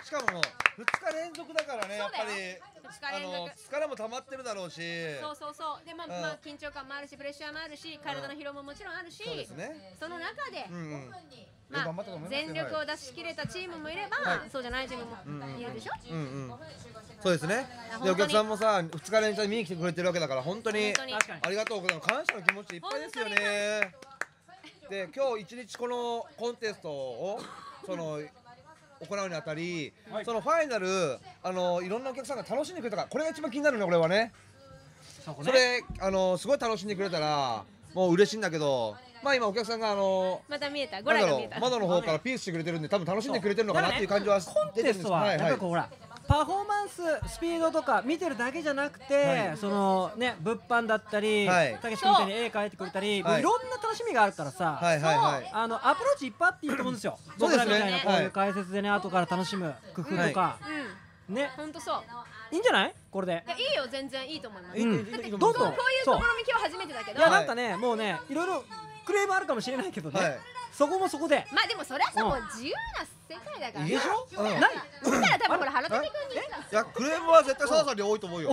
Speaker 2: しかも2日連続だからねやっぱり疲れも溜まってるだろうし。
Speaker 1: そうでまあ緊張感もあるしプレッシャーもあるし体の疲労ももちろんあるし、その中でまあ全力を出し切れたチームもいればそうじゃないチームもいるでしょ。
Speaker 2: そうですね。でお客さんもさ2日連続見に来てくれてるわけだから本当にありがとうございます。感謝の気持ちいっぱいですよね。で今日一日このコンテストをその行うにあたり、そのファイナルいろんなお客さんが楽しんでくれたからこれが一番気になるね俺はね。それすごい楽しんでくれたらもう嬉しいんだけど。まあ今お客さんが
Speaker 1: また見えた、ゴラが見えた。
Speaker 2: 窓の方からピースしてくれてるんで多分楽しんでくれてるのかなっていう感じは
Speaker 3: コンテストはやっぱりこうほらパフォーマンススピードとか見てるだけじゃなくてそのね物販だったりたけし君みたいに絵描いてくれたりいろんな楽しみがあるからさアプローチいっぱいあっていいと思うんですよ。僕らみたいなこういう解説でね後から楽しむ工夫とかね。
Speaker 1: ほんとそう。
Speaker 3: いいんじゃないこれで。
Speaker 1: いいよ全然いいと思います。
Speaker 3: どんどん
Speaker 1: こういう試み今日初めてだけど。
Speaker 3: いやなんかねもうねいろいろクレームあるかもしれないけどね、そこもそこで
Speaker 1: まあでもそれはさもう自由な世界だから
Speaker 3: でしょ。
Speaker 1: だから多分ほら原田君に
Speaker 2: いやクレームは絶対澤さんに多いと思うよ。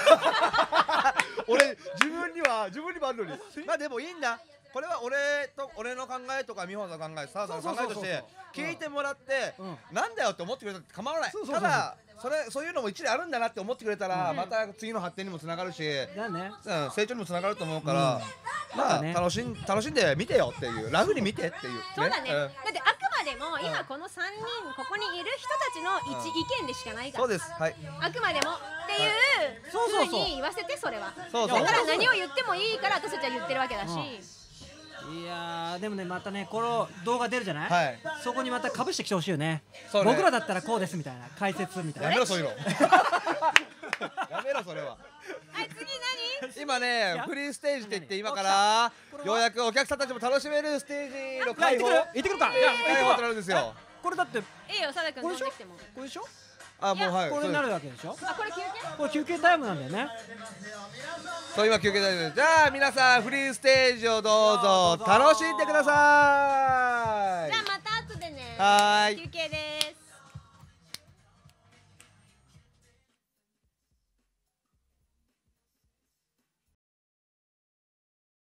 Speaker 2: 俺自分にはあるのに。まあでもいいんだ。これは俺の考えとか美穂の考え澤さんの考えとして聞いてもらってなんだよって思ってくれたって構わない。ただそういうのも一理あるんだなって思ってくれたらまた次の発展にもつながるし成長にもつながると思うからまあ楽しんで見てよっていうラフに見てっていう。
Speaker 1: そうだね。だってあくまでも今この3人ここにいる人たちの一意見でしかないから。
Speaker 2: そうです。はい。
Speaker 1: あくまでもっていう風に言わせてそれは。だから何を言ってもいいから私たちは言ってるわけだし。
Speaker 3: いやでもねまたねこの動画出るじゃない、そこにまたかぶしてきてほしいよね。僕らだったらこうですみたいな解説みたいな。
Speaker 2: やめろそういうの。やめろそれは。
Speaker 1: 次何？
Speaker 2: 今ねフリーステージって言って今からようやくお客さんたちも楽しめるステージの開放。
Speaker 3: 行ってくるか。
Speaker 2: 開放となるんですよ。
Speaker 3: これだって
Speaker 1: いいよ、さだくん乗ってきても。
Speaker 3: これでしょ。
Speaker 2: あ、もうはい。
Speaker 3: これになるわけでしょ。
Speaker 1: あ、これ休憩？
Speaker 3: これ休憩タイムなんだよね。
Speaker 2: そう今休憩タイムです。じゃあ皆さんフリーステージをどうぞ楽しんでください。
Speaker 1: じゃあまた後でね。
Speaker 2: はい。
Speaker 1: 休憩です。